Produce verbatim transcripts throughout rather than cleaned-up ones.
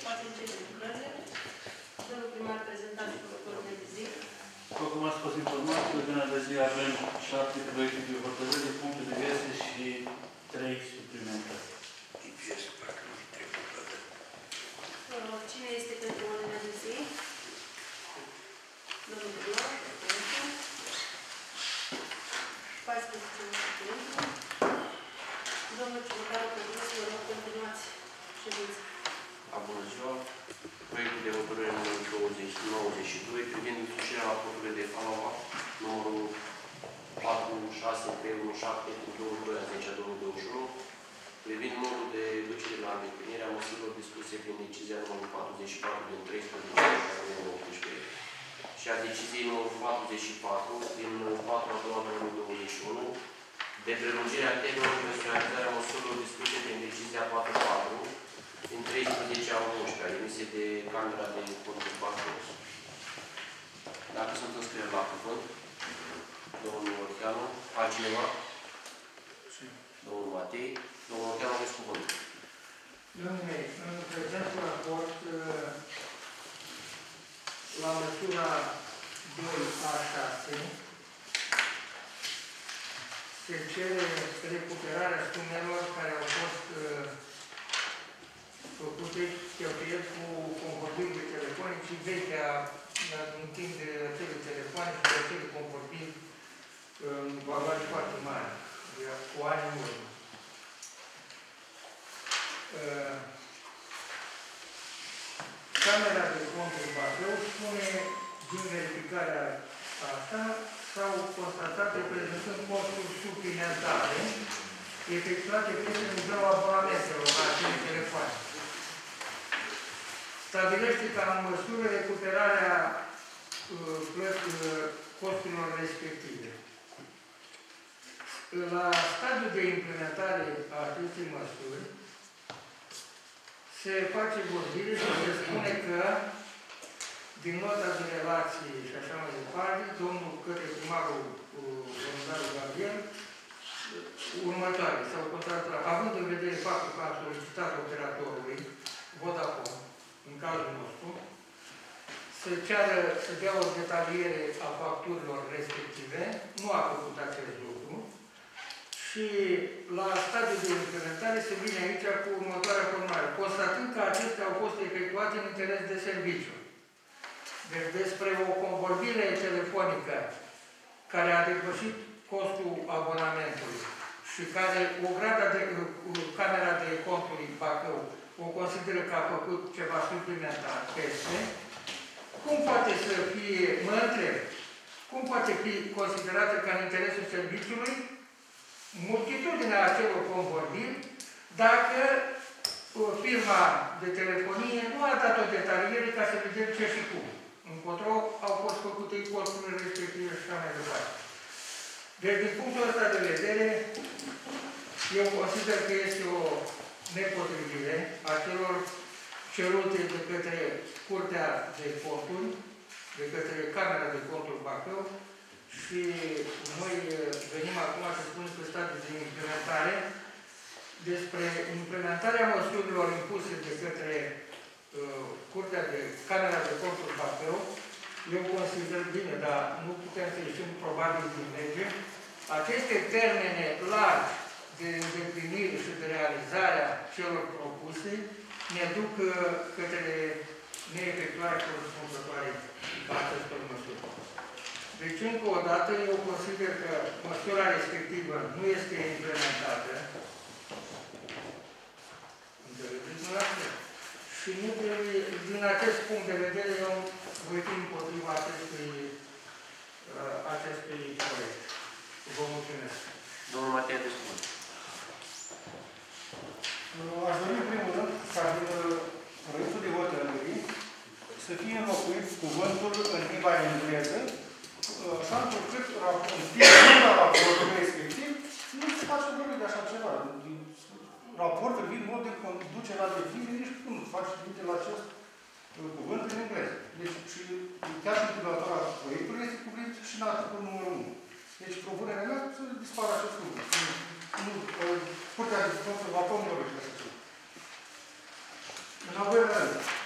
poate începe lucrările. Domnul primar, prezentați protocolul de zi. După cum ați fost informat, pe ordinea de zi avem șapte proiecte de hotărâre, puncte diverse și trei suplimentare. Cine este pentru ordinea de zi? Domnul primar, pentru. paisprezece pentru. Domnul Ciucătaru, pentru să vă rog, continuați ședința. Bună ziua! Proiectul de hotărâre numărul douăzeci nouăzeci și doi privind însușirea raportului de follow-up numărul patru șase trei unu șapte cu douăzeci și doi a zece a două mii douăzeci și unu privind modul de ducere la îndeplinirea măsurilor discuse prin decizia numărul patruzeci și patru din treisprezece a două mii optsprezece și a deciziei numărul patruzeci și patru din patru a doua două mii douăzeci și unu de prelungirea termenului de finalizarea măsurilor discuse prin decizia patru patru din treisprezece a unsprezece, emisie de Camera de Conturi Bacău. Dacă sunt înscrieri la cuvânt, domnul Orteanu, altcineva? Și. Domnul Matei. Domnul Orteanu, aveți cuvânt. Domnule, în prezentul raport, la măsura doi A șase, se cere recuperarea sumelor care au fost făcute cheltuieli cu convorbiri telefonice vechea, în timp de rețele telefoane și de rețele convorbiri în valoare foarte mare, cu ani în urmă. Camera de Conturi Bacău spune, din verificarea asta, s-au constatat reprezentând costuri suplimentare efectuate prin nivelul abonamentelor la acele telefoane. Stabilește ca în măsură recuperarea uh, costurilor respective. La stadiul de implementare a acestei măsuri se face vorbire și se spune că din nota de relații și așa mai departe, domnul către primarul Iondaru Gabriel, următoare, sau contractul, având în vedere faptul că a solicitat operatorului Vodafone, în cazul nostru, să ceară, să dea o detaliere a facturilor respective, nu a făcut acest lucru, și la stadiul de implementare se vine aici cu următoarea formare, constatând că acestea au fost efectuate în interes de serviciu. Deci despre o convorbire telefonică care a depășit costul abonamentului și care o grada de Camera de Conturi Bacău o consideră că a făcut ceva suplimentar peste, cum poate să fie, mă întreb, cum poate fi considerată ca în interesul serviciului multitudinea acelor convorbiri dacă firma de telefonie nu a dat o detaliere ca să vedem ce și cum. Încotro au fost făcute costurile respective și așa mai departe. Deci, din punctul ăsta de vedere, eu consider că este o nepotrivire a celor cerute de către Curtea de Conturi, de către Camera de Conturi Bacău, și noi venim acum să spunem că stadiul de implementare despre implementarea măsurilor impuse de către uh, Curtea de Camera de Conturi Bacău. Eu consider bine, dar nu putem să ieșim probabil din lege. Aceste termene largi de îndeplinire și de realizarea celor propuse ne duc uh, către neefectuarea corespunzătoare a acestor măsuri. Deci, încă o dată, eu consider că măsura respectivă nu este implementată. Înțelegeți dumneavoastră? Și nu trebuie, din acest punct de vedere, eu voi fi împotriva acestui, uh, acestui proiect. Vă mulțumesc. Domnul Matei, de spune. Aș dori, în primul rând, ca din proiectul de hotărâri să fie înlocuit cuvântul în limba engleză, așa încât în timpul raportului respectiv nu se face vorbire de așa ceva. Raportul vin mod de conducere la definiție, nici cum faci trimite la acest cuvânt în engleză. Deci, și chiar și întâmplătoarea proiectului este cuprins și în articolul numărul unu. Deci, propunerea mea să dispară acest lucru. Nu, Curtea de Conturi Bacău nu vorbește așa ceva. În al doilea rând,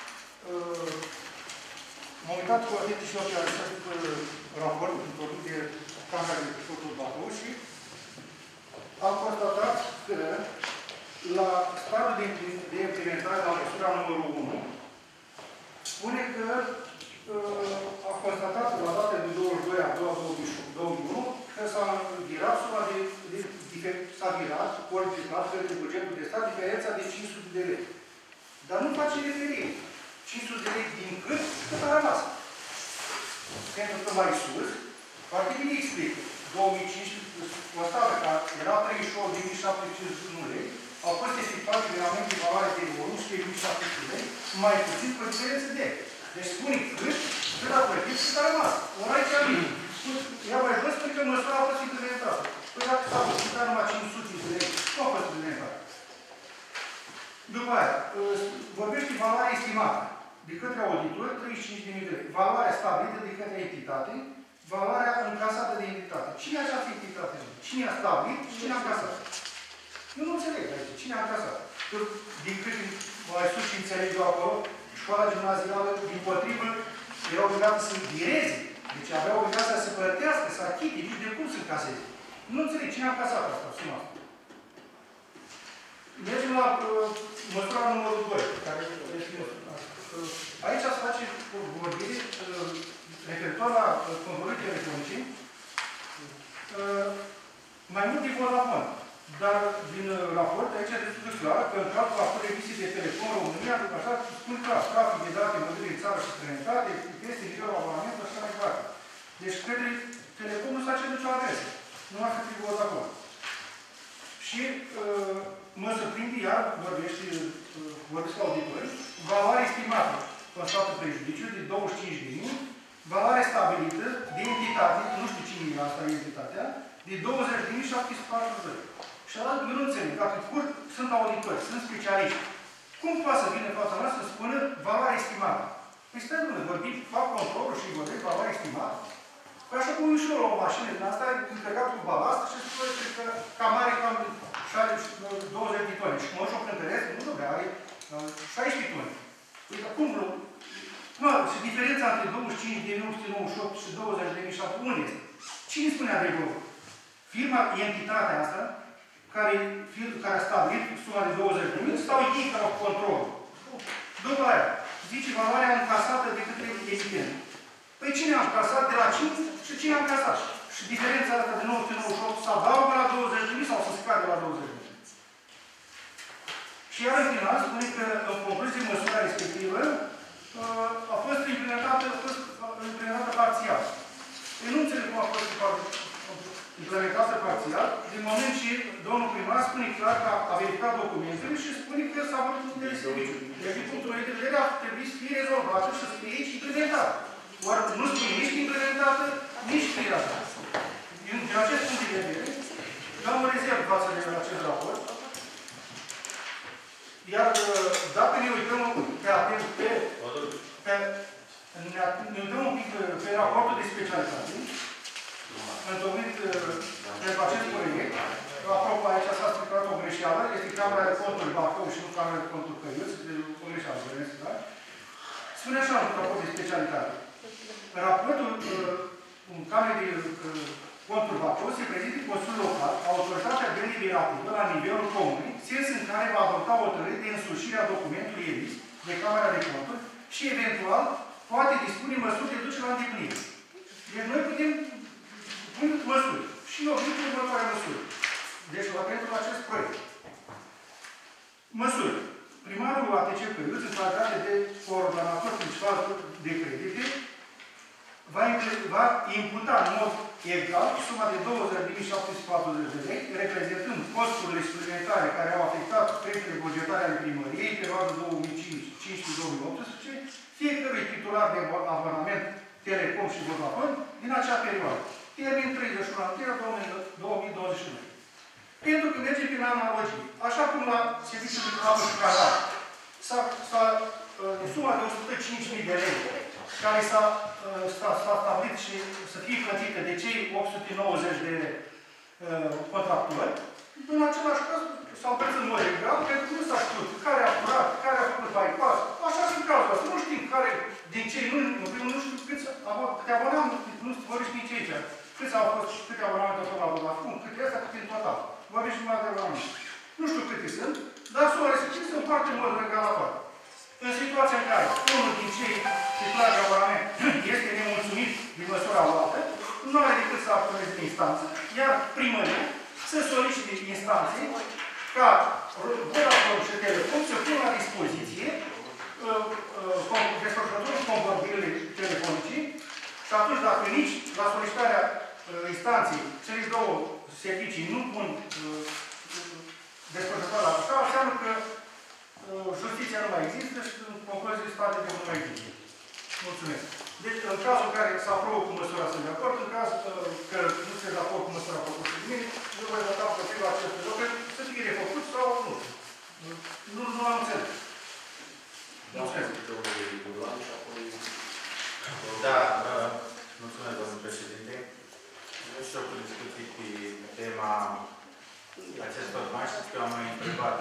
și eu pe acest raport introdus de Camera de Exportul Bacău și am constatat că la stadiul de, de implementare la măsura numărul unu spune că uh, a constatat la data de douăzeci și doi a doua două mii unu că s-a virat suma de, de, de s-a virat, polificat către bugetul de stat, diferența de cinci sute de lei. Dar nu face referire. cinci sute de lei din cât, cât a rămas. Pentru că mai sus, foarte bine explică. două mii cincisprezece, constată că era treizeci și opt de mii șapte sute cincizeci și unu lei, au fost efectuate regulamente de valoare de unsprezece mii șapte sute lei, mai puțin pe diferență de. Deci spune cât, cât a plătit, cât a rămas. Ori aici a mine. Ea mai jos spune că măsura a fost implementată. Păi dacă s-a plătit numai cinci sute de lei, nu a fost implementată. După aia, vorbește valoarea estimată de către auditor, treizeci și cinci de mii de lei. Valoarea stabilită de către entitate, valoarea încasată de entitate. Cine a această entitate? Cine a stabilit și cine a încasat? Eu nu înțeleg aici. Cine a încasat? Că, din cât mai sus și înțeleg eu acolo, școala gimnazială, din potrivă, era obligată să vireze. Deci avea obligația să plătească, să achite, nici de cum să încaseze. Nu înțeleg. Cine a încasat asta? Suma asta. Mergem la uh, măsura numărul doi, care este uh, aici se face vorbire uh, referitor la uh, controlul telefonice, uh, mai mult de Vodafone. Dar din uh, raport, aici este destul de clar că în cadrul acordului emisii de telefon România, așa, spun clar, trafic de date mobile în țară și străinătate, este nivelul abonament, așa mai departe. Deci, către Telecom nu s-a cerut nicio adresă, numai către Vodafone. Și uh, mă surprinde, iar vorbește, uh, vorbesc auditorii, valoare estimată, constată prejudiciu, de douăzeci și cinci de mii, valoare stabilită de entitate, nu știu cine e asta, e entitatea, de douăzeci de mii șapte sute patruzeci. Și ala, eu nu înțeleg, dacă curt, sunt auditori, sunt specialiști, cum poate să vină fața mea să spună valoare estimată? Păi stai, nu, vorbim, fac controlul și vorbesc valoare estimată. Păi așa cum ușor o mașină din asta, încărcat cu balast și spune că cam mare, cam douăzeci de tone. Și mă și o cântăresc, nu dobre, are șaisprezece tone. Păi dar cum nu? Mă, și diferența între douăzeci și cinci de mii nouă sute nouăzeci și opt și douăzeci de mii șapte sute unde este? Cine spune adevărul? Firma, entitatea asta, care, care a stabilit suma de douăzeci de mii, stau ei care au control. După aia, zice valoarea încasată de către emitent. Păi cine a încasat de la cinci și cine a încasat? Și diferența asta de nouă sute nouăzeci și opt se adaugă la douăzeci de mii sau se scade la douăzeci de mii? Și iar în final spune că, în concluzie, măsura respectivă a fost implementată, a fost implementată parțial. Eu nu înțeleg cum a fost implementată parțial, din moment ce domnul primar spune clar că a verificat documentele și spune că s-a văzut de serviciu. Deci, din punctul meu de vedere, ar trebui să fie rezolvată și să fie aici implementată. Oare nu spune nici implementată, nici creată. Din, din acest punct de vedere, dăm o rezervă față de acest raport. Iar dacă ne uităm pe atent pe, pe ne, ne uităm un pic pe raportul de specialitate, întocmit pentru acest proiect, apropo, aici s-a stricat o greșeală, este Camera de Conturi Bacău și nu Camera de Conturi Căiuț, o greșeală, da? Spune așa un raport de specialitate. Raportul uh, Camerei de uh, Conturi Bacău se prezintă Consiliul Local, autoritatea deliberativă la nivelul comunei, sens în care va adopta hotărâri de însușire a documentului emis de Camera de Conturi și, eventual, poate dispune măsuri de duce la îndeplinire. Deci noi putem pune măsuri. Și eu vin cu următoarea măsuri. Deci, la pentru acest proiect. Măsuri. Primarul A T C Căiuț, în calitate de coordonator principal de credite, va, va imputa în mod egal suma de douăzeci de mii șapte sute patruzeci de lei, reprezentând costurile suplimentare care au afectat creditele bugetare ale primăriei în perioada două mii cincisprezece două mii optsprezece, fiecărui titular de abonament Telecom și Vodafone din acea perioadă. Termin treizeci și unu ianuarie două mii douăzeci și unu. Pentru că mergem prin analogie. Așa cum la serviciul de apă și canal s-a suma de o sută cinci mii de lei care s-a stabilit și să fie plătită de cei opt sute nouăzeci de uh, contractori, în același caz s-au plătit în mod egal, pentru că nu s-a știut care a furat, care a făcut bypass. Așa și în cazul ăsta. Nu știm care, din cei nu, în primul nu știu câți acum, câte abonamente, nu se vorbește nici aici. Câți au fost, câte abonamente au fost la Vodafone, câte astea, câte în total. Vorbește numai de abonamente. Nu știu câte sunt, dar sunt restricții, sunt foarte mult legal la parte. În situația în care unul din cei titulari de abonament este nemulțumit din măsura luată, nu are decât să apeleze în instanță, iar primăria să solicite instanței ca Vodafone și Telecom să pună la dispoziție desfășurătorul convorbirile telefonice și atunci, dacă nici la solicitarea instanței cele două servicii nu pun desfășurătoarea așa, înseamnă că justiția nu mai există și concluzii state de nu mai există. Mulțumesc. Deci, în cazul în care se aprobă cu măsura sunt de acord, în cazul că nu se de acord cu măsura propusă de mine, eu voi vota împotriva acestui lucru, să fie refăcut sau nu. Nu, nu am înțeles. Mulțumesc. Da, mulțumesc, domnul președinte. Eu și eu cu discuții pe tema acestor mașini, că am mai întrebat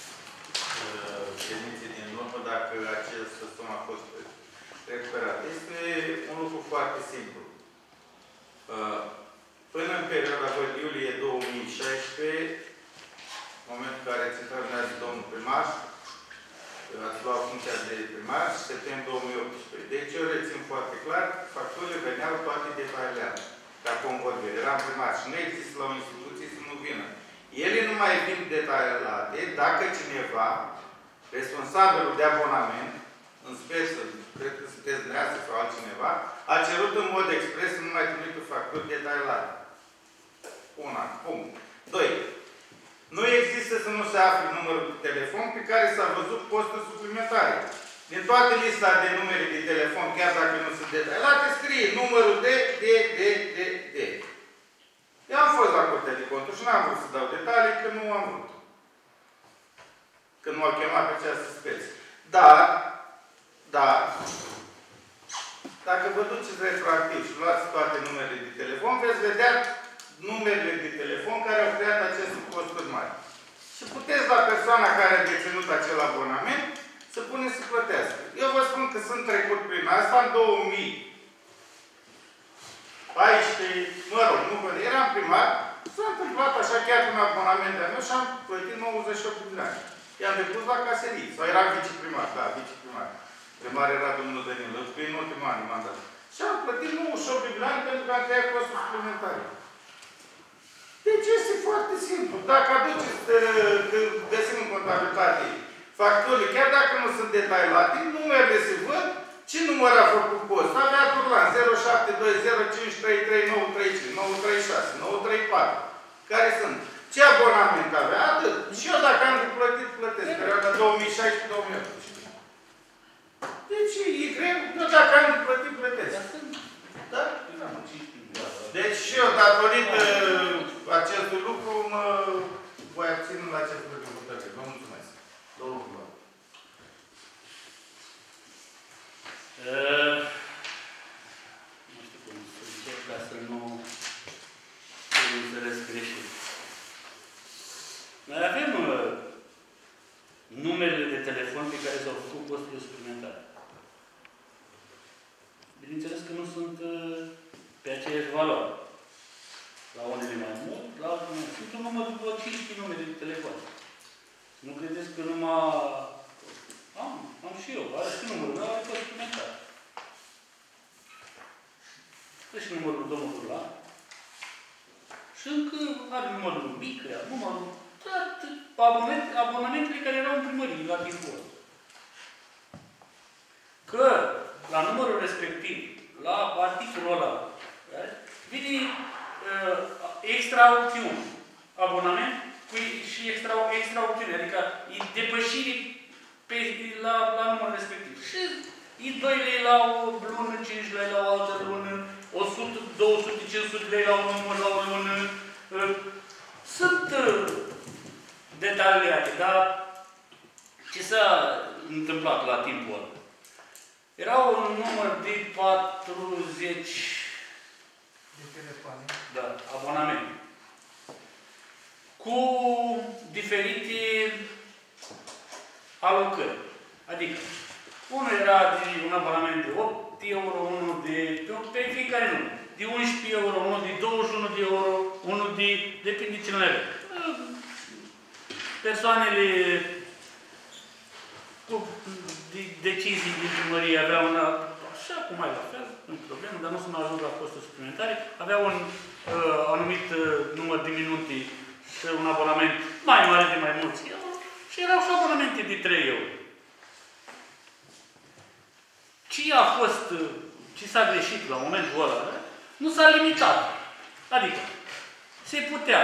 ședințe din urmă dacă acest sistem a fost recuperat. Este un lucru foarte simplu. Până în perioada iulie două mii șaisprezece, în momentul în care se terminează domnul primar, ați luat funcția de primar, septembrie două mii optsprezece. Deci eu rețin foarte clar, facturile veneau toate detaliate, ca convorbire. Eram primar și nu există la o instituție să nu vină. Ele nu mai vin detaliate dacă cineva, responsabilul de abonament, în speță, cred că sunteți dumneavoastră sau altcineva, a cerut în mod expres să nu mai trimită facturi detaliate. Una. Punct. Doi. Nu există să nu se afle numărul de telefon pe care s-a văzut posturi suplimentare. Din toată lista de numere de telefon, chiar dacă nu sunt detaliate, scrie numărul de, de, de, de, de. Eu am fost la Curtea de Conturi și n-am vrut să dau detalii, că nu am vrut. Când m-au chemat pe această speță. Dar, dar, dacă vă duceți retroactiv și luați toate numerele de telefon, veți vedea numerele de telefon care au creat aceste posturi mari. Și puteți la persoana care a deținut acel abonament să puneți să plătească. Eu vă spun că sunt trecut prin asta în două mii paisprezece, mă rog, nu văd, eram primar, s-a întâmplat așa chiar un abonament de-a meu și am plătit nouăzeci și opt de ani. I-am depus la caserii, sau eram viceprimar, da, viceprimar. Primar era domnul Danilă, prin ultimul an mandat. Și am plătit nouăzeci și opt de ani pentru că am tăiat costuri suplimentare. Deci este foarte simplu. Dacă aduceți, găsim în contabilitate facturile, chiar dacă nu sunt detaliate, numerele se văd, ce număr a făcut post? Avea Turlan zero șapte doi zero cinci trei trei nouă trei cinci, nouă trei șase, nouă trei patru. Care sunt? Ce abonament avea? Atât. Și eu dacă am de plătit, plătesc. Perioada două mii șaisprezece două mii optsprezece. Deci e greu. Eu dacă am de plătit, plătesc. Da? Deci și eu, datorită acestui lucru, mă voi abține la acest lucru de hotărâre. Vă mulțumesc. Domnul Cumăr. Uh, nu știu cum să încep ca să nu să înțeles greșit. Noi avem uh, numerele de telefon pe care s-au făcut posturile suplimentare. Bineînțeles că nu sunt uh, pe aceeași valoare. La unele mai mult, la altele mai mult. Sunt un număr de cinci numere de telefon. Nu credeți că numai... Am, am și eu. Are și numărul meu, are fost suplimentar. Dă și numărul domnului ăla. Și încă are numărul mic, numărul... Toate abonament, abonamentele care erau în primărie, la timpul ăsta. Că la numărul respectiv, la articolul ăla, vine uh, extra opțiune. Abonament cu și extra, extra opțiune. Adică e depășire pe, la, la numărul respectiv. Și e doi lei la o lună, cinci lei la o altă lună, o sută, două sute, cinci sute lei la un număr la o lună. Uh, sunt uh, detaliate, dar ce s-a întâmplat la timpul ăla? Era un număr de patruzeci de telefoane. Da, abonamente. Cu diferite alocări. Adică, unul era de un abonament de opt euro, unul de... pe fiecare număr. De unsprezece euro, unul de douăzeci și unu de euro, unul de... depinde cine le avea. Persoanele cu de, decizii din primărie aveau un... așa cum mai la fel, nu e problemă, dar nu să mă ajung la costuri suplimentare, aveau un uh, anumit uh, număr de minute și un abonament mai mare de mai mulți euro și erau și abonamente de trei euro. Ce a fost, ce s-a greșit la momentul ăla, nu s-a limitat. Adică, se putea.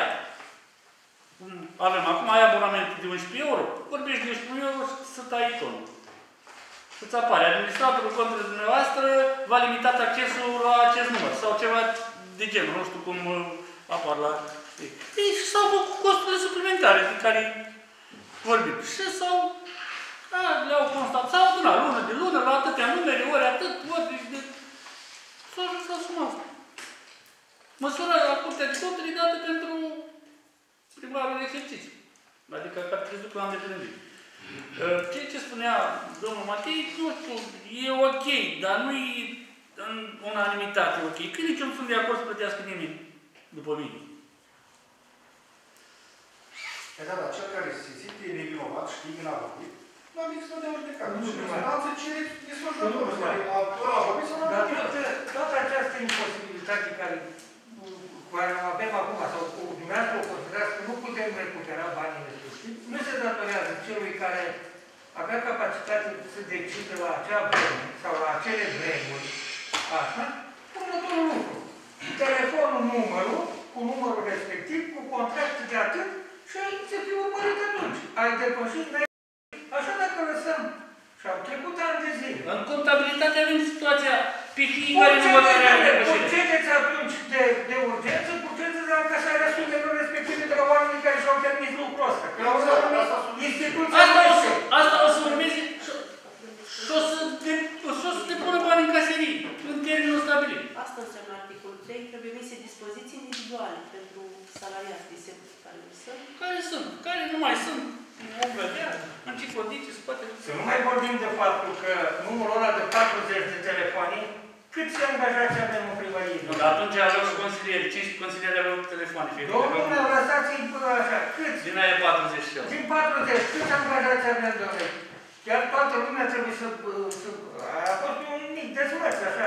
Avem acum, ai abonamente de unsprezece euro, vorbești de unsprezece euro să tai iconul. Să-ți apare. Administratorul contului dumneavoastră va limita accesul la acest număr sau ceva de genul, nu știu cum apar la... Ei, s-au făcut costurile suplimentare de care vorbim. Și s-au... le-au constatat, s-au adunat lună de lună, la atâtea numere, ori atât, ori de... S-a ajuns la suma asta. Măsura la Curtea de Conturi e dată pentru primarul exercițiu. Adică că trebuie să duc la îndeplinire. Ceea ce spunea domnul Matei, nu știu, e ok, dar nu e în unanimitate ok. Că nici nu sunt de acord să plătească nimeni după mine. Da, da, cel care se simte nevinovat, știi, n-a vorbit, nu a venit să dea judecată. Și instanță cere desfășurătorul care a vorbit sau nu a vorbit. Toată această imposibilitate care care avem acum, sau cu dumneavoastră o considerați că nu putem recupera banii respectivi, nu se datorează celui care avea capacitate să decide la acea vreme sau la acele vremuri, asta, următorul lucru. Telefonul, numărul, cu numărul respectiv, cu contract de atât și să fie urmărit atunci. Ai depășit, n-ai... Așa dacă lăsăm. Și au trecut ani de zile. În contabilitate avem situația pe fiecare număr care are depășire. Procedeți atunci de, de urgență, procedeți la încasarea sumelor respective de la oamenii care și-au permis lucrul ăsta. Că la urmă, instituția Asta o să, asta o să urmeze și o să, de, o să depună bani în caserii, în termenul stabilit. Asta înseamnă articolul trei, trebuie mise dispoziții individuale pentru salariați de semn care nu sunt. Care sunt? Care nu mai sunt? Vom vedea, enciclopedii, se poate... Să nu mai vorbim de faptul că numărul ăla de patruzeci de telefoane, câți angajați avem în primărie? Nu, dar atunci aveau și consilieri, cinci consilieri aveau telefoane. Domnule, lăsați-i până așa, câți? Din aia patruzeci și unu. Din patruzeci, câți angajați avem, domnule? Chiar toată lumea trebuie să... să a fost un mic dezmăț, așa.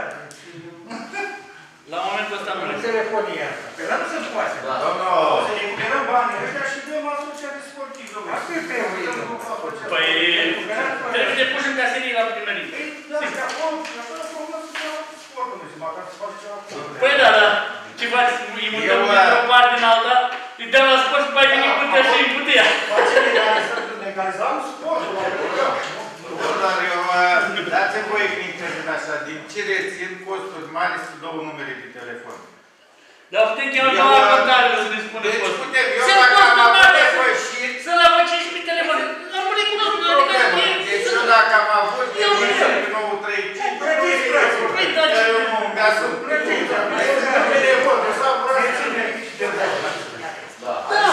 La momentul ăsta nu în telefonia asta. Pe ăla nu se poate. Da, domnul, să recuperăm banii ăștia și dăm asociate sportiv, domnule. Asta e trebuie. Păi, trebuie de puși în caserii la primărie. Păi, da, și acolo, și acolo, acolo, să facă sport, domnule, măcar să facă ceva. Păi da, da. Ceva, îi mutăm într-o parte în alta, îi dăm la sport și mai vine putea și îi putea. Facem legalizăm sportul, la program. Dar eu, dați-mi voie că intervin așa, din ce rețin costuri mari să două numere de telefon? Dar putem chiar la contabil să ne spună Deci costuri. putem, eu Sunt dacă am costuri avut mari, depășit, să-l avăcești pe telefon. Am recunoscut, adică e... deci eu dacă am avut depășit pe nouă trei cinci, Plătiți prețul. Păi, dar ce... eu nu mi-asum. Plătiți. Telefon, sau vreau să de Da,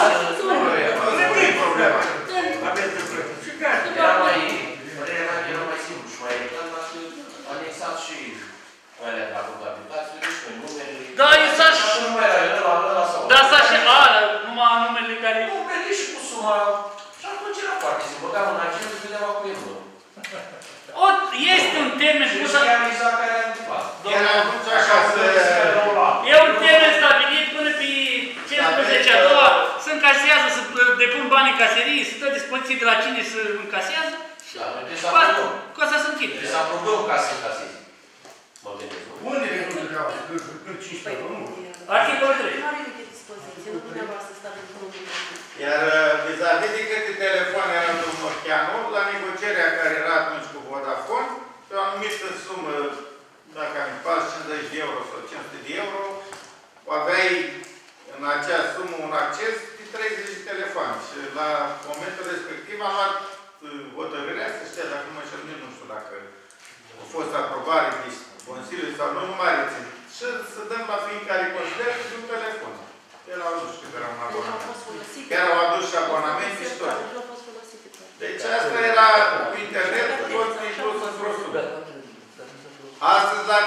nu e problema. Aveți de plătit. Și gata. Era mai, era mai simplu și mai elegant dacă anexați și alea de la contabilitate, și noi numerele. Da, e s-a și... Și nu mai era ăla, ăla sau... Da, s-a și... A, numai numele care... Numele și cu suma. Și atunci era foarte simplu. Băgam în acel și vedeam acum e mână. O, este un termen Și pus... nu i-am lizat care am întâmplat. Era atunci așa să... E un termen stabilit până pe cincisprezece a doua, se încasează, să depun bani în caserie, să dă dispoziții de la cine să încasează. Da, trebuie să aprobăm. Cu asta se închide. Trebuie să aprobăm ca să încasezi. Mă gândesc. Unde le nu treaba? Cât cinci euro, nu? Articolul trei. Nu are niște dispoziții, nu dumneavoastră stați în Iar vis-a-vis de câte telefoane era domnul Chianu, la negocierea care era atunci cu Vodafone, pe o anumită sumă, dacă am pas cincizeci de euro sau cinci sute de euro, aveai în acea sumă un acces de treizeci de telefoane. Și la momentul respectiv am luat hotărârea, să știa, dacă nu mă știu, nu știu dacă a fost aprobare de Consiliul sau nu, nu mai rețin. Și să dăm la fiecare consilier de un telefon. Erau nu știu care au un abonament. Chiar au adus și abonamente și tot. Deci asta era cu internet, tot inclus într-o sumă. Astăzi, la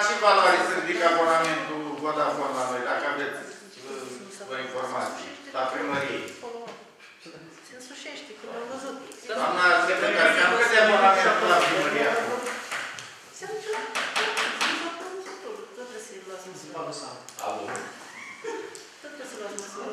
abonamentul la primărie acum? Se duce la... Tot trebuie să-i luați măsură. Tot trebuie să luați măsură.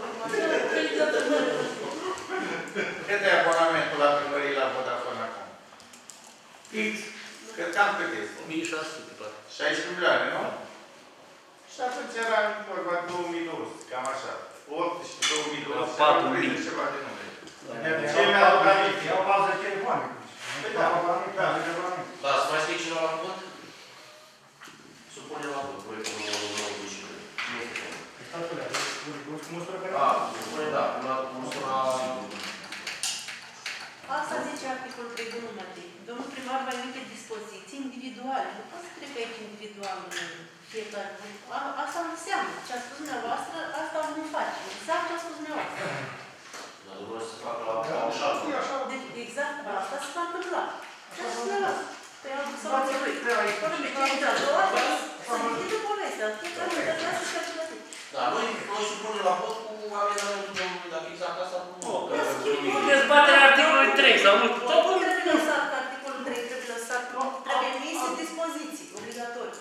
Cât e abonamentul la primărie la Vodafone acum? X. Cât cam cât este? o mie șase sute, poate. șaisprezece milioane, nu? Și atunci era vorba de două mii două sute, cam așa. optsprezece, două mii două sute, patru mii. ceva de numere. Ce mi-au dat iau bază telefoane. Da, da. Da, să mai scrie cineva la vot? Supune la vot, proiectul numărul nouăzeci și doi. Nu este pentru. Da, supune, da, până la măsura... Asta zice articolul trei de număr. Domnul primar va emite dispoziții individuale. Nu poți să treci aici individual fiecare. A- Asta înseamnă. Ce a spus dumneavoastră, asta nu face. Exact ce a spus dumneavoastră. Dar dumneavoastră să facă la paușal. Deci exact asta se va întâmpla. Ce a spus dumneavoastră? Păi au dus să vă ținui. Până pe cinci de a doua, să închidă povestea. Fiecare nu trebuie să se face. Da, noi, noi supunem la vot cu amendamentul domnului, dacă exact asta nu... Dezbaterea articolului trei sau nu? Tot nu trebuie lăsat că articolul trei trebuie lăsat, trebuie emise dispoziții obligatorii.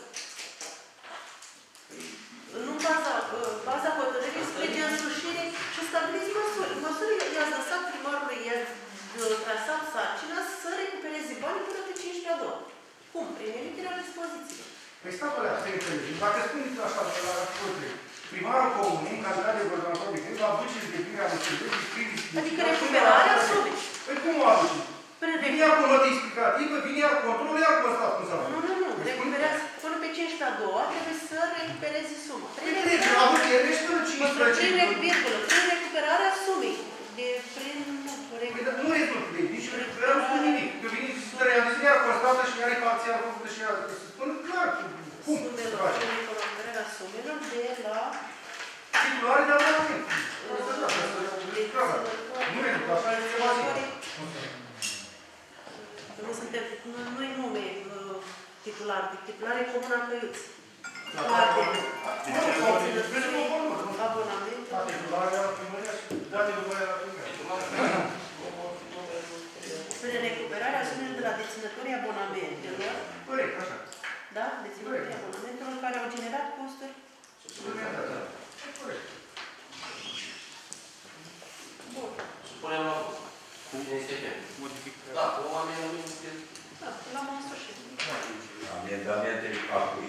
Nu baza, baza hotărârii spre de însușire și stabiliți măsuri. Măsurile i-ați lăsat primarului, i-ați trasat sarcina să recupereze banii până pe cincisprezece a doua. Cum? Prin emiterea dispozițiilor. Păi statul ăla, să înțelegem. Dacă spuneți așa, la articolul trei, primarul comunei, în calitate de guvernator de credit, va aduce îndeplinirea măsurilor descrise. Adică recuperarea sumei. Păi cum o aduce? Vine ea cu notă explicativă, vine ea cu control, ea cu ăsta cum s-a Nu, nu, nu. Recuperează până pe cincisprezece a doua, trebuie să recupereze suma. Păi trebuie, a avut ieri și până cincisprezece. Prin, virgulă, prin recuperarea sumei. De, prin, Păi dar nu rezultă de nici recuperăm cu nimic. Că vine să realizeze ea constată și ea e parțial făcută și ea trebuie să spună clar cum se sumelor, face. prin recuperarea sumelor de la... Titulare de abonament. Nu rezultă, așa e ceva zi. Noi suntem, nu-i nume titular, titulare Comuna Căiuți. Abonament. Prin recuperarea sumelor de la deținătorii abonamentelor. Corect, așa. Da? Deținătorii abonamentelor care au generat costuri. Corect. Bun. Supunem la vot. Cine este pentru? Da, cu amendamente. Da, l-am în sfârșit. Amendamentele a cui?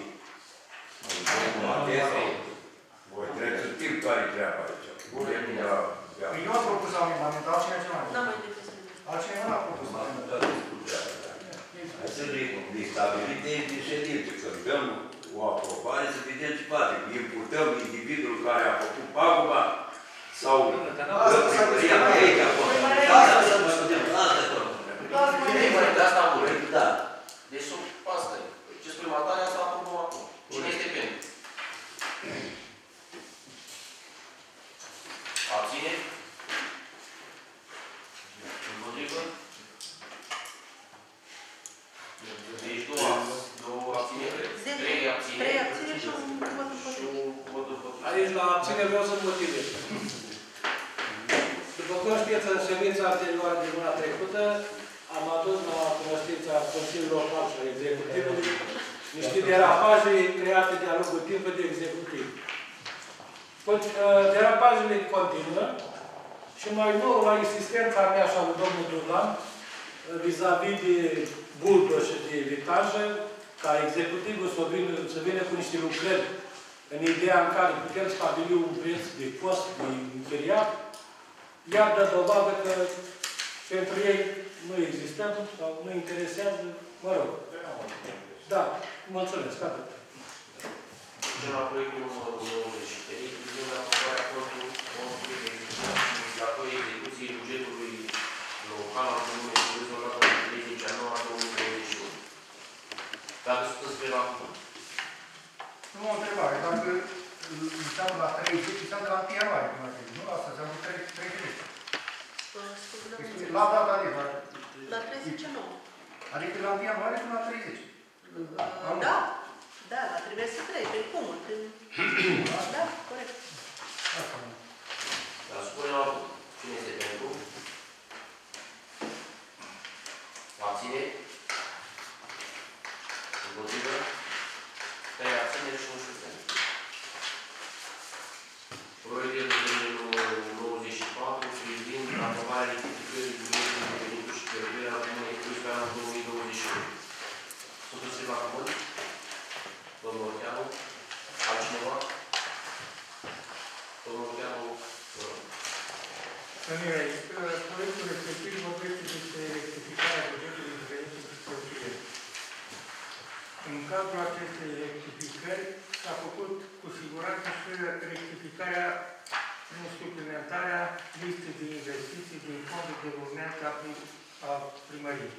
Voi trebuie să știm care-i treaba aici. Păi eu am propus amendament, altcineva ce N-am mai mai depus nimic. altcineva n-a propus amendament. Hai să ne stabilim de ședințe, să dăm o aprobare, să vedem ce face. Imputăm individul care a făcut paguba sau primăria aici, acolo. Asta să mă spunem, asta e tot. De asta am vorbit. Da. Deci sub asta e. Ce spui matarea, asta aprobăm acum. Cine este pentru? Abține? Împotrivă? Deci două, două abținere. Trei abțineri. Trei abțineri și un vot împotrivă. Și un vot împotrivă. Aici la abține vreau să motivez. După cum știți, în ședința anterioară de luna trecută, am adus la cunoștința Consiliului Local și a Executivului niște derapaje create de-a lungul timpului de executiv. Derapajele continuă și mai nou la insistența mea și a lui domnul Durlan vis-a-vis de buldo și de vitajă, ca executivul să vină, să vină cu niște lucrări în ideea în care putem stabili un preț de cost, de închiriat, iar dă dovadă că pentru ei nu existăm sau nu interesează, mă rog. Da, mulțumesc, atât. Și la proiectul numărul nouăzeci și trei, privind aprobarea costului constului de execuție execuției bugetului local al Comunei Județul Oraș de treizeci a noua a două mii douăzeci și unu. Dacă sunt spre la acum. Nu o întrebare, dacă înseamnă la treizeci, înseamnă la întâi ianuarie, nu la asta, înseamnă treizeci. La data de, La treizeci și nouă. adică la întâi ianuarie până la treizeci. Da, da, la trimestrul trei, prin cumul. Da, corect. Dar spune la vot. Cine este pentru? Abține? Domnule, proiectul respectiv vorbește despre rectificarea bugetului de venituri și cheltuieli. În cadrul acestei rectificări s-a făcut cu siguranță și rectificarea prin suplimentarea listei de investiții din fondul de urmează a primăriei.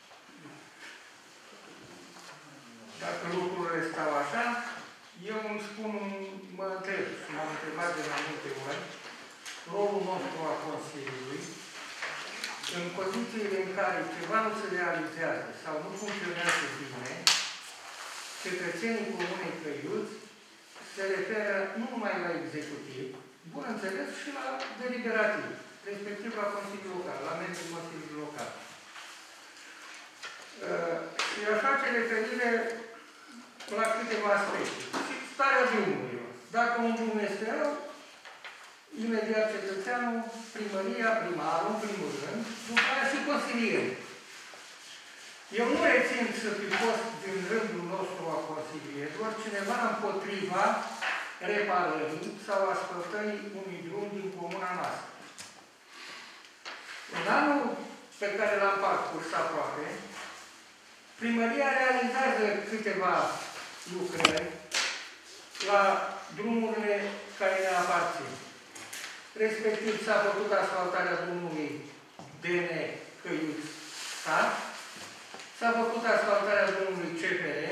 Dacă lucrurile stau așa, eu îmi spun, mă întreb și m-am întrebat de mai multe ori, rolul nostru a Consiliului, în condițiile în care ceva nu se realizează sau nu funcționează bine, cetățenii Comunei Căiuți se referă nu numai la executiv, bun înțeles, și la deliberativ, respectiv la Consiliul Local, la membrii Consiliului Local. Și aș face referire la câteva aspecte. Starea drumurilor. Dacă un drum este rău, imediat cetățeanul, primăria, primarul, în primul rând, după aia și consilierii. Eu nu rețin să fi fost din rândul nostru a consilierilor cineva împotriva reparării sau asfaltării unui drum din comuna noastră. În anul pe care l-am parcurs aproape, primăria realizează câteva lucrări la drumurile care ne aparțin. Respectiv s-a făcut asfaltarea drumului D N Căiuți-Sat, s-a făcut asfaltarea drumului C P R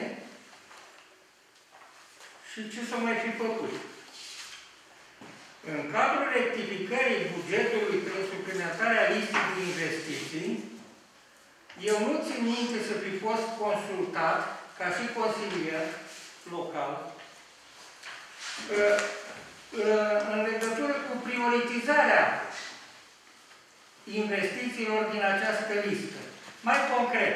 și ce s-a mai fi făcut. În cadrul rectificării bugetului prin suplimentarea listei de investiții, eu nu țin minte să fi fost consultat, ca și consilier local, în legătură cu prioritizarea investițiilor din această listă. Mai concret,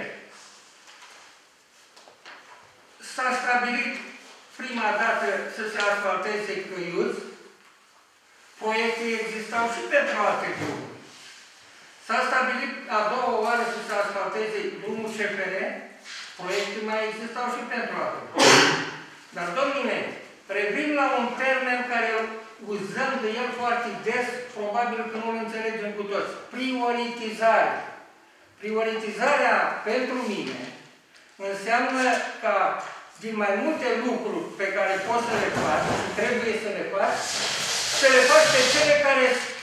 s-a stabilit prima dată să se asfalteze Căiuți, proiecte existau și pentru alte drumuri. S-a stabilit a doua oară să se asfalteze drumul C P R, proiecte mai existau și pentru alte drumuri. Dar, domnule, revin la un termen care uzăm de el foarte des, probabil că nu-l înțelegem cu toți. Prioritizare. Prioritizarea pentru mine înseamnă ca din mai multe lucruri pe care poți să le faci și trebuie să le faci, să le faci pe cele care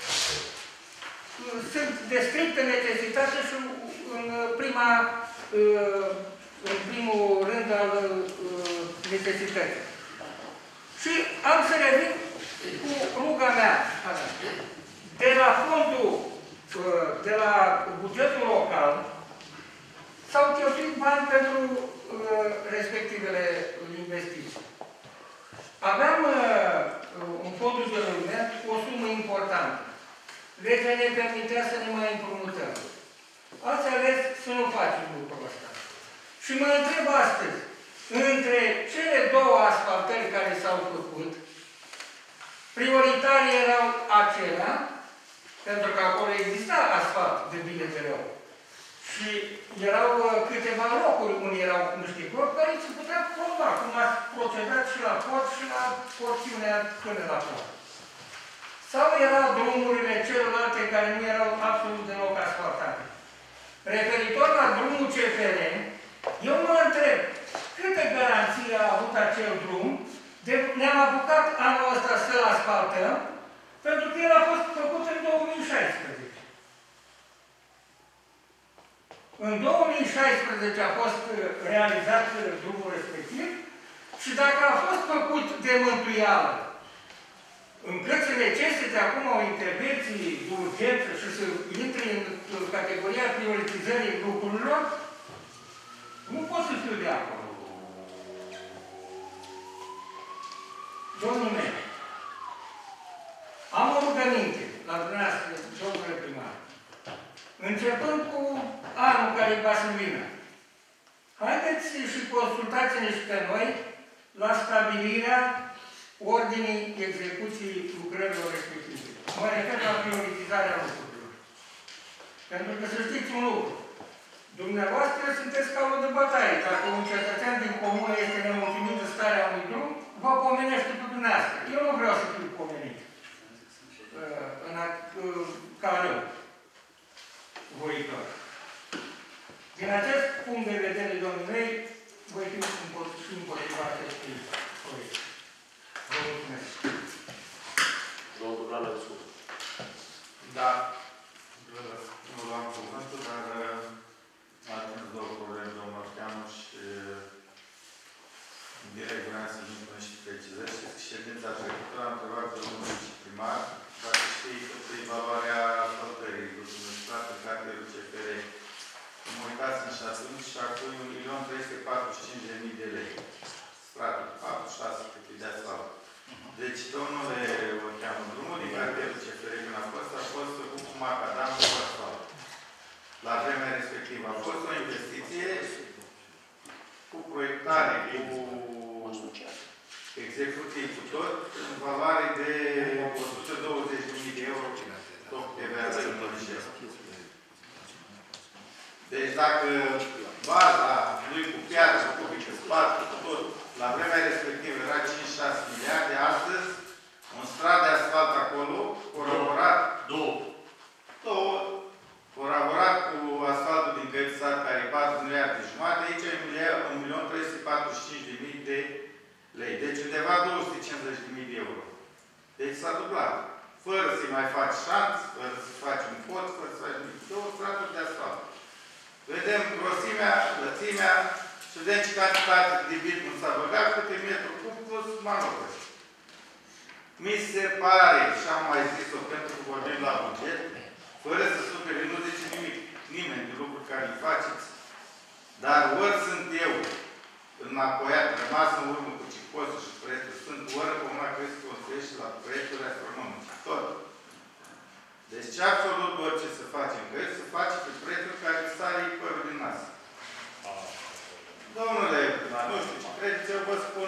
sunt de strictă necesitate și în prima, în primul rând al necesității. Și am să revin cu ruga mea. De la fondul, de la bugetul local, s-au cheltuit bani pentru respectivele investiții. Aveam un fondul de rulament cu o sumă importantă. Legea ne permitea să ne mai împrumutăm. Ați ales să nu facem lucrul ăsta. Și mă întreb astăzi, între cele două asfaltări care s-au făcut, prioritare erau acelea, pentru că acolo exista asfalt de bine de rău. Și erau câteva locuri unde erau niște gropi care se putea proba, cum ați procedat și la pod și la porțiunea până la pod. Sau erau drumurile celelalte care nu erau absolut deloc asfaltate. Referitor la drumul C F R, eu mă întreb, câte garanții a avut acel drum, de ne-am apucat anul ăsta să-l asfaltăm, pentru că el a fost făcut în două mii șaisprezece. În două mii șaisprezece a fost realizat drumul respectiv și dacă a fost făcut de mântuială, încât să necesite acum o intervenție de urgență și să intre în categoria prioritizării lucrurilor, nu pot să fiu de acord. Domnul meu, am o rugăminte la dumneavoastră, domnule primar. Începând cu anul care va să vină, haideți și consultați-ne și pe noi la stabilirea ordinii execuției lucrărilor respective. Mă refer la prioritizarea lucrurilor. Pentru că să știți un lucru, dumneavoastră sunteți calul de bătaie. Dacă un cetățean din comună este nemulțumit de starea unui drum, vă pomenește pe dumneavoastră. Eu nu vreau să fiu pomenit uh, în, uh, ca rău. Da. Nu luam cuvântul, dar a atins două probleme, domnul Cheanu, și direct vreau să vin până și precizez. Și ședința trecută am întrebat pe domnul viceprimar dacă știi cât e valoarea asfaltării ultimului strat în cartierul C F R. Mă uitați și atunci și acum e un milion trei sute patruzeci și cinci de mii de lei. Stratul patruzeci și șase cât de asfalt. Deci, domnule Orcheanu, drumul din cartierul C F R când a fost, a fost făcut cu macadam cu asfalt. La vremea respectivă a fost o investiție cu proiectare, cu executiv, cu tot, în valoare de o sută douăzeci de mii de euro, tot T V A de Mărșesc. Deci dacă baza lui cu piatră, cubică, spate, cu tot, la vremea respectivă era cinci șase miliarde, astăzi, un strat de asfalt acolo, colaborat, două, două, colaborat cu asfaltul din Căiți Sat, care e patru miliarde jumate, aici e un milion trei sute patruzeci și cinci de mii de lei. Deci undeva două sute cincizeci de mii de euro. Deci s-a dublat. Fără să-i mai faci șanț, fără să faci un pod, fără să faci nimic. Două straturi de asfalt. Vedem grosimea, lățimea și vedem ce cantitate de bitumen s-a băgat, câte metru cub plus manovră. Mi se pare, și am mai zis-o pentru că vorbim la buget, fără să supere, nu zice nimic, nimeni de lucruri care îi faceți, dar ori sunt eu înapoiat, rămas în urmă cu cicosul și prețul, sunt ori cum mai crezi că o să ieși la prețuri astronomice. Tot. Deci absolut orice să facem, că să face pe prețuri care sare părul din nas. Domnule, nu știu ce credeți, eu vă spun,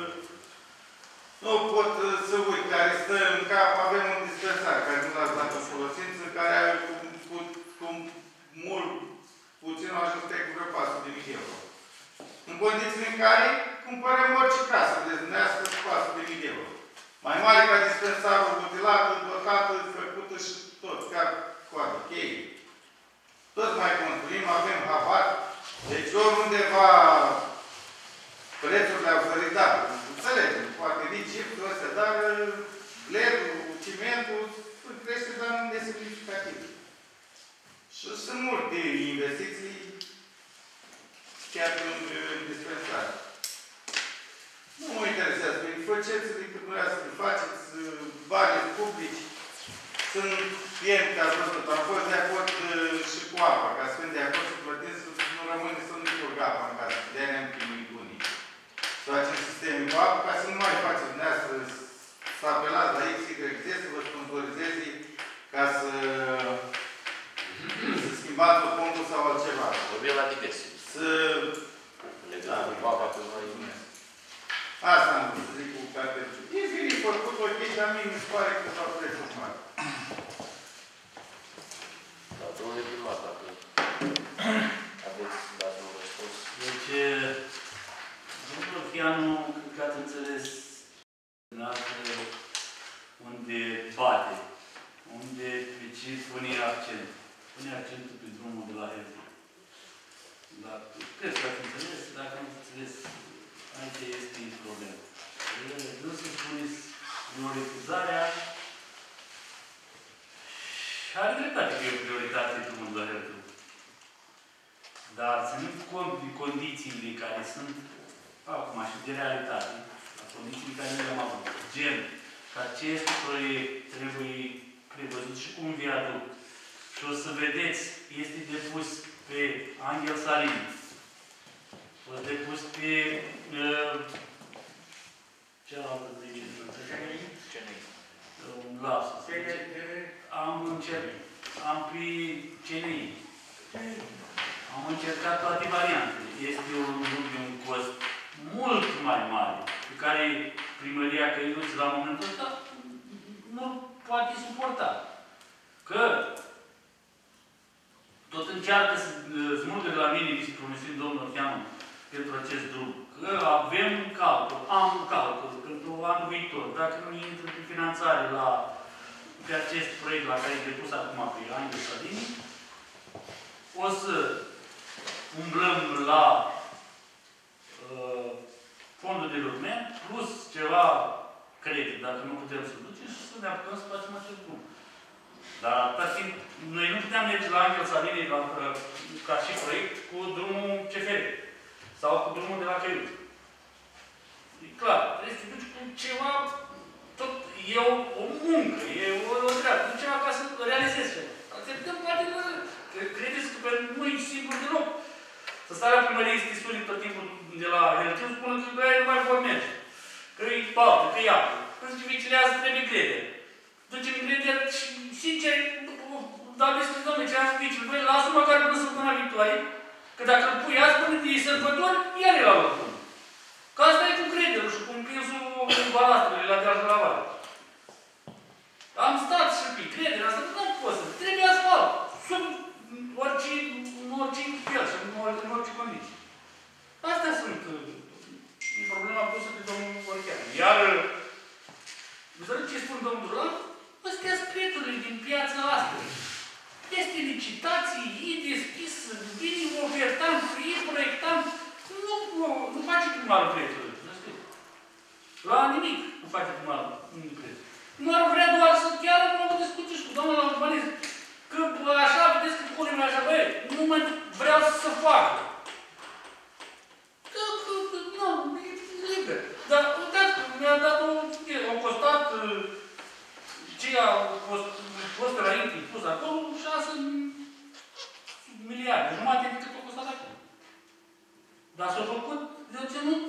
nu pot să uit, care stă în cap, avem un dispensar care nu l-ați dat în folosință, care are cu, cu, cu mult, puțin a ajuns cu vreo patru de mii de euro. În condiții în care cumpărăm orice casă, de dumneavoastră cu patru de mii de euro. Mai mare ca dispensarul, mutilată, dotată, făcută și tot, chiar coadă, chei. Tot mai construim, avem habar. Deci oriundeva prețurile au sărit, da, înțelegem, poate vii gipsul ăsta, dar ledul, cimentul, crește, dar nesemnificativ. Și sunt multe investiții, chiar în dispensare. Nu mă interesează, pentru că faceți-le cât dumneavoastră să faceți, bani publici. Sunt clienți care au văzut, am fost de acord și cu apa, ca să fim de acord să plătim, să nu rămâne să nu curgă apa în casă. De-aia ne-am chinuit unii. Să facem sisteme cu apă, ca să nu mai faceți dumneavoastră, să apelați la X, Y, Z, să vă sponsorizeze, ca să, să schimbați o pompă sau altceva. Vorbim la diverse. Să... Da, cu apa pe noi. Asta am vrut să zic cu cartelul. E fini făcut ok, dar mie mi se pare că s-au prețuri mari. Da, domnule primar, dacă aveți dat un răspuns. Deci, domnul Orcheanu, cred că ați înțeles unde bate, unde precis pune accent. Pune accentul pe drumul de la Herzi. Dar cred că ați înțeles, dacă nu ați înțeles, aici este problema. Nu se spuneți prioritizarea și are dreptate că e o prioritate drumul de la Herzi. Dar ținând cont de condițiile care sunt acum și de realitate, la condițiile care nu le-am avut, gen că acest proiect trebuie prevăzut și cu un viaduct și o să vedeți, este depus pe Angel Salin, o depus pe uh, cealaltă de lasă. Am încercat, am pe C N I. Am încercat toate variantele. Este un drum de un cost mult mai mare, pe care primăria Căiuți la momentul ăsta nu poate suporta. Că tot încearcă să smulgă de la mine niște promisiuni domnul Orcheanu pentru acest drum. Că avem calcul, am calcul pentru anul viitor. Dacă nu intră pe finanțare la, pe acest proiect la care e depus acum pe Angel Salini, o să umblăm la uh, fondul de rugment, plus ceva credit, dacă nu putem să ducem, și să ne apucăm să facem acest drum. Dar atâta timp, noi nu puteam merge la Angel Salinii la, ca și proiect cu drumul C F R sau cu drumul de la Căiuți. E clar, trebuie să te duci cu ceva, tot, e o, o muncă, e o, o treabă, cu ceva ca să realizezi ceva. Acceptăm, poate, credeți că pentru nu e simplu deloc. Să stai la primărie să te suni tot timpul de la Heltiu, spună că băi, nu mai vor merge. Că e baltă, că e apă. Când se vicilează, trebuie grede. Ducem grede și, sincer, dar despre domnule, ce am spus viciul, băi, lasă măcar până săptămâna viitoare, că dacă îl pui azi până de sărbători, iar e la locul. Că asta e cu credelul și cu împinsul balastrele la dealul la vale. Am stat și pe credere, asta nu pot să. Trebuie asfalt. Sub orice, în orice fel și în orice, în orice condiții. Astea sunt uh, problema pusă de domnul Orchean. Iar, văzăți ce spun domnul Duran? Astea sunt prețurile din piața asta. Este licitații, e deschis, vine ofertant, e proiectant. Nu, nu, nu face primarul prețurile. La nimic nu face primarul prețurile. Nu ar vrea doar să chiar nu mă discuți și cu doamna la urbanism. Că așa, vedeți că punem așa, băi, nu mai vreau să facă. Că, că, că, nu, e liber. Dar, uitați că mi-a dat o, au costat, ce a fost înainte pus acolo, șase miliarde, jumate decât a costat acolo. Dar s-a făcut de ținut,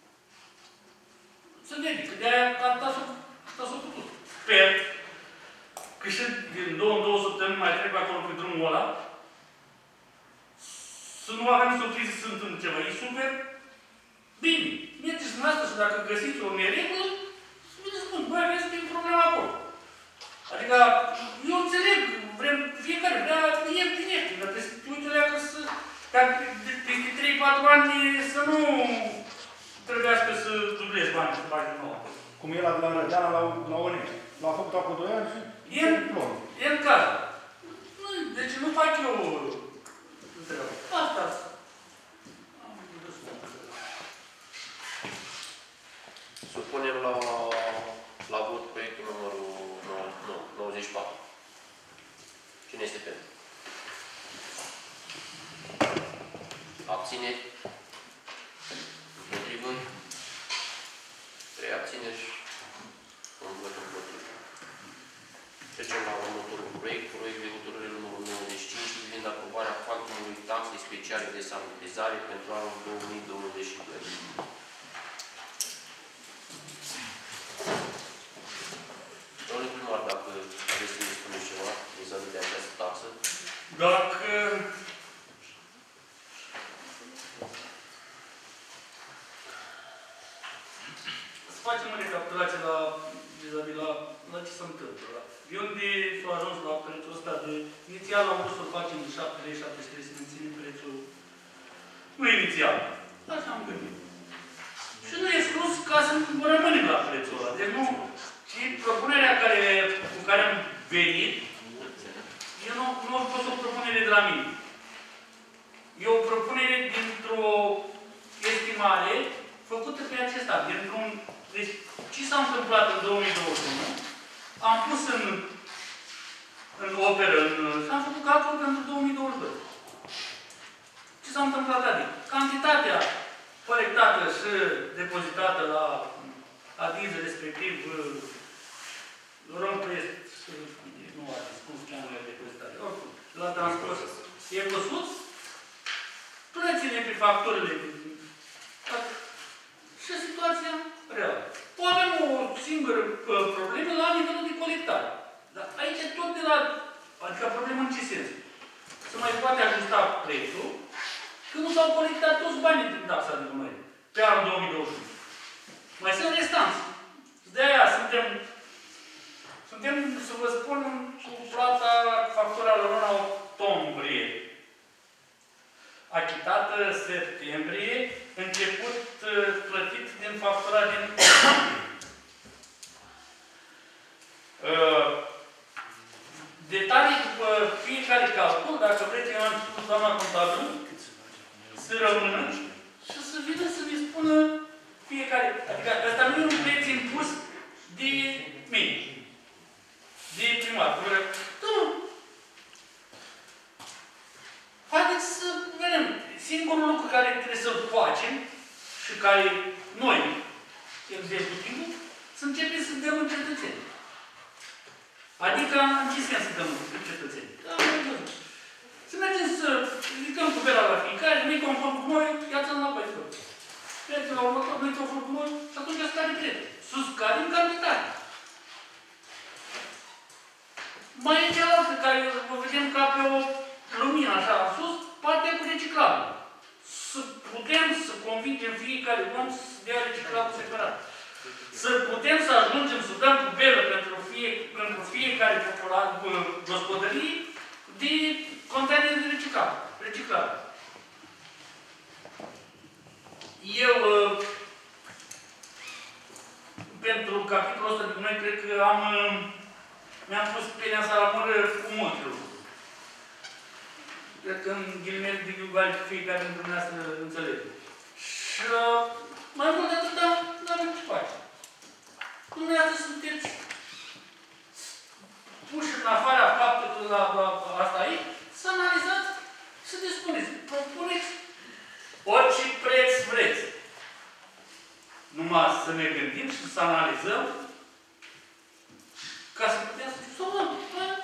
să vede, că de-aia atâta s-a făcut. Sper că și din două în două săptămâni mai trebuie acolo pe drumul ăla, să nu avem surprize să se întâmple ceva. E super bine. Mergeți dumneavoastră și dacă găsiți o neregulă, să vă spun, băi, aveți că e problema acolo. Adică, eu înțeleg, vrem, fiecare vrea ieftin, ieftin, dar trebuie să te uite la că să, ca peste trei patru ani să nu trebuiască să dublezi banii, să bagi din nou. Cum e la Rădeana, la, la O N E. L-a făcut acum doi ani și... E, e în caz. Deci nu fac eu treabă. Asta. Supunem la, la vot proiectul numărul nouăzeci și patru. Cine este pentru? Abțineri? Împotrivă? Trei abțineri și un vot împotrivă. Trecem la următorul proiect, proiect de hotărâre numărul nouăzeci și cinci, privind aprobarea facturului taxei speciale de sanitizare pentru anul două mii douăzeci și doi. Domnule primar, dacă aveți să ne spuneți ceva vis-a-vis de această taxă. Dacă să facem o recapitulație la vis-a-vis la, la ce se întâmplă. De unde s-a ajuns la prețul ăsta de... Inițial am vrut să-l facem de șapte lei șaptezeci și trei să menținem prețul... Nu inițial. Așa am gândit. Și nu e exclus ca să rămânem la prețul ăla. Deci nu... Și propunerea care, cu care am venit, eu nu, nu a fost o propunere de la mine. E o propunere dintr-o estimare făcută pe acesta, dintr-un... Deci, ce s-a întâmplat în două mii douăzeci și unu? Am pus în, în operă, în, și am făcut calcul pentru două mii douăzeci și doi. Ce s-a întâmplat adică? Cantitatea colectată și depozitată la adiză, respectiv Romprest, nu are spus ceamurile depozitare, oricum, la transport, e văzut plățile pe facturile și situația reală. O avem o singură problemă la nivelul de colectare. Dar aici tot de la... Adică problema în ce sens? Se mai poate ajusta prețul că nu s-au colectat toți banii din taxa de numări pe anul două mii douăzeci și unu. Mai sunt restanți. De aia suntem, suntem, să vă spun, cu plata factura la luna octombrie. Achitată septembrie, început plătit din factura din uh, detalii după fiecare calcul, dacă vreți, eu am spus doamna contabil, să rămână și să vină să ne spună fiecare. Adică ăsta nu e un preț impus de mine, de primar. Dom'le, care noi, executivul, să începem să dăm în cetățeni. Adică, în ce sens să dăm în cetățeni? Da, să mergem să ridicăm cu bela la fiecare, nu-i conform cu noi, ia-ți-l înapoi. Mergem la următor, nu-i conform cu noi, și atunci scade prețul. Să scade în cantitate. Mai e cealaltă care o vedem ca pe o lumină așa în sus, partea cu reciclabil. Să putem să convingem fiecare om să dea reciclabil separat. Să putem să ajungem să dăm cu belă pentru, fie, pentru fiecare popular, gospodărie de containere de reciclabil. reciclabil. Eu, pentru capitolul ăsta de noi, cred că am mi-am pus penia să ramură cu multe lucruri. Cred că în ghilimele de ghiugare fiecare dintre dumneavoastră înțelege. Și mai mult de atât, dar nu avem ce face. Dumneavoastră sunteți puși în afara faptului la, la asta aici, să analizați, să dispuneți. Propuneți orice preț vreți. Numai să ne gândim și să analizăm ca să putem să să luăm.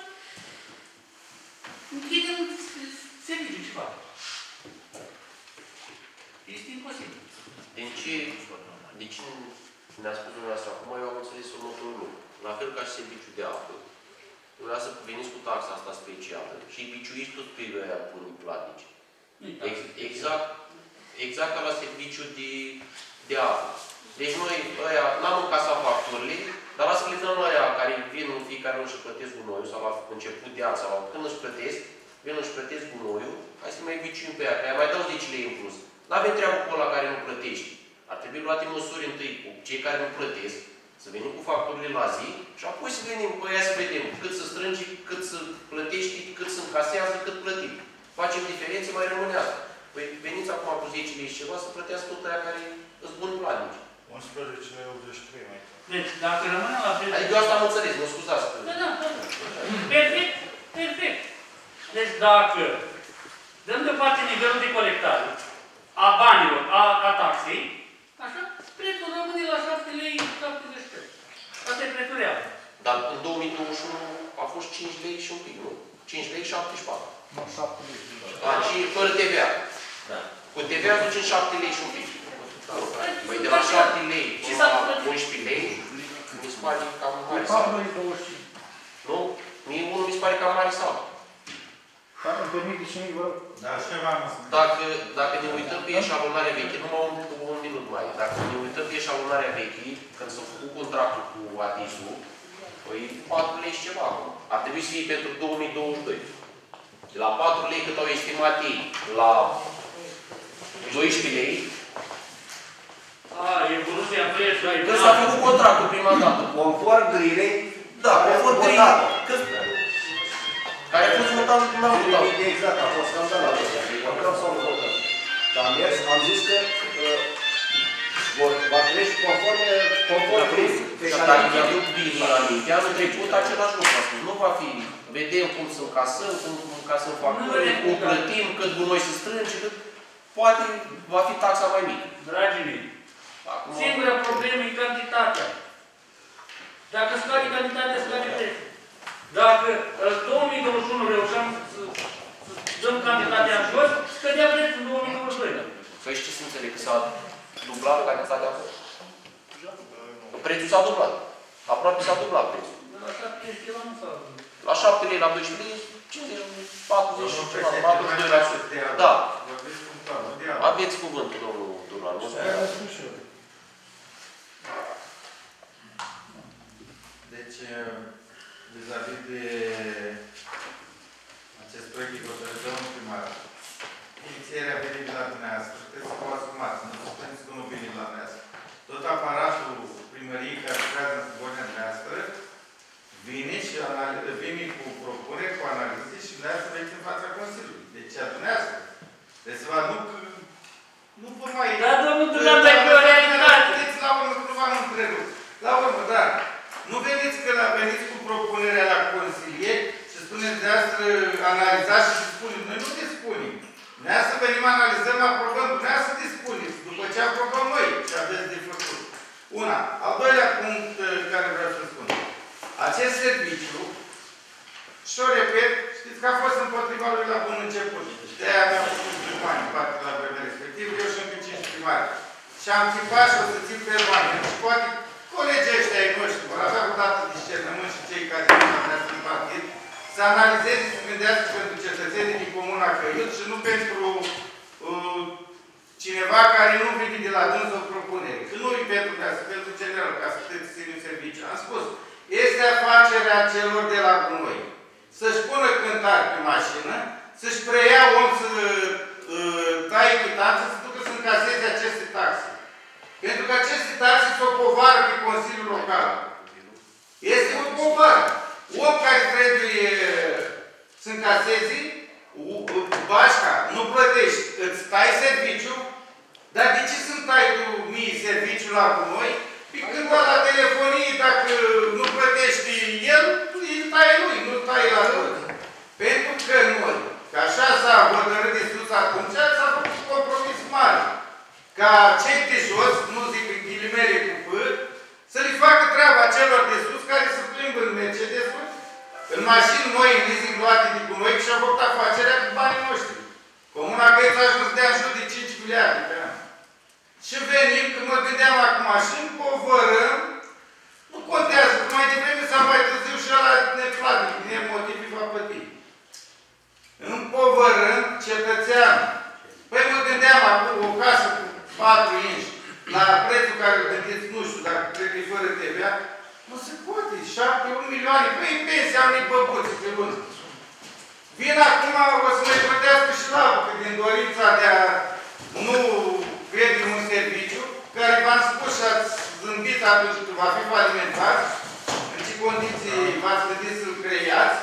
Închidem serviciu ceva. Este imposibil. Din ce, din ce ne-a spus dumneavoastră acum, eu am înțeles următorul lucru. La fel ca și serviciul de apă. Dumneavoastră veniți cu taxa asta specială și îi biciuiți tot pe aia pânii platici. Exact, exact ca la serviciul de, de apă. Deci noi, ăia, n-am încasat facturile, dar lasă că le dăm la aia care vin în fiecare lună și plătesc gunoiul, sau la început de an, sau la când își plătesc, vin își plătesc gunoiul, hai să mai biciuim pe aia, că aia mai dau zece lei în plus. N-avem treabă cu ăla care nu plătești. Ar trebui luate măsuri întâi cu cei care nu plătesc, să venim cu facturile la zi și apoi să venim cu aia să vedem cât să strângi, cât să plătești, cât să încasează, cât plătim. Facem diferențe, mai rămâne asta. Păi veniți acum cu zece lei și ceva să plătească tot aia care îți buni planici. unsprezece lei optzeci și trei mai tare. Deci, dacă rămânem la fel... Adică eu asta am înțeles, mă scuzați. Da, da, da. Perfect, perfect. Deci dacă dăm deoparte nivelul de colectare a banilor, a, a taxei, așa, prețul rămâne la șapte lei șaptezeci și trei. Asta e prețul real. Dar în două mii douăzeci și unu a fost cinci lei și un pic, nu? cinci lei șaptezeci și patru. Nu, șapte lei. A, și fără T V A. Da. Cu T V A duce în șapte lei și un pic. Păi de la șapte lei până la unsprezece lei, mi se pare cam mare sală. Nu? Mie unul mi se pare cam mare sală. Dar îmi permite și mie, vă rog. Da, ceva am spus. Dacă, dacă ne uităm pe eșalonarea veche, numai un, un minut mai, dacă ne uităm pe eșalonarea veche, când s-a făcut contractul cu A T I S-ul, păi patru lei și ceva acum. Ar trebui să fie pentru două mii douăzeci și doi. De la patru lei cât au estimat ei, la doisprezece lei, A, evoluția prețului. când s-a făcut contractul prima dată. Conform grilei, Da, conform grilei. Care a fost votat în votat. Exact, a fost scandalat. Votat sau nu votat. Dar am mers, am zis că va trece conform conform grilei. Dar dacă mi-aduc bine la minte, anul trecut același lucru a spus. Nu va fi. Vedem cum să încasăm, cum încasăm facturile, cum plătim, cât gunoi să strânge, cât... Poate va fi taxa mai mică. Dragii mei, Acum... singura problemă e cantitatea. Dacă scade cantitatea, scade prețul. Dacă în două mii douăzeci și unu reușeam să, să dăm cantitatea în jos, scădea prețul în două mii douăzeci și doi. Păi știți să înțeleg că s-a dublat cantitatea acolo. Prețul s-a dublat. Aproape s-a dublat prețul. La șapte ceva nu s-a dublat. La șapte lei, la doisprezece lei, cincizeci, patruzeci și ceva, patruzeci și doi la sută. Da. Aveți cuvântul, domnul Turlan. Deci, vis-a-vis de acest proiect de hotărâre, domnul primar, inițierea a venit la dumneavoastră, trebuie să vă asumați, nu spuneți că nu vine la dumneavoastră. Tot aparatul primăriei care lucrează în subordinea dumneavoastră vine și vine cu propuneri, cu analize și dumneavoastră veniți în fața Consiliului. Deci, a dumneavoastră. Deci, să vă aduc, nu vă mai... Da, domnul Turlan, dar e o realitate. La urmă, nu v-am întrerupt. La urmă, da. Nu veniți că la veniți cu propunerea la consilier și spuneți de asta analizați și spuneți. Noi nu te spunem. Noi să venim, analizăm, aprobăm. Noi să te spuneți. După ce aprobăm noi. acest serviciu, și o repet, știți că a fost împotriva lui la bun început. De-aia mi-am făcut primari în partea la vremea respectivă, eu și încă cinci primari. Și am țipat și o să țin pe bani. Și poate colegii ăștia ai noștri vor avea o dată discernământ și cei care nu avească în partid, să analizeze și să gândească pentru cetățenii din Comuna Căiut și nu pentru uh, cineva care nu vine de la dâns o propunere. Că nu e pentru ca să pentru general, ca să puteți ține un serviciu. Am spus, este afacerea celor de la gunoi. Să-și pună cântari pe mașină, să-și preia om să uh, taie chitanță, să ducă să încaseze aceste taxe. Pentru că aceste taxe sunt o povară pe Consiliul Local. Este o povară. Om care trebuie să încaseze, bașca, nu plătești, îți tai serviciu, dar de ce să-mi tai tu mie serviciu la noi? Pe când la telefonie, dacă nu plătești el, îi tai lui, nu tai la toți. Pentru că noi, că așa s-a hotărât de sus atunci, s-a făcut compromis mare. Ca cei de jos, nu zic în ghilimele cu P, să le facă treaba celor de sus care se plimbă în Mercedes-uri, în mașini noi, în leasing luate de cu noi, și au făcut afacerea cu banii noștri. Comuna Căiți a ajuns de în jur de cinci miliarde pe an. Și venim, când mă gândeam acum și împovărăm, nu contează, că mai devreme sau mai târziu și ăla neplătit, din motive va plăti. Împovărăm cetățeanul. Păi mă gândeam acum o casă cu patru inși, la prețul care îl gândiți, nu știu, dacă trebuie fără T V A, nu se poate, șapte, un milioane, păi pensia unei băbuți pe lună. Vin acum, o să mai plătească și la că din dorința de a nu crede un serviciu, care v-am spus și ați zâmbit atunci când va fi falimentar, în ce condiții v-ați gândit să-l creiați,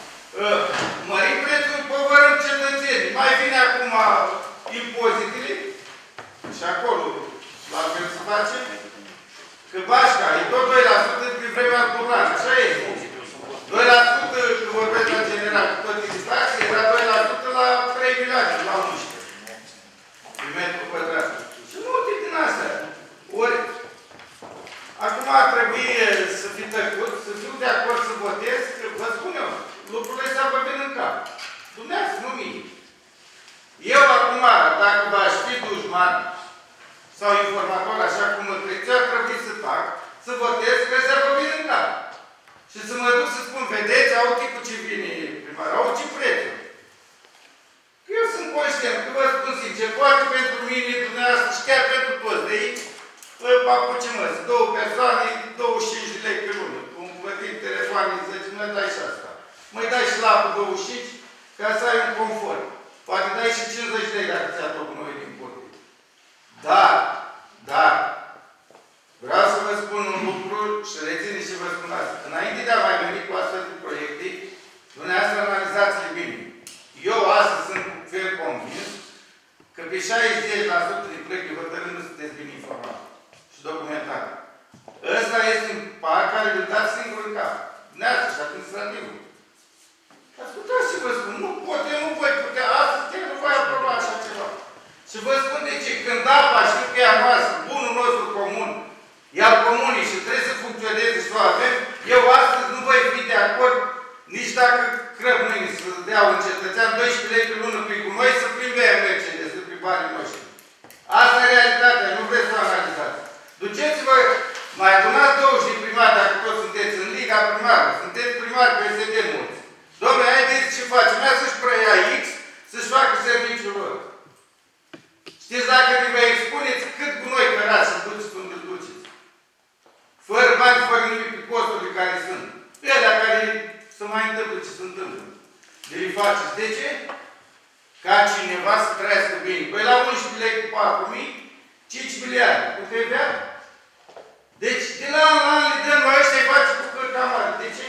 mărim prețul, povărăm cetățenii. Mai vine acum impozitele și acolo, la fel se face, că bașca e tot doi la sută de vremea curlantă, așa este. doi la sută când vorbesc la general, cu toate distracții, era doi la sută la trei milioane, la unsprezece. Pe metru pătrat. Și multe din astea. Ori, acum ar trebui să fii tăcut, să fiu de acord să votez, că vă spun eu, lucrurile astea vă vin în cap. Dumneavoastră, nu mie. Eu acum, dacă v-aș fi dușman sau informator, așa cum mă cred, ar trebui să fac, să votez, că astea vă vin în cap. Și să mă duc să spun, vedeți, au tipul ce vine primar, au ce prețul. Eu sunt conștient, că vă spun sincer, poate pentru mine, dumneavoastră și chiar pentru toți de aici, papuci mă, două persoane, douăzeci și cinci de lei pe lună. Cum plătim telefoane, zice, mă dai și asta. Măi dai și lapul douăzeci și cinci, ca să ai un confort. Poate dai și cincizeci de lei dacă ți-a tot noi din curte. Dar, dar, vreau să vă spun un lucru și rețineți ce vă spun asta. Înainte de a mai veni cu astfel de proiecte, dumneavoastră analizați-le bine. Eu astăzi sunt fel convins că pe șaizeci la sută de proiecte hotărând nu sunteți bine informat și documentat. Ăsta este un par care îl dați singur în cap. Dumneavoastră și administrativul. Ascultați ce vă spun. Nu pot, eu nu voi putea. Astăzi chiar nu voi aproba așa ceva. Și vă spun de ce. Când apa și pe ea noastră, bunul nostru comun, iar comunii și trebuie să funcționeze și să o avem, eu astăzi nu voi fi de acord nici dacă crăb mâine să dea un cetățean doisprezece lei pe lună pe cu noi să plimbe Mercedes pe banii noștri. Asta e realitatea, nu vreți să o analizați. Duceți-vă, mai adunați douăzeci de primari dacă toți sunteți în Liga Primară, sunteți primari P S D mulți. Dom'le, haideți ce facem? Ia să-și preia X, să-și facă serviciul lor. Știți dacă vă expuneți cât cu noi cărați să duceți unde duceți. Fără bani, fără nimic pe costurile care sunt. Pe alea care să mai întâmplă ce se întâmplă. De le faceți. De ce? Ca cineva să trăiască bine. Păi la unsprezece lei cu patru mii, cinci miliarde. Cu T V A? Deci, de la an la an le dăm, noi ăștia îi face cu cărca mare. De ce?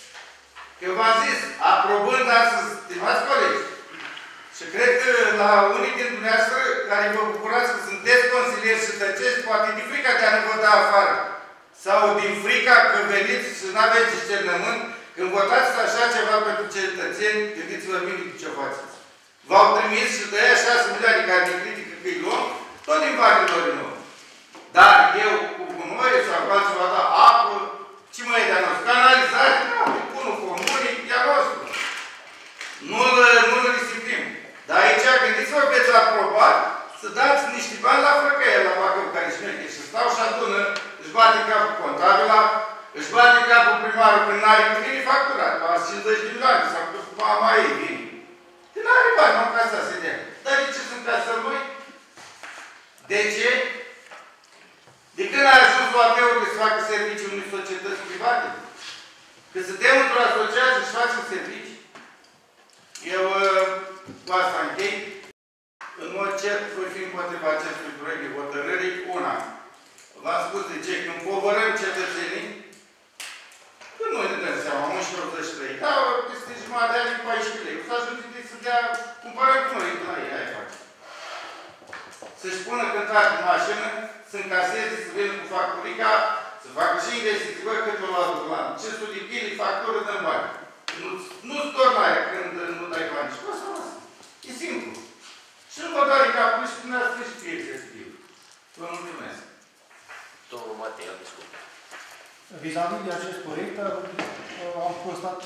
Că v-am zis, aprobând astăzi, stimați colegi, și cred că la unii din dumneavoastră care vă bucurați că sunteți consilieri și tăceți, poate din frica de a nu vă da afară, sau din frica că veniți și nu aveți discernământ, când votați așa ceva pentru cetățeni, gândiți-vă bine cu ce faceți. V-au trimis și de aia șase milioane care ne critică că îi luăm, tot din banii lor nou. Dar eu, cu gunoie sau altceva, da apă, Ce mai e de-a nostru? Canalizare? Da, bunul comunii, e a nostru. Nu-l nu risipim. Dar aici, gândiți-vă, veți aproba să dați niște bani la frăcăie, la Bacău, care șmeche, și stau și adună, își bate capul contabila, își bate capul primarul când n-are cu vine facturat, la cincizeci de milioane, sau cu mama ei vine. Că n-are bani, nu ca să se dea. Dar de ce sunt casă noi? De ce? De când a ajuns la ateurile să facă servicii unei societăți private? Că suntem într-o asociație și facem servicii. Eu cu asta închei. În mod cert, voi fi împotriva acestui proiect de hotărâri. Una, v-am spus de ce, când povărăm cetățenii, când noi ne dăm seama, unsprezece optzeci și trei, da, peste jumătate de ani, paisprezece lei, o să ajunge să dea, cumpărăm cu noi, la ei, aia face. Să-și pună cântat în mașină, să încaseze, să vină cu facturica, să facă și investiții, bă, cât o luat la an. cinci sute de chili, factură, dăm bani. Nu-ți tornare când nu dai bani. Și poți să lasă. E simplu. Și nu vă doare capul și dumneavoastră și fie efectiv. Vă mulțumesc. Domnul Matei, am discutat. Vis-a-vis de acest proiect, am constat,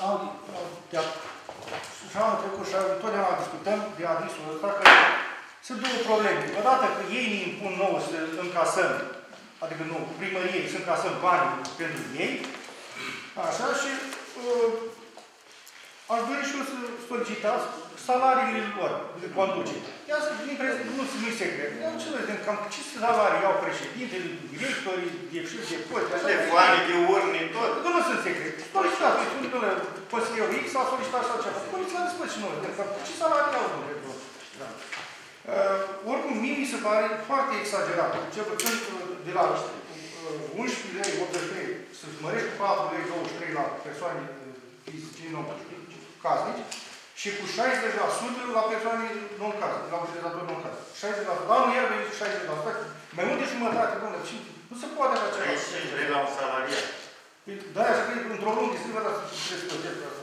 și anul trecut și întotdeauna discutăm de adresul ăsta, că sunt două probleme. Odată că ei ne impun nouă să încasăm, adică nu, primăriei să încasăm banii pentru ei, așa, și uh, aș dori și eu să solicitați salariile lor de conducere. Ia să, din prezent, nu nu-i secret. Ia ce vedem, cam ce salarii au președintele, directorii, de șef de post, de foane, de urni, tot. Nu, nu sunt secret. Solicitați, spune Consiliul X a solicitat așa ceva. Puneți la dispoziție și noi, ce salarii au dumneavoastră? Da. Uh, oricum, mie mi se pare foarte exagerat. Cel puțin de la uh, unsprezece lei optzeci și trei să-ți mărești cu patru lei douăzeci și trei la persoane fizice non-casnici și cu șaizeci la sută la persoane non-casnici, la utilizatori non-casnici. șaizeci la sută. Anul iar veni șaizeci la sută. Mai mult de jumătate, domnule. Nu se poate așa ceva. treizeci și cinci lei la un salariat. De-aia să cred că într-o lună de sâmbătă trebuie să plătesc asta.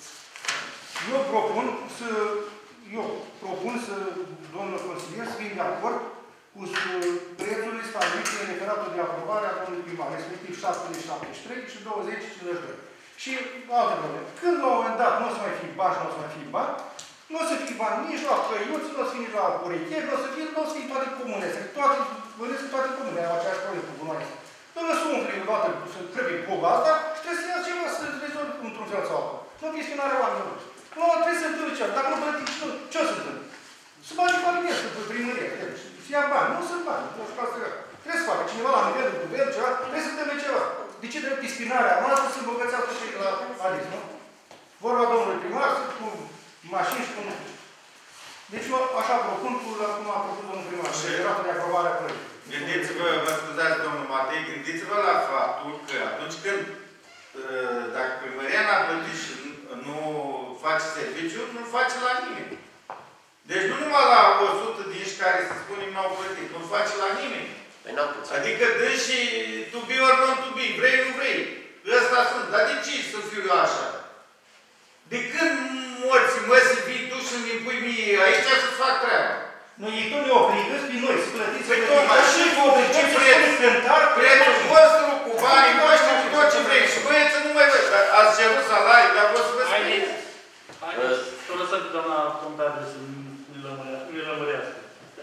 Eu propun să Eu propun să, domnul consilier, să fim de acord cu prețurile stabilite în referatul de aprobare a domnului primar, respectiv șapte sute șaptezeci și trei și douăzeci cincizeci și doi. Și alte probleme. Când la un moment dat nu o să mai fie bani și nu o să mai fie bani, nu o să fie bani nici la căiuți, nu o să fie nici la urecheri, nu o să fie, nu o să fie toate comunele. Toate, vădesc că toate comunele au aceeași problemă cu gunoaiele. Până să umple o dată, să trebuie poga asta și trebuie să ia ceva să rezolvi într-un fel sau altul. Nu chestionarea oamenilor. Nu, trebuie să întâmple ceva. Dacă nu plătiți, ce o să întâmple? Să bagi familie, să primărie. Să ia bani. Nu sunt bani. Nu știu asta. Trebuie să facă cineva la nivelul guvern, ceva. Trebuie să întâmple ceva. De ce trebuie disciplinarea noastră să îmbogățească și la Adis, nu? Vorba domnului primar, cu mașini și cu nu știu. Deci eu așa propun cu cum a propus domnul primar. Referatul de aprobare a proiectului. Gândiți-vă, vă scuzați, domnul Matei, gândiți-vă la faptul că atunci când, dacă primăria n-a plătit și nu face serviciu, nu face la nimeni. Deci nu numai la o sută de inși care, să spunem, n-au plătit, nu face la nimeni. Păi n-am puțin. Adică dă și to be or not to be, vrei, nu vrei. Ăsta sunt. Dar de ce să fiu eu așa? De când morți, mă, să vii tu și îmi impui mie aici să-ți fac treaba? Nu, ei tot ne obligă pe noi să plătiți. Păi tocmai și vă obligăm să spuneți cântar, prețul vostru, cu banii voștri, cu tot ce vrei. Și băieți, nu mai văd. Ați cerut salarii, dar vreau să vă spun. Haideți, haideți, să o lăsăm pe doamna contabilă să ne lămărească.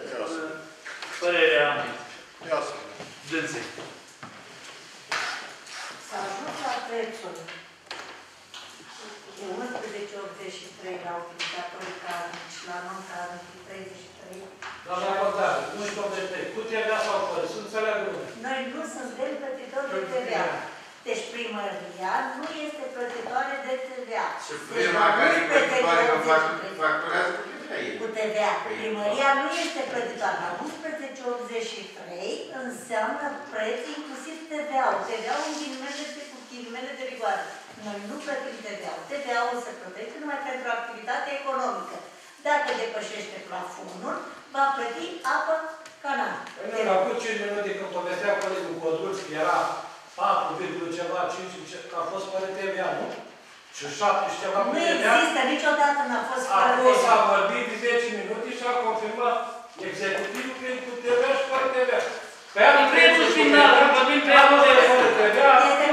Părerea dânsei. S-a ajuns la prețul de unsprezece optzeci și trei la utilizatorii carnici și la non-carnici treizeci și trei. Doamna contabilă, unsprezece optzeci și trei. Cu T V A sau fără? Să înțeleagă lumea. Noi nu suntem plătitori de T V A. Deci primăria nu este plătitoare de T V A. Și firma care e plătitoare că facturează cu T V A. Cu T V A. Primăria nu este plătitoare. La unsprezece optzeci și trei înseamnă preț inclusiv T V A-ul. T V A-ul în ghilimele de cu ghilimele de rigoare. Noi nu plătim T V A-ul. T V A-ul se plătește numai pentru activitate economică. Dacă depășește plafonul, va plăti apă canal. Păi nu, la acum cinci minute când povestea colegul Codruț, că era patru virgulă ceva, cinci, că a fost fără T V A, nu? Și șapte și ceva cu T V A. Nu există, niciodată n-a fost fără T V A. Acum s-a vorbit de zece minute și a confirmat executivul că e cu T V A și fără T V A. Pe anul Prețul final, vorbim prețul fără T V A, nu e cu T V A.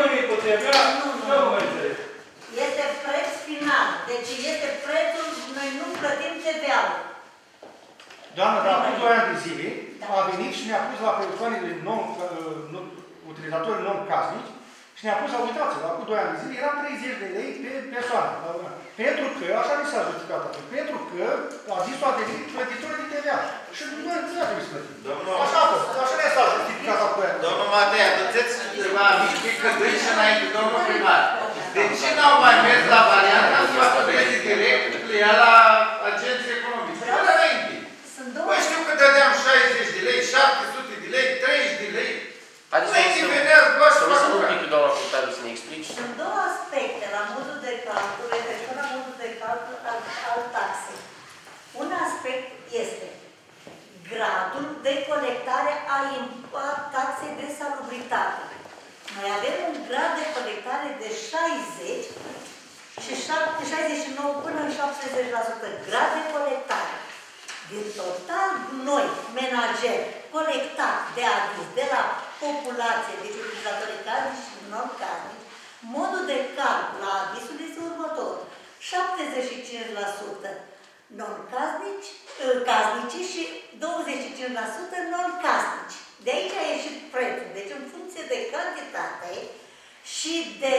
T V A, eu nu mă înțeleg. Este preț final. Deci este prețul, noi nu plătim T V A-ul. Doamna, dar acum doi ani de zile a venit și ne-a pus la persoanele non, utilizatorii non-casnici și ne-a pus, uitați-vă, acum doi ani de zile era treizeci de lei pe persoană. Pentru că, așa mi s-a justificat atunci, pentru că a zis-o a devenit plătitori de T V A. Și nu a trebuit să plătim. Așa a fost, așa ne s-a justificat acum. Domnul Matei, aduceți ceva mici cădui și înainte, domnul primar. De ce n-au mai mers la varianta să facă plătit direct la la agenții economice? Nu înainte. Păi știu că dădeam șaizeci de lei, șapte sute de lei, treizeci de lei. Haideți să lăsăm un pic pe doamna Contabil să ne explici. Sunt două aspecte la modul de calcul, referitor la modul de calcul al, al taxei. Un aspect este gradul de colectare a, a taxei de salubritate. Noi avem un grad de colectare de șaizeci și șaizeci și nouă până în șaptezeci la sută grad de colectare. Din total noi, menageri, colectat de adis, de la populație, deci utilizatorii casnici și non-casnici, modul de calcul la adisul este următor. șaptezeci și cinci la sută non-casnici, casnici și douăzeci și cinci la sută non-casnici. De aici a ieșit prețul. Deci în funcție de cantitate și de,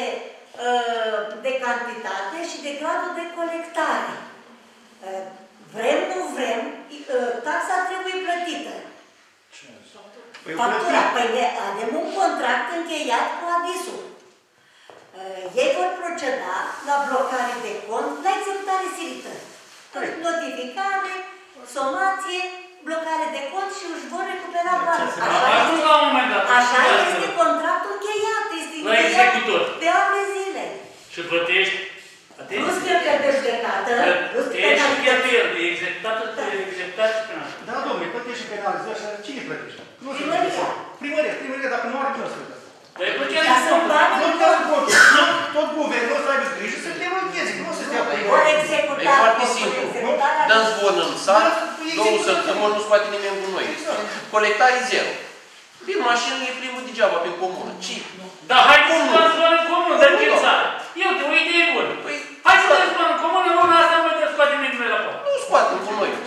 de cantitate și de gradul de colectare. Vrem, nu vrem, taxa trebuie plătită. Factura, păi avem un contract încheiat cu adisul. Ei vor proceda la blocare de cont, la executare silită. Notificare, somație, blocare de cont și își vor recupera banii. Așa este contractul încheiat. Este la executor. Pe ani de zile. Și plătești. Plus cheltuieli de judecată, plus penalizări. Cheltuieli de executat, executat și penalizări. Da, domnule, plătești și penalizări și cine plătește? Primăria. Primăria, primăria, dacă nu are cum să plătească. Dar e plătește cont. Tot guvernul să aibă grijă să te închezi, nu să te apă. Vor executa. E foarte simplu. Dăm zvon în sat, două săptămâni, nu scoate nimeni cu noi. Colectare zero. Prin mașină e primul degeaba pe comună. Ce? Dar hai să luăm zvon în comună, dă în țară. Eu te o idee bună. Hai să luăm zvon în comună, nu asta nu te scoate nimeni la poate. Nu scoatem cu noi.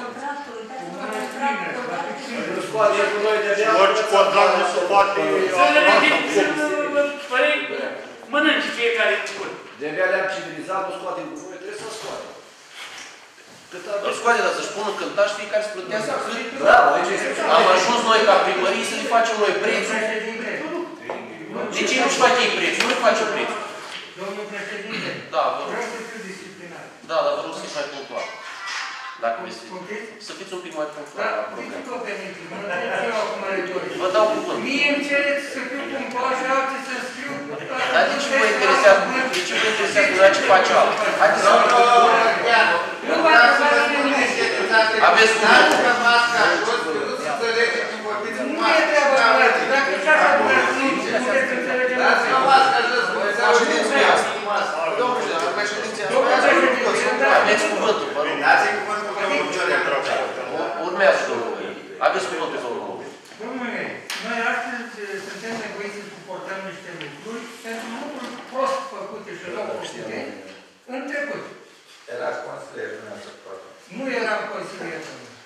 Nu scoate cu noi de deasă. Orice contract nu se poate... Să le vedem, să părei, mănânci fiecare cuvânt. De-abia le-am civilizat, nu scoatem cu noi, trebuie să scoatem. Îl scoate, dar să-și pună cântaș, fiecare să plătească. Da, aici este. Am ajuns noi ca primării să ne facem noi prețul. De ce nu-și fac ei prețul? Nu-i face prețul. Domnul președinte, Da, vă rog. vreau să fiu disciplinar. Da, dar vă rog să fiți mai punctual. Dacă vreți să fiți un pic mai punctual la problemă. Vă permite, mă întreb eu acum retoric. Vă dau cuvânt. Mie îmi cereți să fiu punctual și alții să scriu... Dar de ce vă interesează? De ce vă interesează la ce face altul? Haideți să vă Nu vă întrebați nimeni. aveți cuvânt. Nu e treaba noastră. Dacă și așa dumneavoastră nu puteți înțelege Aveți cuvântul, vă rog. Urmează, domnul. Aveți cuvântul, domnul Mobil. Domnule, noi astăzi suntem nevoiți să suportăm niște lucruri pentru lucruri prost făcute și rău făcute în trecut. Erați consilier, nu am să facă. Nu eram consilier.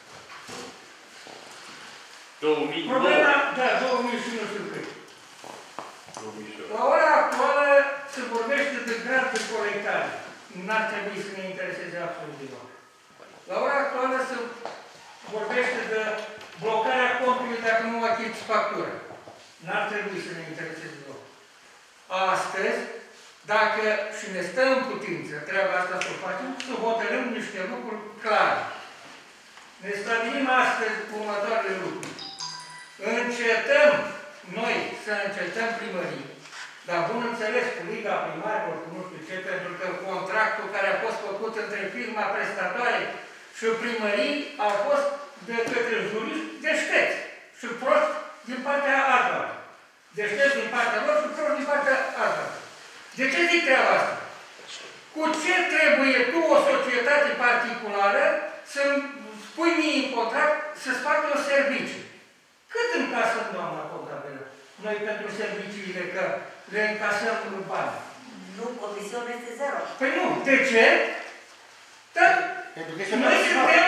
două mii nouă. Problema, da, două mii și nu știu cât. La ora actuală se vorbește de grad de colectare. N-ar trebui să ne intereseze absolut deloc. La ora actuală se vorbește de blocarea contului dacă nu achizi factura. N-ar trebui să ne intereseze deloc. Astăzi, dacă și ne stă în putință treaba asta să o facem, să hotărâm niște lucruri clare. Ne stabilim astăzi următoarele lucruri. Încetăm noi să încetăm primării, dar bun înțeles cu Liga Primarilor, cu nu știu ce, pentru că contractul care a fost făcut între firma prestatoare și primării a fost de către juriști deștepți și proști din partea altora. Deștepți din partea lor și proști din partea altora. De ce zic treaba asta? Cu ce trebuie tu, o societate particulară, să-mi spui mie în contract să-ți fac eu servicii? Cât încasăm, doamna contabilă, noi pentru serviciile, că le încasăm în bani. Nu, comisionul este zero. Păi nu, de ce? Dar noi suntem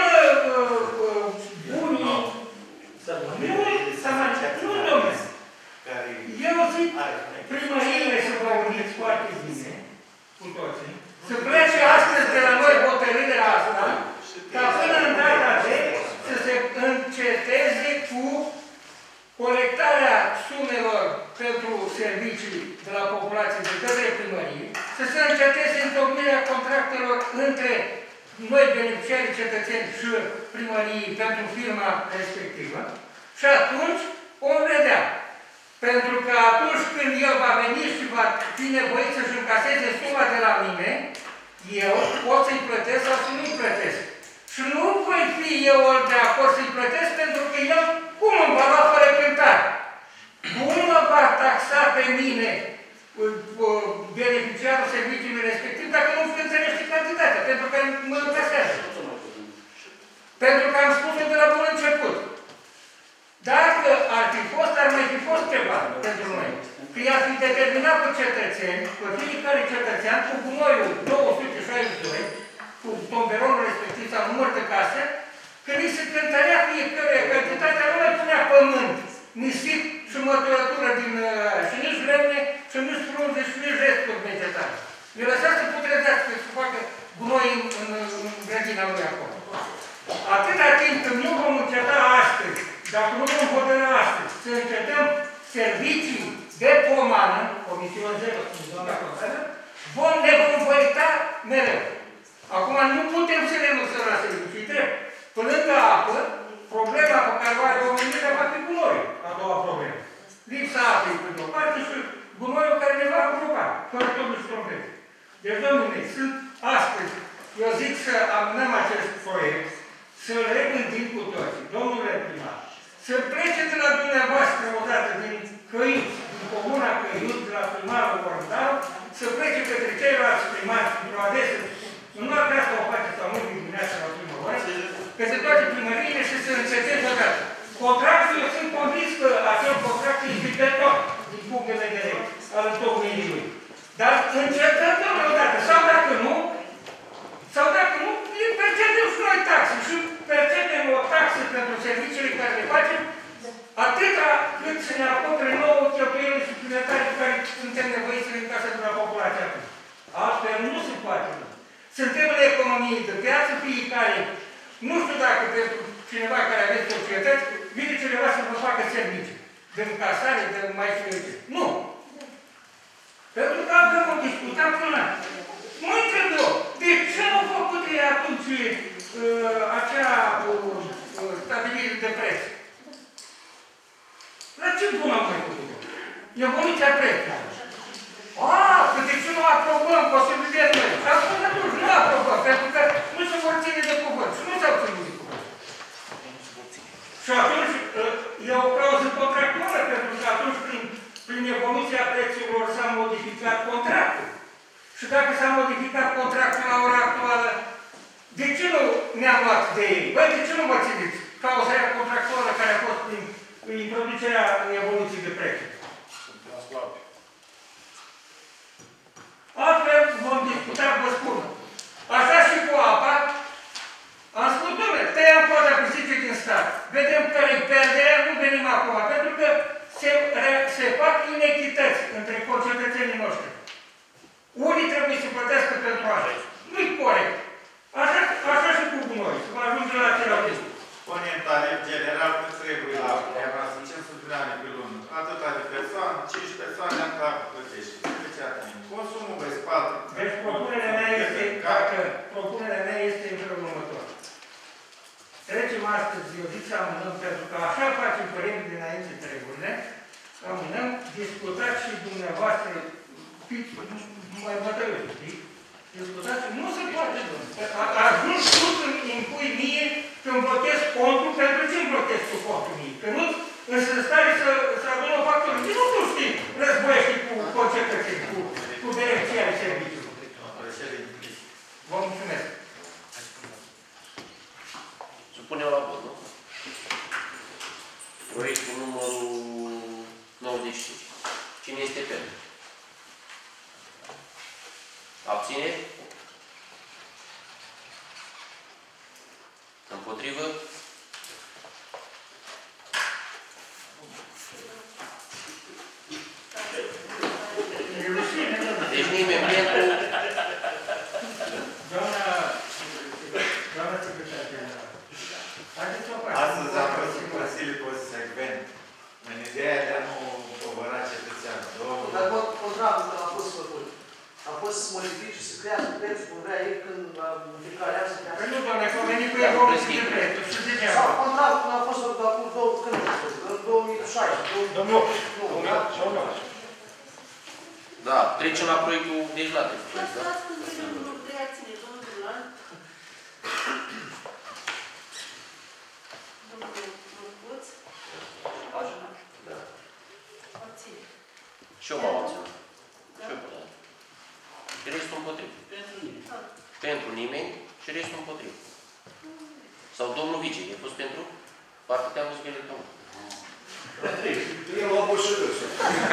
bunii. Nu, să mă nu, domnule. Eu zic, primăriile se vor uniți foarte bine, cu toții, să plece astăzi de la noi hotărârea asta, ca până în data de să se înceteze cu colectarea sumelor pentru servicii de la populație de către primărie, să se înceteze întocmirea contractelor între noi, beneficiarii cetățeni și primării pentru firma respectivă, și atunci o vedea. Pentru că atunci când el va veni și va fi nevoit să-și încaseze suma de la mine, eu pot să-i plătesc sau să nu-i plătesc. Și nu voi fi eu de acord să-i plătesc pentru că el cum îmi va lua fără cântare? Cum mă va taxa pe mine beneficiarul serviciului respectiv dacă nu înțelește cantitatea, pentru că mă încasează. Pentru că am spus-o de la bun început. Dacă ar fi fost, ar mai fi fost ceva pentru noi. Că i-ar fi determinat pe cetățeni, pe fiecare cetățean, cu gunoiul două sute șaizeci și doi, cu tomberonul respectiv sau număr de case, când îi se cântărea fiecare cantitatea, nu mai punea pământ, nisip și măturătură din... și nici lemne, și nici frunze, și nici resturi vegetale. Le lăsa să putrezească, să facă gunoi în, în, în grădina lui acolo. Atâta timp când nu vom înceta astăzi, dacă nu vom hotărâ astăzi, să încetăm servicii de pomană, Comisiunea zero, doamna Consară, vom ne vom văita mereu. Acum nu putem să renunțăm la servicii drept. Pe lângă apă, problema pe care o are România va fi gunoiul, a doua problemă. Lipsa apei pe de-o parte și gunoiul care ne va ocupa, fără totuși probleme. Deci, domnule, sunt astăzi, eu zic să amânăm acest proiect, să-l regândim cu toții, domnule primar, să plece de la dumneavoastră odată din Căiți, din comuna Căiți, de la primarul Ordal, să plece către ceilalți primari într-o adesă, nu ar vrea să o face sau nu din dimineața la primă oră, către toate primăriile și să înceteze odată. Contractul, eu sunt convins că acel contract este beton, din punct de vedere al întocmirii lui. Dar încetăm deodată, sau dacă nu, sau dacă nu, percepem și noi taxe și percepem o taxă pentru serviciile care le facem, atâta cât să ne acopere nouă cheltuielile suplimentare pe care suntem nevoiți să le încasăm de la populația. Altfel nu se poate. Suntem în economie de piață, fiecare, nu știu dacă pentru cineva care aveți societăți, vine cineva să vă facă servicii, de încasare, de mai știu. Nu! Pentru că avem o discutat până. Mă întreb eu, de ce nu au făcut ei atunci uh, acea uh, uh, stabilire de preț? La ce bun am mai făcut-o? Evoluția prețului. Ah, că de ce nu aprobăm posibilitatea noi? Și atunci atunci nu aprobăm, pentru că nu se vor ține de cuvânt. Și nu s-au ținut de cuvânt. Și atunci uh, e o clauză contractuală, pentru că atunci prin, prin evoluția prețurilor s-a modificat contractul. Și dacă s-a modificat contractul la ora actuală, de ce nu ne-am luat de ei? Băi, de ce nu mă țineți? Cauza aia contractuală care a fost prin introducerea evoluției de prețuri. Altfel vom discuta, vă spun. Așa și cu apa, am spus, dom'le, tăiam coada cu zice din stat. Vedem care-i pierderea, nu venim acum, pentru că se, se fac inechități între concetățenii noștri. Unii trebuie să plătească pentru asta. Nu-i corect. Așa, așa și cu gunoi, să ajungem la același. Spune în tarif general cât trebuie la apă, cinci sute de ani pe lună. Atâta de persoane, cinci persoane în cap plătește. Consumul pe spate. Deci propunerea mea este, dacă propunerea mea este în felul următor. Trecem astăzi, eu zic să amânăm, pentru că așa facem părere dinainte treburile, amânăm, discutați și dumneavoastră, fiți mai bătăiți, știi? Discutați, nu se poate, ajuns tu să-mi impui mie că-mi blochez contul, pentru ce îmi blochez tu contul mie? Că nu îți în stare să, să adună o factură. Și nu tu știi, războiești cu concetățenii, cu, cu direcția de serviciu. Vă mulțumesc. Supunem la vot, nu? Proiectul numărul nouăzeci și cinci. Cine este pentru? Împotrivă? Deci nimeni pentru... Doamna, doamna secretar general, haideți să o facem. Astăzi am văzut Consiliul Consecvent în ideea de a nu povăra cetățeanul. Dar contractul că a fost făcut. A fost să modifice, să crească prețul cum vrea ei când la fiecare an să crească. Păi nu, doamne, că au venit cu evoluții de prețuri și degeaba. Sau contractul a fost făcut acum două, când a fost? În două mii șaisprezece. Domnul, Nu, domnul, da? Da, trecem la proiectul de plată. Stați când vine unul de reacție, domnul Dulan. Domnul Mărcuț. Da. Abține. Și eu m-am abținut. Și eu. Și restul împotrivă. Pentru nimeni. Pentru nimeni și restul împotrivă. Sau domnul Vice, e fost pentru? Parcă te-am văzut bine ca mult. Eu am fost și râsul.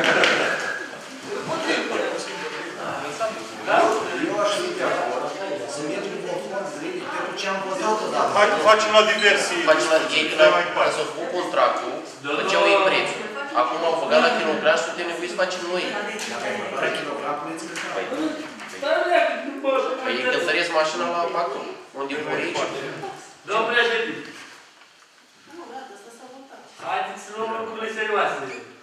Eu aș fi de acord să mergem conform drept pentru ce am votat odată. Facem la diversii. Facem la ei, când s-au făcut contractul, făceau ei prețul. Acum au băgat la kilogram și suntem nevoiți să facem noi. La kilogram, puneți că Păi, păi ei cântăresc mașina la Bacău, unde vor aici. Domnul președinte, Nu, gata, asta s-a votat. haideți să luăm lucrurile serioase.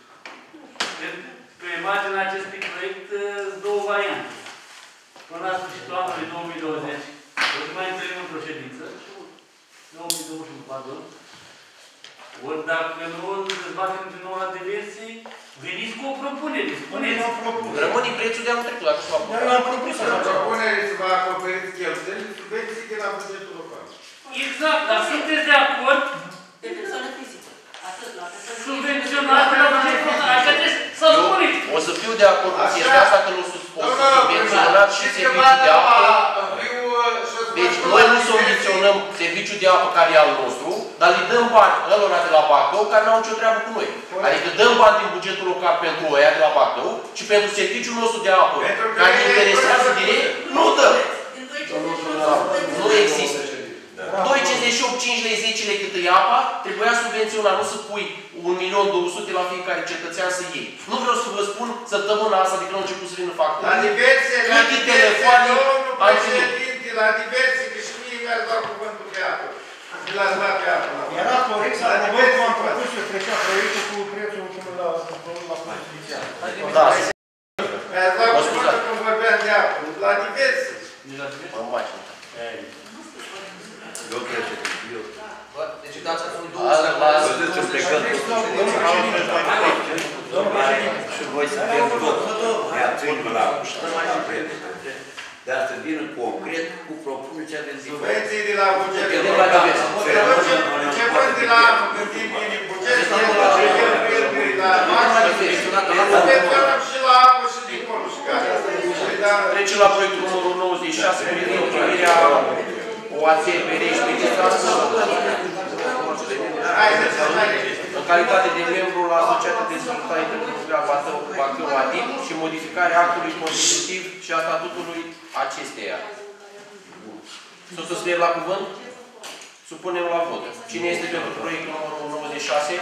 Pe imaginea acestui proiect sunt două variante. Până la sfârșitul anului două mii douăzeci, o să mai întâlnim într-o ședință, două mii douăzeci și unu, pardon. Ori dacă nu dezbatem din nou la diversii, veniți cu o propunere, spuneți. Rămâne prețul de anul trecut, dacă s-a dar eu am propus să facem. Propunerea să vă acoperiți cheltuielile, subvenții de la bugetul local. Exact, dar sunteți de acord? De persoană fizică. Atât la persoană fizică. Subvenționat la bugetul local. Adică trebuie să spuneți. O să fiu de acord cu chestia asta că nu sunt subvenționat și serviciul de apă. Deci noi nu subvenționăm serviciul de apă care e al nostru, dar le dăm bani ălora de la Bacău care n-au nicio treabă cu noi. Adică dăm bani din bugetul local pentru ăia de la Bacău și pentru serviciul nostru de apă care ne interesează direct, nu dăm. Nu există. doi cincizeci și opt, cinci lei, zece lei cât e apa, trebuia subvenționat, nu să pui un milion două sute la fiecare cetățean să iei. Nu vreau să vă spun săptămâna asta de când au început să vină facturi. La diverse, la Câte diverse, telefoane domnul am ținut. președinte, la diverse, că și mie mi-ați dat cuvântul pe apă. Și l-ați dat pe apă. Era corect să aprobăm cum am propus să trecea proiectul cu prețul cum la inițial. Da. Mi-ați dat cuvântul când vorbeam de apă. La diverse. Mă îmbaci. Eu președinte, eu. Deci dați acum două Asta la... Vedeți că plecăm și voi să fie tot. Ia țin-mă la dar să vină concret cu propuneri ce aveți din Subvenții de la bugetul De la local. diverse. Începând de la anul când vine bugetul, la cheltuielile, la mașini, subvenționăm și la apă și dincolo și gata. Trecem la proiectul numărul nouăzeci și șase privind primirea O A T B R și Medistrație. În calitate de membru la Asociația de Dezvoltare Interculturală Bacău A D I P și modificarea actului constitutiv și a statutului acesteia. Să o scriem la cuvânt? Supunem la vot. Cine este pentru proiectul numărul nouăzeci și șase?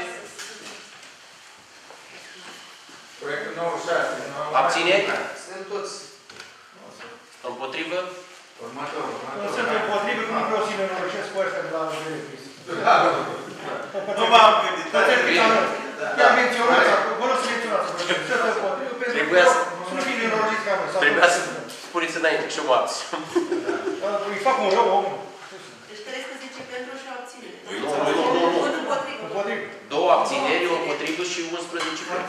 Proiectul nouăzeci și șase. Abține? Suntem toți. Împotrivă? Următor, următor. Sunt împotrivă că nu vreau să ne norocesc cu ăștia de la Benefic. Nu m-am gândit. Ia menționați acolo, vă rog să menționați. Sunt împotrivă pentru Trebuia că să... să nu fie nenorociți ca noi. Trebuia să spuneți înainte și eu mă abțin. Îi fac un rău omul. Deci treisprezece pentru și abținere. Nu, nu, nu, nu. Unu împotrivă. Împotrivă. Două abțineri, o împotrivă și unsprezece pentru.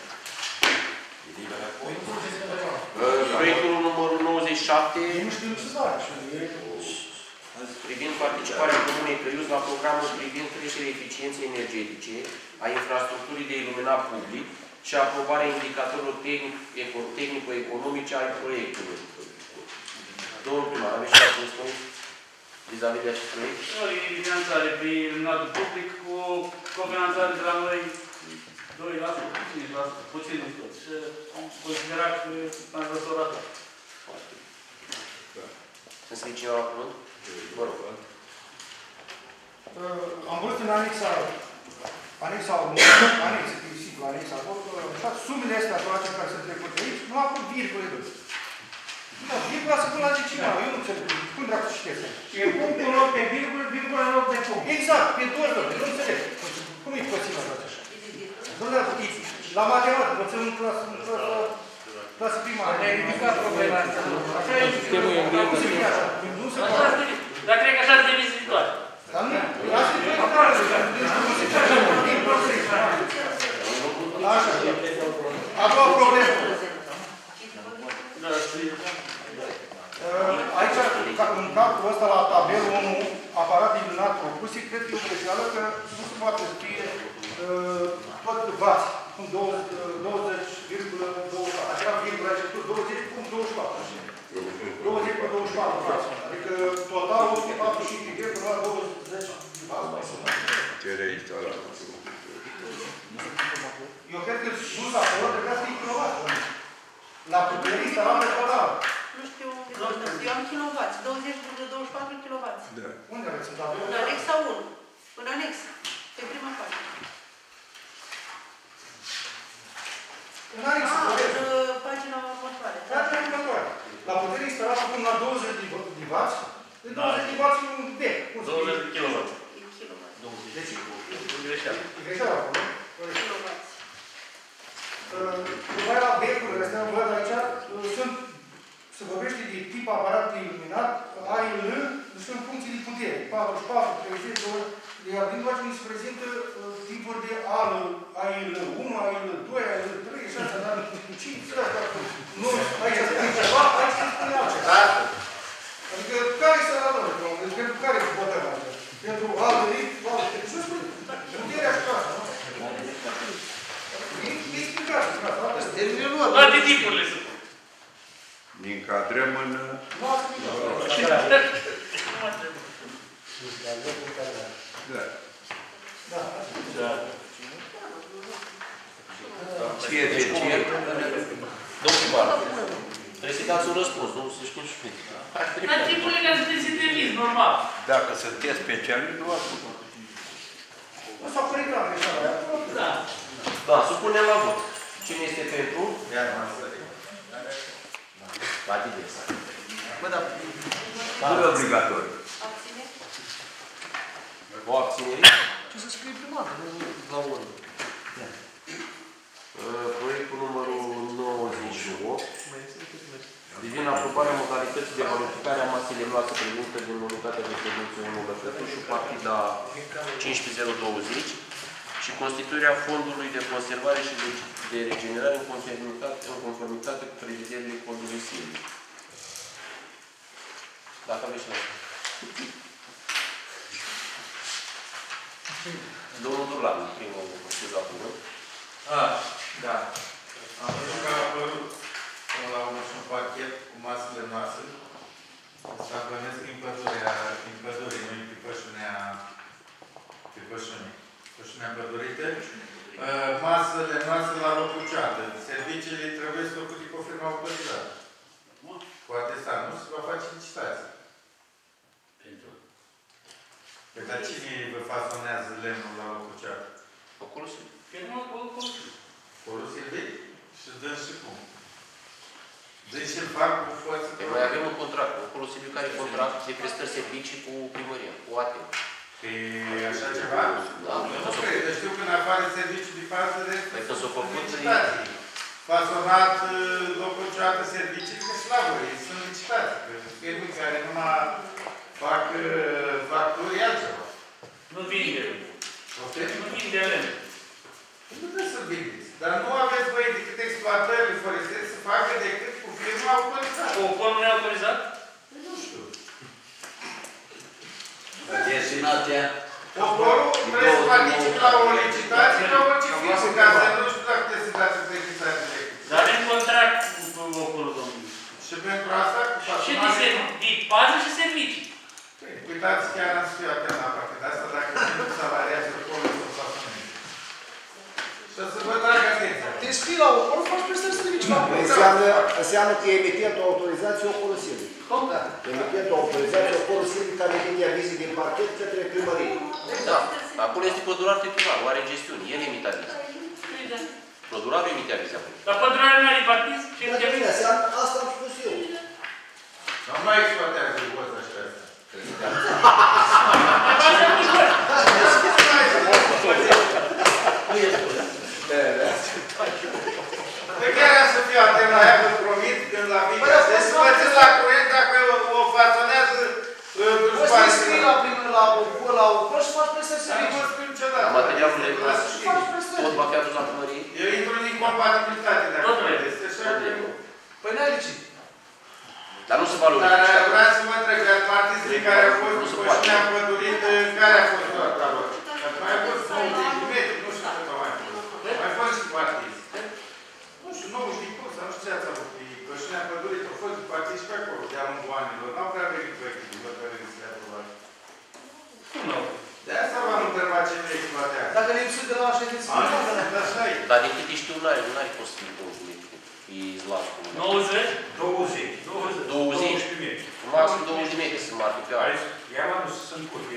Proiectul numărul nouăzeci și șapte Ei nu știu ce să facă. privind participarea Comunei Căiuț la programul privind creșterea eficienței energetice a infrastructurii de iluminat public și aprobarea indicatorilor tehnico-economice ai proiectului. Domnul primar, aveți ce să spuneți vis-a-vis de acest proiect? E finanțare pe iluminatul public cu cofinanțare de la noi doi la sută, cinci la sută, puțin din tot. Și am considerat că am răsărat. Să scrie cineva la cuvânt? Vă rog. am văzut în anexa, anexa, anexa, simplu, anexa, acolo, sumele astea toate care sunt trecute aici, nu apar virgule doar. Da, virgula se pune la decimal, eu nu înțeleg. Cum dracu citesc? E punctul în loc de virgulă, virgulă în loc de punct. Exact, pe două locuri, nu înțeleg. Cum e posibil așa? Dom'le, la matematică, învățăm în clasă, în clasă, clasă primară. Ne-ai ridicat problema asta. Așa e sistemul engleză. Nu se vine așa. Nu se poate. Dar cred că așa se devine viitoare. Dar nu, asta e foarte așa. A doua problemă. Aici, în capul ăsta, la tabelul unu, aparat iluminat propuse, cred că e o greșeală că nu se poate scrie tot vați, cum douăzeci virgulă douăzeci și patru. Așa virgulă, aici douăzeci virgulă douăzeci și patru. douăzeci virgulă douăzeci și patru vați. Adică total o sută patruzeci și cinci virgulă douăzeci vați. Ce reiți ăla? Eu cred că sus acolo trebuia să fie kilovat. La puterii instalat pe total. Nu știu, eu am kilovați, douăzeci virgulă douăzeci și patru kilovați. Da. Unde aveți în tabelul? În anexa unu. În anexa. Pe prima pagină. În anexa, Ah, corect. în pagina următoare. Pagina următoare. La puterii instalat acum la douăzeci de vați. De douăzeci de vați e un bec. douăzeci de kilovați. E kilovați. Deci, E greșeală. e greșeală acolo. Kilovați. După aia la becurile astea, văd aici, sunt, se vorbește de tip aparat iluminat, A I L, sunt funcții de putere, patruzeci și patru, treizeci, iar din toate mi se prezintă tipuri de A I L unu, A I L doi, A I L trei, și așa, dar cinci, nu, aici spune ceva, aici spune altceva. Adică, care este la lor? Pentru care votăm aici? Pentru A L I, A L I, și spune, puterea și asta, nu? Toate tipurile sunt. Ne încadrăm în... Da. Da. Ție, ție, ție. Domnul primar, trebuie să-i dați un răspuns, nu să știm și mine. Dar tipurile care sunteți interviți, normal. Dacă sunteți specialiști, nu ascultă. S-a corectat greșeala aia. Da. Da, supunem la vot. Cine este pentru? La diversa. Bă, dar... Nu e obligatoriu. Abține? O abținere? Ce să scrie primar? La urmă. Proiectul numărul nouăzeci și opt. Privind aprobarea modalității de valorificare a masei lemnoase prevăzută din unitatea de producție unu Lăcătușu, partida cincisprezece zero douăzeci și constituirea fondului de conservare și de regenerare în conformitate, în conformitate cu prevederile codului Silviu. Dacă aveți la asta. Domnul Durlan, primul la cuvânt. Ah, da. Am văzut că a apărut la un pachet cu masele noastre. Să abonesc din pădurea, din pădurii, nu din pășunea, din pășunii. Pășunea pădurită. Uh, masele noastre la locul ceată. Serviciile trebuie să făcute cu o firmă autorizată. Cu atestat. Nu se va face licitație. Pentru? Păi, dar cine vă fasonează lemnul la locul ceată? Acolo sunt. Firma acolo. Acolo Silviu? Și dă și cum? Deci îl fac cu forță. Noi avem un contract. Acolo Silviu care e contract de prestări servicii cu primăria, cu A T E. E așa ceva? Da. Nu cred, că știu că în afară serviciul de fază de Păi că s-o făcut licitații. Fasonat locul ceată servicii, că slavă, ei sunt licitații. Că firmii care numai fac facturi, e altceva. Nu vinde. Nu vinde lemn. Nu trebuie să vindeți. Dar nu aveți voie decât exploatările forestiere să facă decât cu firma autorizată. Conformul neautorizat? Nu știu. Destinația. Poporul trebuie să participe la o licitație ca orice firmă, ca să nu știu dacă trebuie să dați o licitație. Dar avem contract cu ocolul domnului. Și pentru asta, cu Și de pază și servicii. Uitați, chiar am scris atent la partida asta, dacă nu salariază ocolul, nu s-a spune. Și o să vă trag atenția. Te scrii la ocol, faci prestări servicii la ocol. Înseamnă că emitentul autorizației ocolul Silviu. Emitentul autorizației ocolul Silviu care vine avize din parchet către primărie. Da, acolo este pădurar titular, o are gestiune, el emite avize. Pădurarul emite avize acolo. Dar pădurarul nu are partid? Ce Dar bine, asta am spus eu. Nu mai exploatează boța și asta. Nu e spus. De chiar să fiu atent la ea, vă promit, când la vine, să sfățesc la curent dacă o fațonează o să scrii la primul la la o coș și faci prestări servicii. La materialul tot va fi adus la primărie? Eu intru în incompatibilitate dacă vedeți. Păi n-ai licit. Dar nu se valorizează. Dar vreau să mă întreb, iar partizele care au fost după și ne-am pădurit, care a fost soarta lor? Mai a fost nouăzeci de metri, nu știu cât mai fost. Mai fost și partiz. Nu știu, nouăzeci de curs, nu știu ce ați avut. Că și ne-am pădurit, au fost partiz și pe acolo, de-a lungul anilor. N-au prea venit proiectul, nu prea venit să le aprobat. Nu. De asta v-am întrebat ce ne exploatează. Dacă lipsit de la ședință, așa e. Dar din câte știu, n-are, n-are fost să fie douăzeci de metri. E zlat. nouăzeci? douăzeci. douăzeci. Maxim douăzeci de metri să marche pe aia. Ia m-am dus, sunt curte.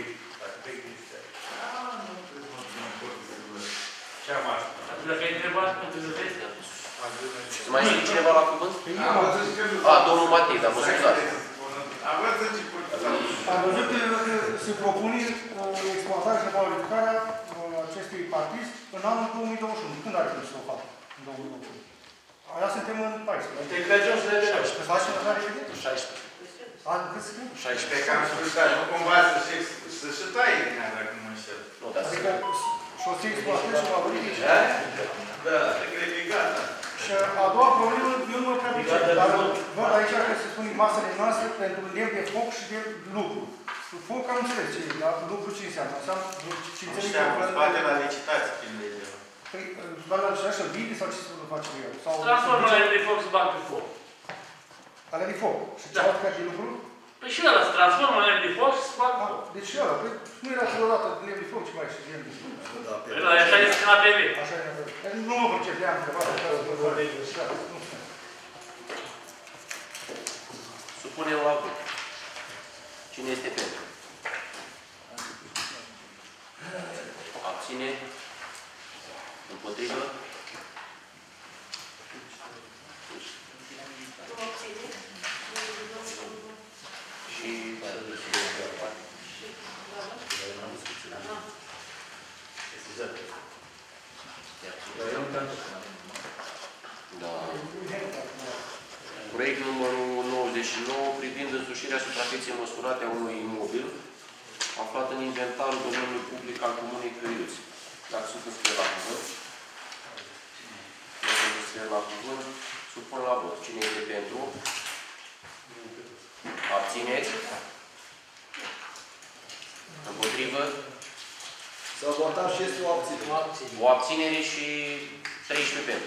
Ce am asta? Atunci dacă ai întrebat, nu trebuie să vezi. Să mai scrie cineva la cuvânt? A, domnul Matei, dar mă scuzați. Am văzut ce curte. Am văzut că se propune exploatarea și valorificarea acestui partiz în anul două mii douăzeci și unu. Când are timp să o facă? În două mii douăzeci și unu. Aia suntem în paisprezece. te mergem să ne vedem. Să facem așa de vedere? șaisprezece. Anul cât să fie? șaisprezece, cam scurtat. Nu cumva să-și taie din aia, dacă nu mă înșel. Nu, dar Adică și o să exploatezi și valorifici. Da, cred că e gata. Și a doua problemă, eu nu mă prea pricep, dar văd aici că se spune masele noastre pentru lemn de foc și de lucru. Foc am înțeles ce e, dar lucru ce înseamnă? Înseamnă ce înțeleg Ăștia am spate la licitații prin lege. Păi, doar la licitație să vinde sau ce să face eu? Transformă alea de foc să bag pe foc. Alea de foc. Și cealaltă care de lucru? Păi și ăla, să transformă alea de foc și să bag pe foc. Deci și ăla, păi nu era câteodată lemn de foc, ce mai și lemn de foc. Păi ăla, așa este la T V. Așa e, nu mă pricep, de-aia am întrebat. supunem la vot. Cine este pentru? Abține? Împotrivă? Și să decidem pe o parte. Da. Proiect numărul nouăzeci și nouă privind însușirea suprafeței măsurate a unui imobil aflat în inventarul domeniului public al Comunei Căiuți. Dacă sunt înscrie la cuvânt, dacă sunt înscrie la cuvânt, supun la vot. Cine este pentru? Abțineți? Împotrivă? Să votăm și este o abținere. O abținere și treisprezece pentru.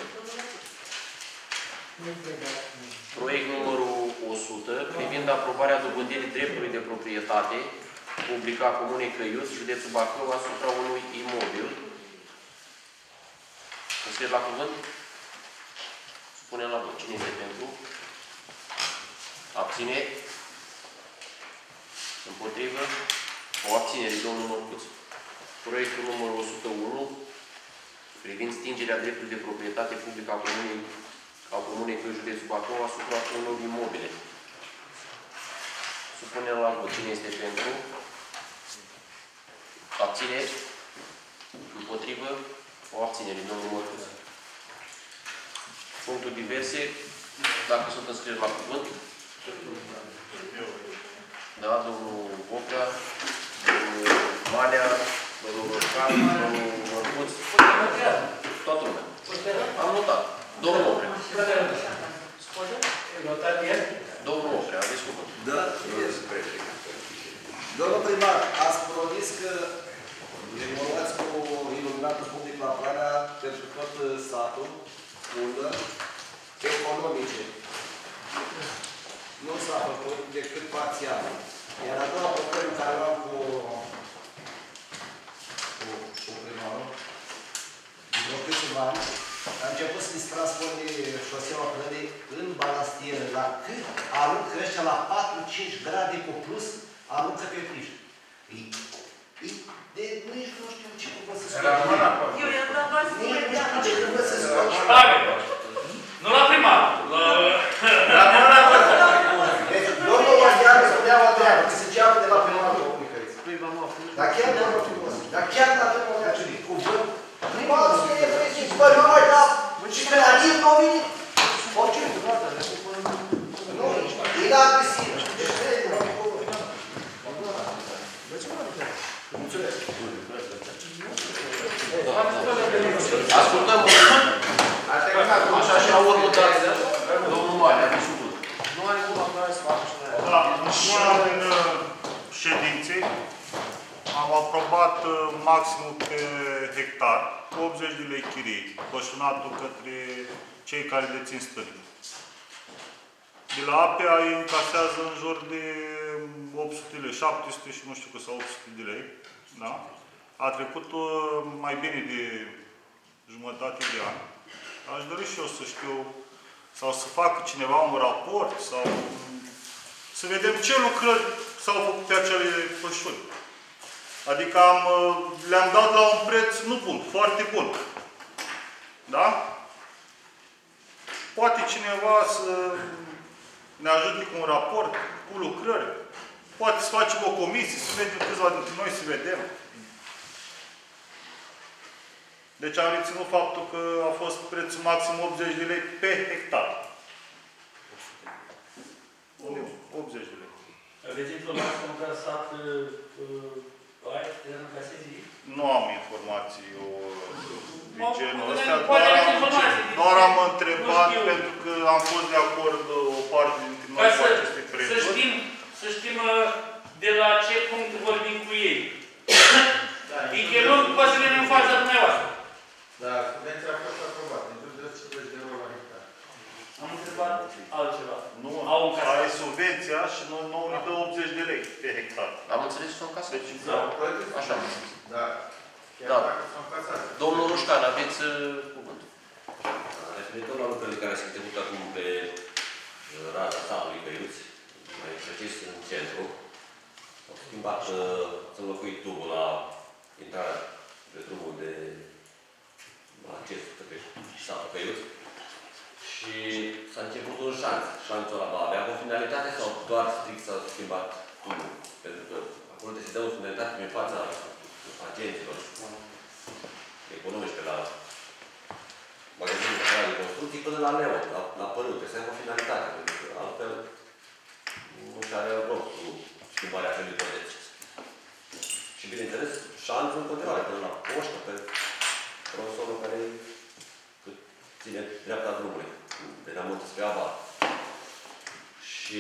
Proiect numărul o sută, privind aprobarea dobândirii dreptului de proprietate publică a Comunei Căiuți, județul Bacău, asupra unui imobil. Înscrie la cuvânt? Spunem la vot. Cine este pentru? Abține? Împotrivă? O abținere, domnul Mărcuț. Proiectul numărul o sută unu, privind stingerea dreptului de proprietate publică a Comunei al Comunei Căiuți, județul Bacău, asupra unor imobile. Supunem la vot. Cine este pentru? Abțineri? Împotrivă? O abținere, domnul Mărcuț. Punctul diverse. Dacă sunt înscrieri la cuvânt. Da, domnul Vocea, domnul Manea, domnul Roșcan, domnul Mărcuț. Toată lumea. Am notat. Domnul Oprea. Domnul Oprea, aveți cuvânt. Da, domnul primar, ați promis că demolați cu iluminatul public la Valea pentru tot satul, undă, economice. Nu s-a făcut decât parțial. Iar a doua problemă care o am cu, cu, cu primarul, după câțiva ani, a început să-i transforme șoseaua Clădei în balastieră. La cât aruncă ăștia la patru cinci grade cu plus aruncă pe friș. De nici nu știu ce trebuie să Era spun. Eu i-am dat bani să Nici nu știu ce mă trebuie să spun. Nu la primar, la... Deci, domnul Oaziar îmi spunea o treabă, că se ceapă de la primarul omului căiți. Dar chiar nu avem frumos. Dar chiar nu avem o reacție. Cuvânt. Primarul spune că zici, bă, nu mai da. Și pe la nim nu vine. Oricine. Nu, e la agresiv. Deci, crede, nu avem cuvânt. Mulțumesc. Ascultăm. A terminat. Așa și la urmă, domnul Mare, aveți cuvânt. Nu are cum apărea să facă și noi. Da, în ședinței am aprobat maximul pe hectar, cu optzeci de lei chirie, pășunatul către cei care dețin stările. De la A P A ei încasează în jur de opt sute de lei, șapte sute și nu știu cât sau opt sute de lei. Da? A trecut mai bine de jumătate de an. Aș dori și eu să știu, sau să facă cineva un raport, sau să vedem ce lucrări s-au făcut pe acele pășuni. Adică le-am dat la un preț nu bun, foarte bun. Da? Poate cineva să ne ajute cu un raport, cu lucrări. Poate să facem o comisie, să vedem câțiva dintre noi, să vedem. Deci am reținut faptul că a fost prețul maxim optzeci de lei pe hectar. optzeci de lei. Aveți informații cum că sat ai terenul casezii? Nu am informații eu, de genul ăsta, Poate doar aveți am, informații. doar am întrebat pentru că am fost de acord o parte dintre noi cu aceste Să prețuri. știm, să știm de la ce punct vorbim cu ei. Adică nu poate să venim în fața dumneavoastră. Da, subvenția a fost aprobată, în jur de o sută cincizeci de euro la hectar. Am întrebat altceva. Nu, au încasat. are subvenția și nu, nouă ne dă optzeci de lei pe hectar. Am înțeles că s-au încasat. Deci, Da, Așa am înțeles. Da. Chiar Da. dacă s-au încasat. Domnul Rușcan, aveți cuvântul. Referitor la lucrurile care s-au întâmplat acum pe rada satului Căiuți, mai precis în centru, au schimbat, s-a înlocuit tubul la intrarea pe drumul de acces către satul Căiuți și s-a început un șanț. Șanțul ăla va avea o finalitate sau doar strict s-a schimbat tubul? Pentru că acolo trebuie să dea o finalitate în fața agenților economici pe la magazinul de construcții până la Neo, la, la părât, trebuie să aibă o finalitate, pentru că altfel nu și-are loc cu schimbarea acelui pădeț. Și bineînțeles, șanțul în continuare, până la poștă, pe tronsolul care ține dreapta drumului, de la munte spre Avar. Și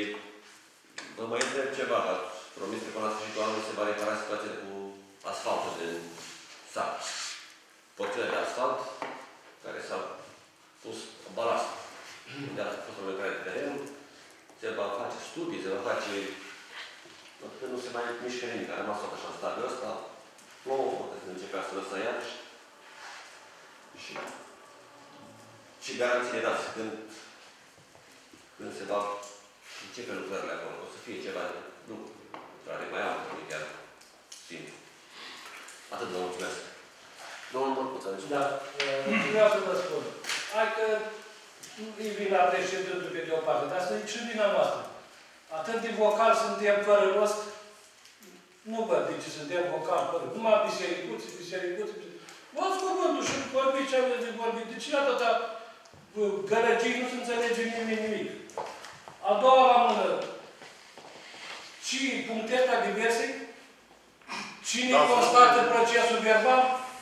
vă mai întreb ceva, că ați promis că până la sfârșitul anului se va repara situația cu asfaltul din sat. Porțiunea de asfalt care s-a pus balast. Unde a fost o lucrare de teren, se va face studii, se va face... Că nu se mai mișcă nimic, a rămas tot așa în stadiul ăsta, plouă, poate să începea să lăsă iarăși. Și, și garanții dați când, când se va începe lucrările acolo. O să fie ceva de lucru, care mai am, nu chiar simplu. Atât vă mulțumesc. Domnul Mărcuță, da, vreau să vă spun. Hai că nu e vina președintului pe de o parte, dar să e și vina noastră. Atât de vocal suntem fără rost, nu văd de ce suntem vocal fără. Numai bisericuți, bisericuți, luați cuvântul și vorbiți ce aveți de vorbit. De ce atâta gălăgii nu se înțelege nimeni nimic? A doua la mână, și punctul ăsta diverse, cine da, constată procesul verbal?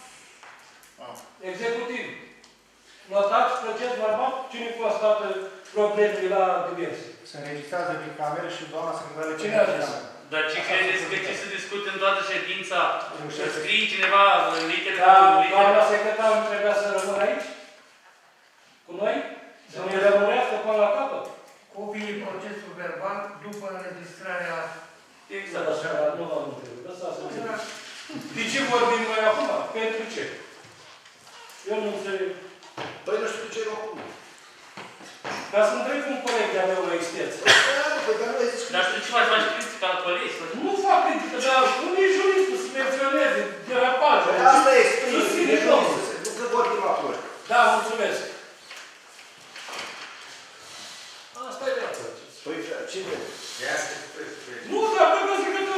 Executiv. Notați procesul verbal, cine constată problemele la diverse? Se înregistrează din cameră și doamna secretară. Cine a zis? Dar ce credeți că ce se discută în toată ședința? Să scrie cineva în litere da, cu litere? Doamna secretar nu trebuia să rămână aici? Cu noi? Să ne rămânească până la capăt? Copiii procesul verbal după înregistrarea... Exact. Așa, nu v-am întrebat. Lăsați-o. De ce vorbim noi acum? Pentru ce? Eu nu înțeleg. Păi nu știu de ce nu acum. Ca să întreb un coleg de-a meu la extenție. Dar știu ce mai faci critică la poliție? Nu fac critică, dar unde e juristul să menționeze derapajă? Asta e exprimă, nu că vorbim acolo. Da, mulțumesc. Asta e viața. Păi, ce vrei? Nu, dar pe că secretarul.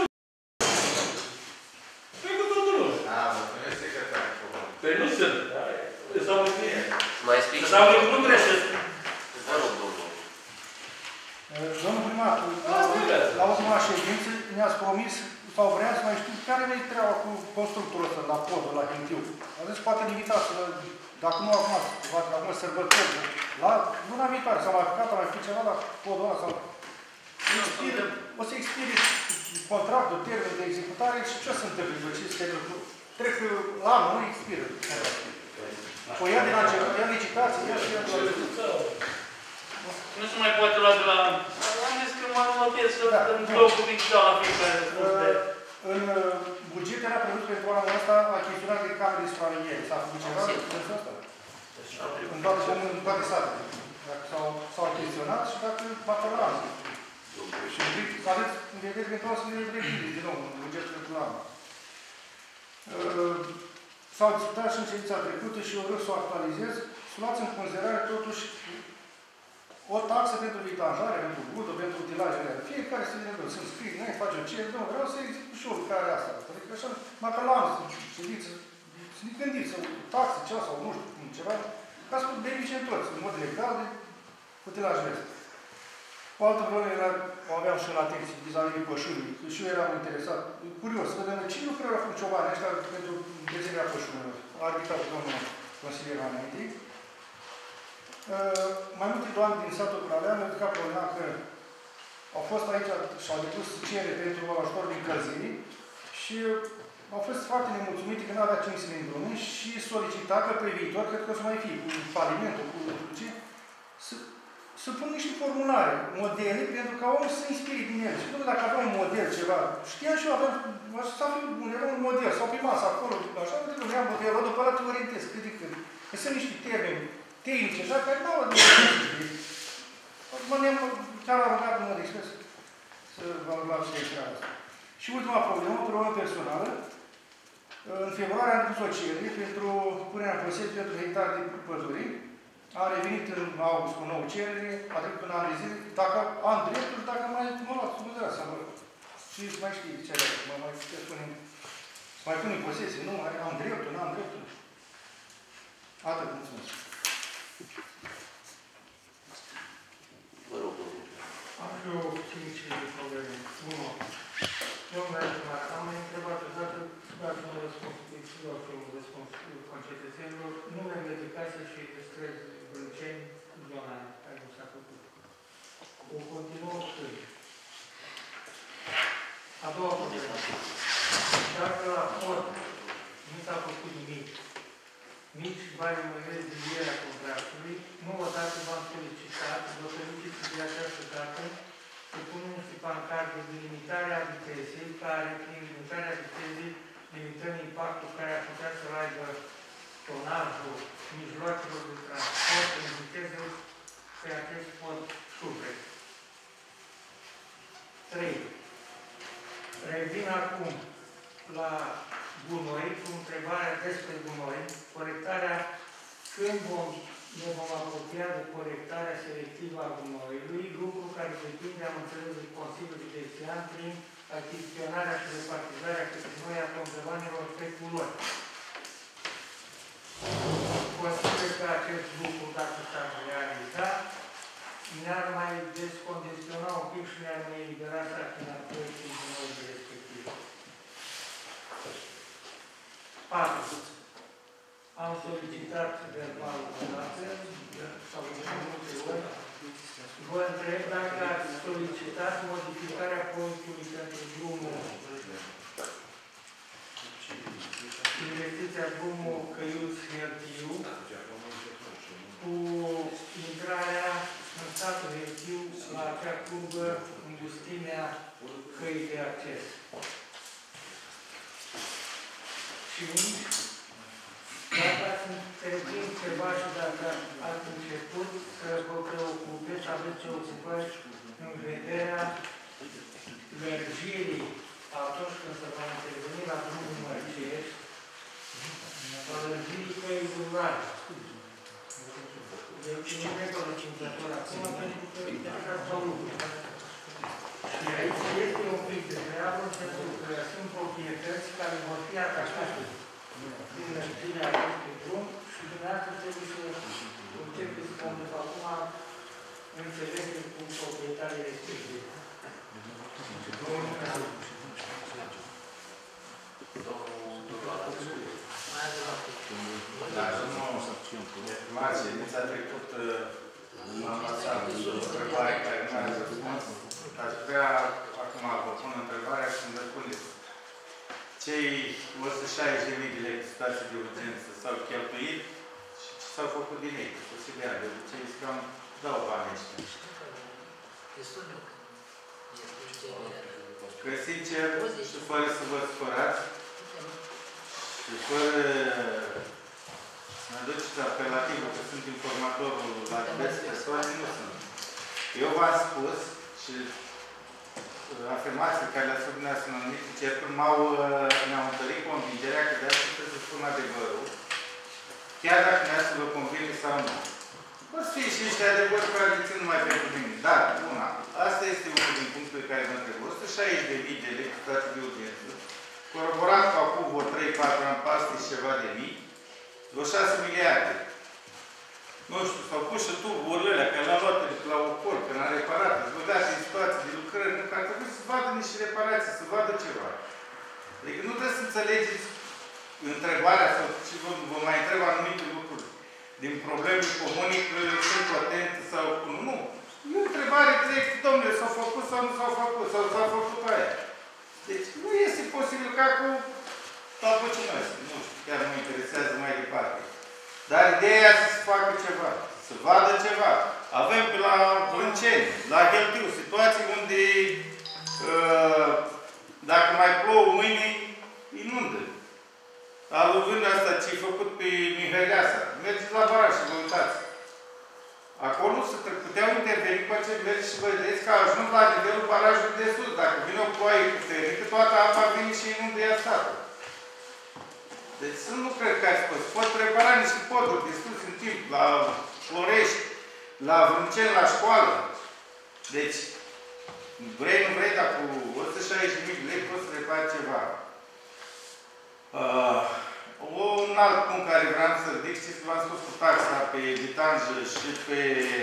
Pe că totul nu. Da, mă, nu e secretar. Păi nu sunt. Sau mie. Mai explic? Sau nu greșesc. Vă rog, domnul. Domnul primar, la ultima ședință ne-ați promis sau vrea să mai știu care e treaba cu constructorul ăsta la podul, la Hintiu. A zis poate limitați, dacă nu acum, poate acum sărbători, la luna viitoare sau mai făcut, mai fi ceva la podul ăla sau... Expire, o să expire contractul, termen de executare și ce o să întâmple? Ce se trec la anul, nu expiră. O ia din început, ia licitație, ia și ia de la... Nu se mai poate lua de la... Am zis că mă notez să în două cuvinte dau la fiecare. În buget era prevăzut pentru anul ăsta achiziționarea de camere de supraveghere. S-a făcut ceva în sensul ăsta? În toate comunele, în toate satele. Dacă s-au achiziționat și dacă poate la anul. Și să aveți în vedere pentru să le reviziți din nou în bugetul pentru anul. S-au discutat și în ședința trecută și eu vreau să o actualizez. Să luați în considerare totuși o taxă pentru vitanjare, pentru budă, pentru utilajele. Fiecare se vine să înscrie, noi facem ce, nu, vreau să exist și eu lucrarea asta. Adică așa, măcar la anul, să știți, să ne gândiți, să taxe, ceva sau nu știu, ceva, ca să beneficiem toți, în mod legal, de utilajele astea. O altă problemă o aveam și în atenție, vis-a-vis de pășunii, că și eu eram interesat, curios, să vedem ce lucrări au făcut ciobanii ăștia pentru deținerea pășunilor. A ridicat domnul consilier înainte. Uh, mai multe doamne din satul Bralea mi-au ridicat problema că au fost aici și au depus cerere pentru ajutor din încălzire și au fost foarte nemulțumite că nu avea cine să le îndrume și solicita că pe viitor, cred că o să mai fie cu falimentul, cu ce, să, să pun niște formulare, modele, pentru ca omul să se inspire din ele. Și dacă avea un model, ceva, știam și eu, aveam, sau era un model, sau pe masă acolo, așa, nu trebuia modelul, după ăla te orientez, cât de cât. Că sunt niște termeni tehnice, așa, care nu au de mă ne-am chiar arogat în mod expres să vă luați și extra asta. Și ultima problemă, o problemă personală. În februarie am depus o cerere pentru punerea în posesie pentru hectare de pădure. Am revenit în august cu o nouă cerere, a trecut un an de zile, dacă am dreptul și dacă mai mă luați, mă dați să mă rog. Și mai știi ce are, mă mai punem, mai pun în posesie, nu, am dreptul, nu am dreptul. Atât, mulțumesc. Vă rog, domnule. Am și eu cinci probleme. Unu. Domnule primar, am mai întrebat odată dacă nu răspuns, doar și un răspuns concetățenilor, numele de casă și de străzi Brânceni, zona care nu s-a făcut. O continuă când? A doua problemă. Dacă la port nu s-a făcut nimic, nici banii măreți din ierea contractului, nu odată v-am solicitat, vă solicit de această dată, să punem niște pancarde de limitare a vitezei, care prin limitarea vitezei limităm impactul care ar putea să aibă tonajul mijloacelor de transport în viteză pe acest pod suflet. trei. Revin acum la gunoi, cu întrebarea despre gunoi, corectarea, când vom, ne vom apropia de corectarea selectivă a gunoiului, lucru care depinde, am înțeles, de Consiliul Județean prin achiziționarea și repartizarea către noi a conservanilor pe culori. Consider că acest lucru, dacă s-ar realiza, ne-ar mai descongestiona un pic și ne-ar mai elibera sarcina proiectului gunoiului respectiv. patru. Am solicitat verbalul de dată, sau de multe ori. Vă întreb dacă ați solicitat modificarea proiectului pentru drumul, investiția drumul Căiuț-Hertiu, cu intrarea în satul Hertiu la acea curbă în gustimea căii de acces. cinci. Dacă ați Te întreba și dacă ați început să vă preocupeți, să aveți preocupări în vederea lărgirii atunci când se va interveni la drumul Mărgești, la lărgirii căii rurale. Deci nu e recunoscător acum, pentru că așa s-au lucrat. Și aici este un pic de treabă, pentru că sunt proprietăți care vor fi atacate prin lărgirea acestui drum și dumneavoastră trebuie să începeți, cum acum înțelegeți cu proprietarii respective. Da, domnul Marce, mi s-a trecut m-am lăsat o întrebare care nu a răspuns. Aș vrea acum vă pun întrebarea și îmi răspundeți. Cei o sută șaizeci de mii de lei de situații de urgență s-au cheltuit și ce s-au făcut din ei? Posibil, de obicei, îți cam dau banii ăștia. Că sincer, și fără să vă spărați, și fără să mă duceți apelativul că sunt informatorul la diverse persoane, nu sunt. Eu v-am spus și afirmațiile care le-ați spus dumneavoastră în anumite cercuri mi-au întărit convingerea că de asta trebuie să spun adevărul, chiar dacă dumneavoastră vă convine sau nu. O să fie și niște adevăruri care le țin numai pentru mine. Dar, una, asta este unul din punctele care mă întreb. o sută șaizeci de mii de lei cu toate de urgență, coroborat cu acum vreo trei patru ani paste și ceva de mii, vreo șase miliarde. Nu știu, s-au pus și tuburile alea, că le-am luat la ocol, că l-am reparat, îți băgați în situații de lucrări, nu, că ar trebui să vadă niște reparații, să vadă ceva. Adică nu trebuie să înțelegeți întrebarea sau ce vă, vă mai întreb anumite lucruri din probleme comune, că sunt potente sau nu. Nu. E o întrebare direct, domnule, s-au făcut sau nu s-au făcut, sau s-au făcut aia. Deci nu este posibil ca cu talpăcinoase. Nu știu, chiar nu mă interesează mai departe. Dar ideea să se facă ceva, să vadă ceva. Avem pe la Brânceni, la Gheltiu, situații unde uh, dacă mai plouă mâine, inundă. Aluviunea asta ce-i făcut pe Mihăileasa. Mergeți la baraj și vă uitați. Acolo se puteau interveni cu acel mergi și vă vedeți că a ajuns la nivelul barajului de sus. Dacă vine o ploaie puternică, toată apa vine și inundă ea statul. Deci sunt lucruri care spus. Pot prepara niște poduri de sus în timp, la Florești, la Vrânceni, la școală. Deci, vrei, nu vrei, dar cu o sută șaizeci de mii de lei poți să repari ceva. Uh, un alt punct care vreau să ridic, știți că v-am spus cu taxa pe vitanjă și pe,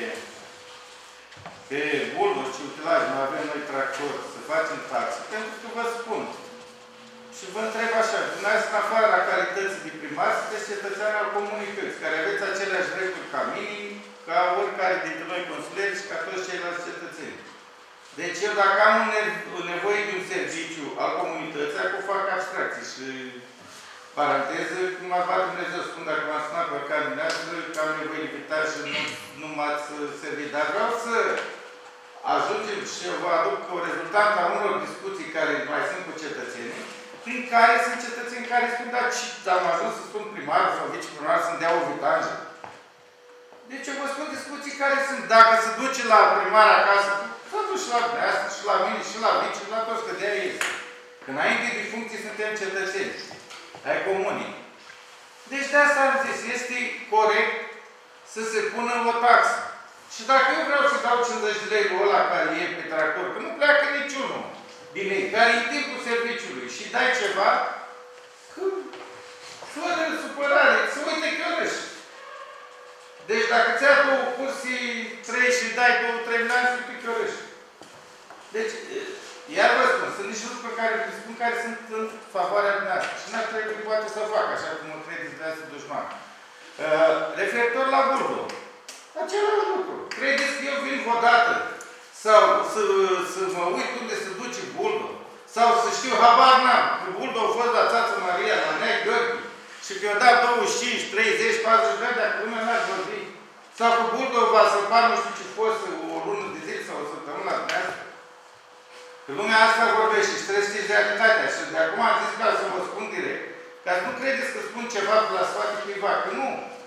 pe bulburi și utilaje, nu avem noi tractor, să facem taxă, pentru că vă spun. Și vă întreb așa, dumneavoastră în afara calității de primar, sunteți cetățeani al comunității, care aveți aceleași drepturi ca minim, ca oricare dintre noi consilieri și ca toți ceilalți cetățeni. Deci eu dacă am nevoie de un serviciu al comunității, acum fac abstracții și paranteză, cum m-a bat Dumnezeu, spun dacă m-am sunat pe oricare dumneavoastră, că am nevoie de vitaj și nu, nu m-ați servit. Dar vreau să ajungem și eu vă aduc o rezultantă a unor discuții care mai sunt cu cetățenii, prin care sunt cetățeni care spun, dar am ajuns să spun primarul sau viceprimar să-mi dea o vitajă. Deci eu vă spun discuții care sunt, dacă se duce la primar acasă, să duci la dumneavoastră, și la mine, și la vice, și la toți, că de-aia este. Că înainte de funcție suntem cetățeni ai comunii. Deci de asta am zis, este corect să se pună o taxă. Și dacă eu vreau să dau cincizeci de lei lui ăla care e pe tractor, că nu pleacă niciunul din ei, care e în timpul serviciului și dai ceva, că fără supărare, să uite că râși. Deci dacă ți-a două cursii, trei și dai două, trei milioane, să uite că râși. Deci, iar vă spun, sunt niște lucruri care vă spun care sunt în favoarea dumneavoastră. Și n-ar trebui poate să fac, așa cum o credeți dumneavoastră dușman. Uh, referitor la bulbul. Același lucru. Credeți că eu vin odată sau să, să mă uit unde se duce bulbul? Sau să știu, habar n-am, că bulbul a fost la Țață Maria, la Nea Gheorghe, și că i-a dat douăzeci și cinci, treizeci, patruzeci de ani, dacă lumea n-ar vorbi. Sau că bulbul va săpa nu știu ce fost o lună de zile sau o săptămână la dumneavoastră. Că lumea asta vorbește și trebuie să știți realitatea. Și de acum am zis ca să vă spun direct, ca să nu credeți că spun ceva pe la sfate cuiva, că nu.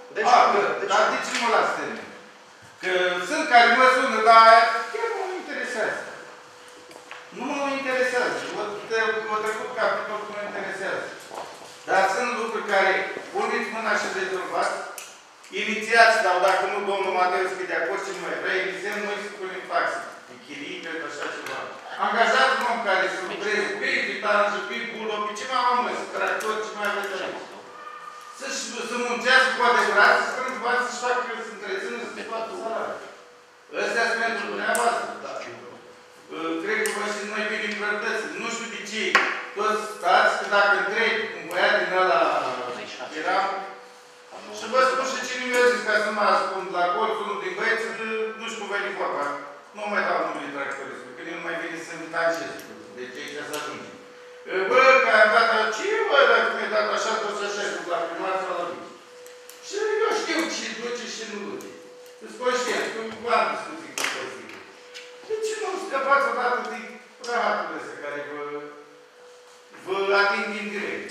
Deci, a, că, deci, dar de ce mă las termin? Că sunt care mă sună, dar chiar nu mă interesează. Nu mă interesează. O, o trecut capitol că mă interesează. Dar sunt lucruri care puneți mâna și rezolvați, inițiați, dar dacă nu, domnul Mateu să fie de acord și noi vrei, inițiem noi să punem taxe. Pe chirii, cred așa ceva. Angajați un om care să lucreze pe vitanjă, pe bulă, pe ce mai am mă, tractor, ce mai aveți aici. Să-și să muncească cu adevărat, să strângă bani, să-și facă, să întrețină, să-și facă salariul. Ăstea sunt pentru dumneavoastră. Cred că vă și noi venim plătăți. Nu știu de ce toți stați, că dacă întrebi un băiat din ăla eram, și vă spun și cine mi-a zis, ca să mă ascund la colț, unul din băieți, nu știu cum veni vorba. Nu mai dau numele tractoristul, că nu mai vine să-mi tancez. Deci aici să ajunge. Bă, că am dat, ce bă, dacă mi-ai dat așa, tot așa, cu la primar sau la mici? Și eu știu ce duce și nu duce. Îți conștient, că v-am discuții cu toții. De ce nu scăpați odată de rahatul ăsta care vă, vă ating indirect?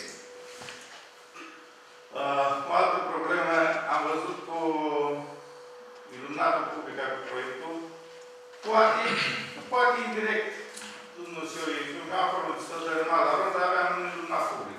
Uh, o altă problemă, am văzut cu iluminatul public cu proiectul, poate, poate indirect, nu știu, eu mi-am făcut să dărâma la rând, dar aveam un iluminat public.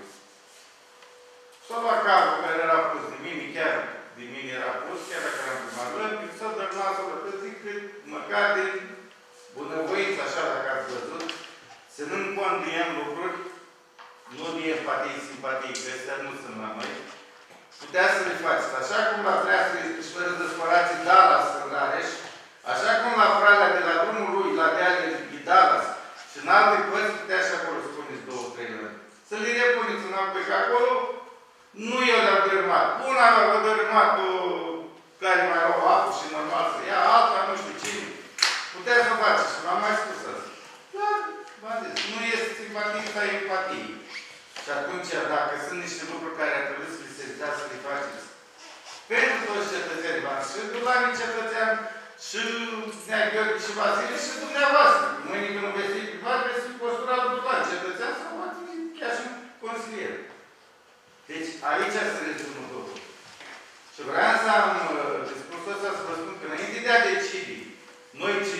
S-a luat cablul care era pus de mine, chiar de mine era pus, chiar dacă eram primar rând, s-a dărâmat, s-a dărâmat, zic că măcar din bunăvoință, așa, dacă ați văzut, ținând cont de ea lucruri, nu de empatie, simpatie, că astea nu sunt la noi, putea să le faceți. Așa cum la Trească și fără despărații Dallas în Rareș, așa cum la Fralea de la drumul lui, la dealul de Dallas, și în alte părți putea și acolo să puneți două, trei luni. Să le repuneți în apă, că acolo nu eu le-am dărâmat. Una a dărâmat-o care mai au apă și normal să ia, alta nu știu cine. Putea să faceți și m-am mai spus asta. Dar, v-am zis, nu este simpatie sau empatie. Și atunci, dacă sunt niște lucruri care ar trebui să li se dea să le faceți pentru toți cetățenii voastre, și Dulanii cetățean, și Nea Gheorghe și Vasile, și dumneavoastră. Mâine când nu veți fi privat, veți fi posturat Dulan, cetățean sau poate chiar și consilier. Deci, aici se rezumă totul. Și vreau să am discursul ăsta să vă spun că înainte de a decide, noi ce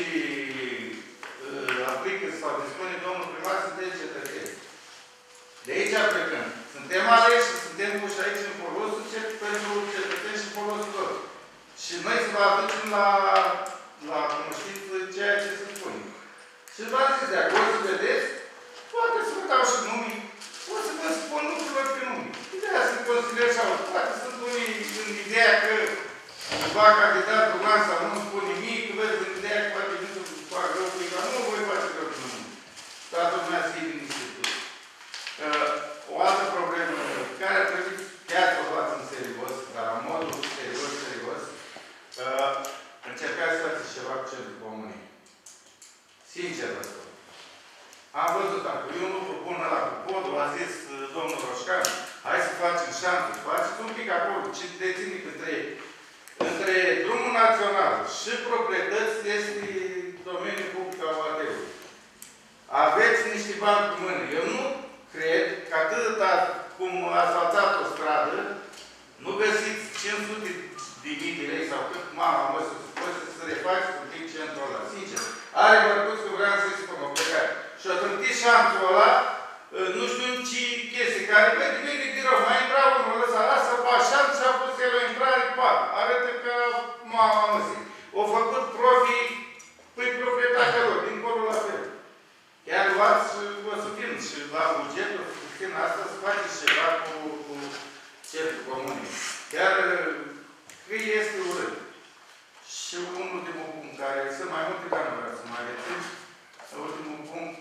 uh, aplică sau dispune domnul primar, suntem cetățeni. De aici plecăm. Suntem aleși și suntem puși aici în folosul pentru cetățeni și folosul lor. Și noi să vă aducem la, la cunoștință ceea ce se spune. Și v-am zis, de acolo să vedeți, poate să vă dau și numii, pot să vă spun lucrurilor pe numii. Ideea sunt consilieri și auzi. Poate sunt unii în ideea că va candidat Dulan sau nu spune nimic, că vezi în ideea că poate nu să fac rău cu ei, dar nu voi face rău cu numai. Toată lumea să fie din institut. Uh, o altă problemă care ar trebui chiar să o luați în serios, dar în modul serios, serios, uh, încercați să faceți ceva cu centrul comunei. Sincer vă spun. Am văzut acum, eu nu propun ăla cu podul, a zis uh, domnul Roșcan, hai să facem șanțe, faceți un pic acolo, ce deține între, între drumul național și proprietăți este domeniul public al O A D-ului. Aveți niște bani cu mână. Eu nu cred că atâta cum asfaltat o stradă, nu găsiți cinci sute de mii de lei sau cât mama mă să poți să refaci un pic centrul ăla. Sincer. Are bărcuți că vreau să-i spun o plecare. Și a trântit șanțul ăla, nu știu în ce chestii, care vede bine de rău. Mai intra unul ăsta, lasă pa șanț și a pus el o intrare, pa. Arătă că mama mă zic. Au făcut profii, păi proprietatea lor, dincolo la fel. Chiar luați o să vin și la buget, o să vin asta, să faceți ceva cu, cu cercul comunii. Chiar că este urât. Și un ultimul punct, care sunt mai multe, dar nu vreau să mai rețin. Ultimul punct,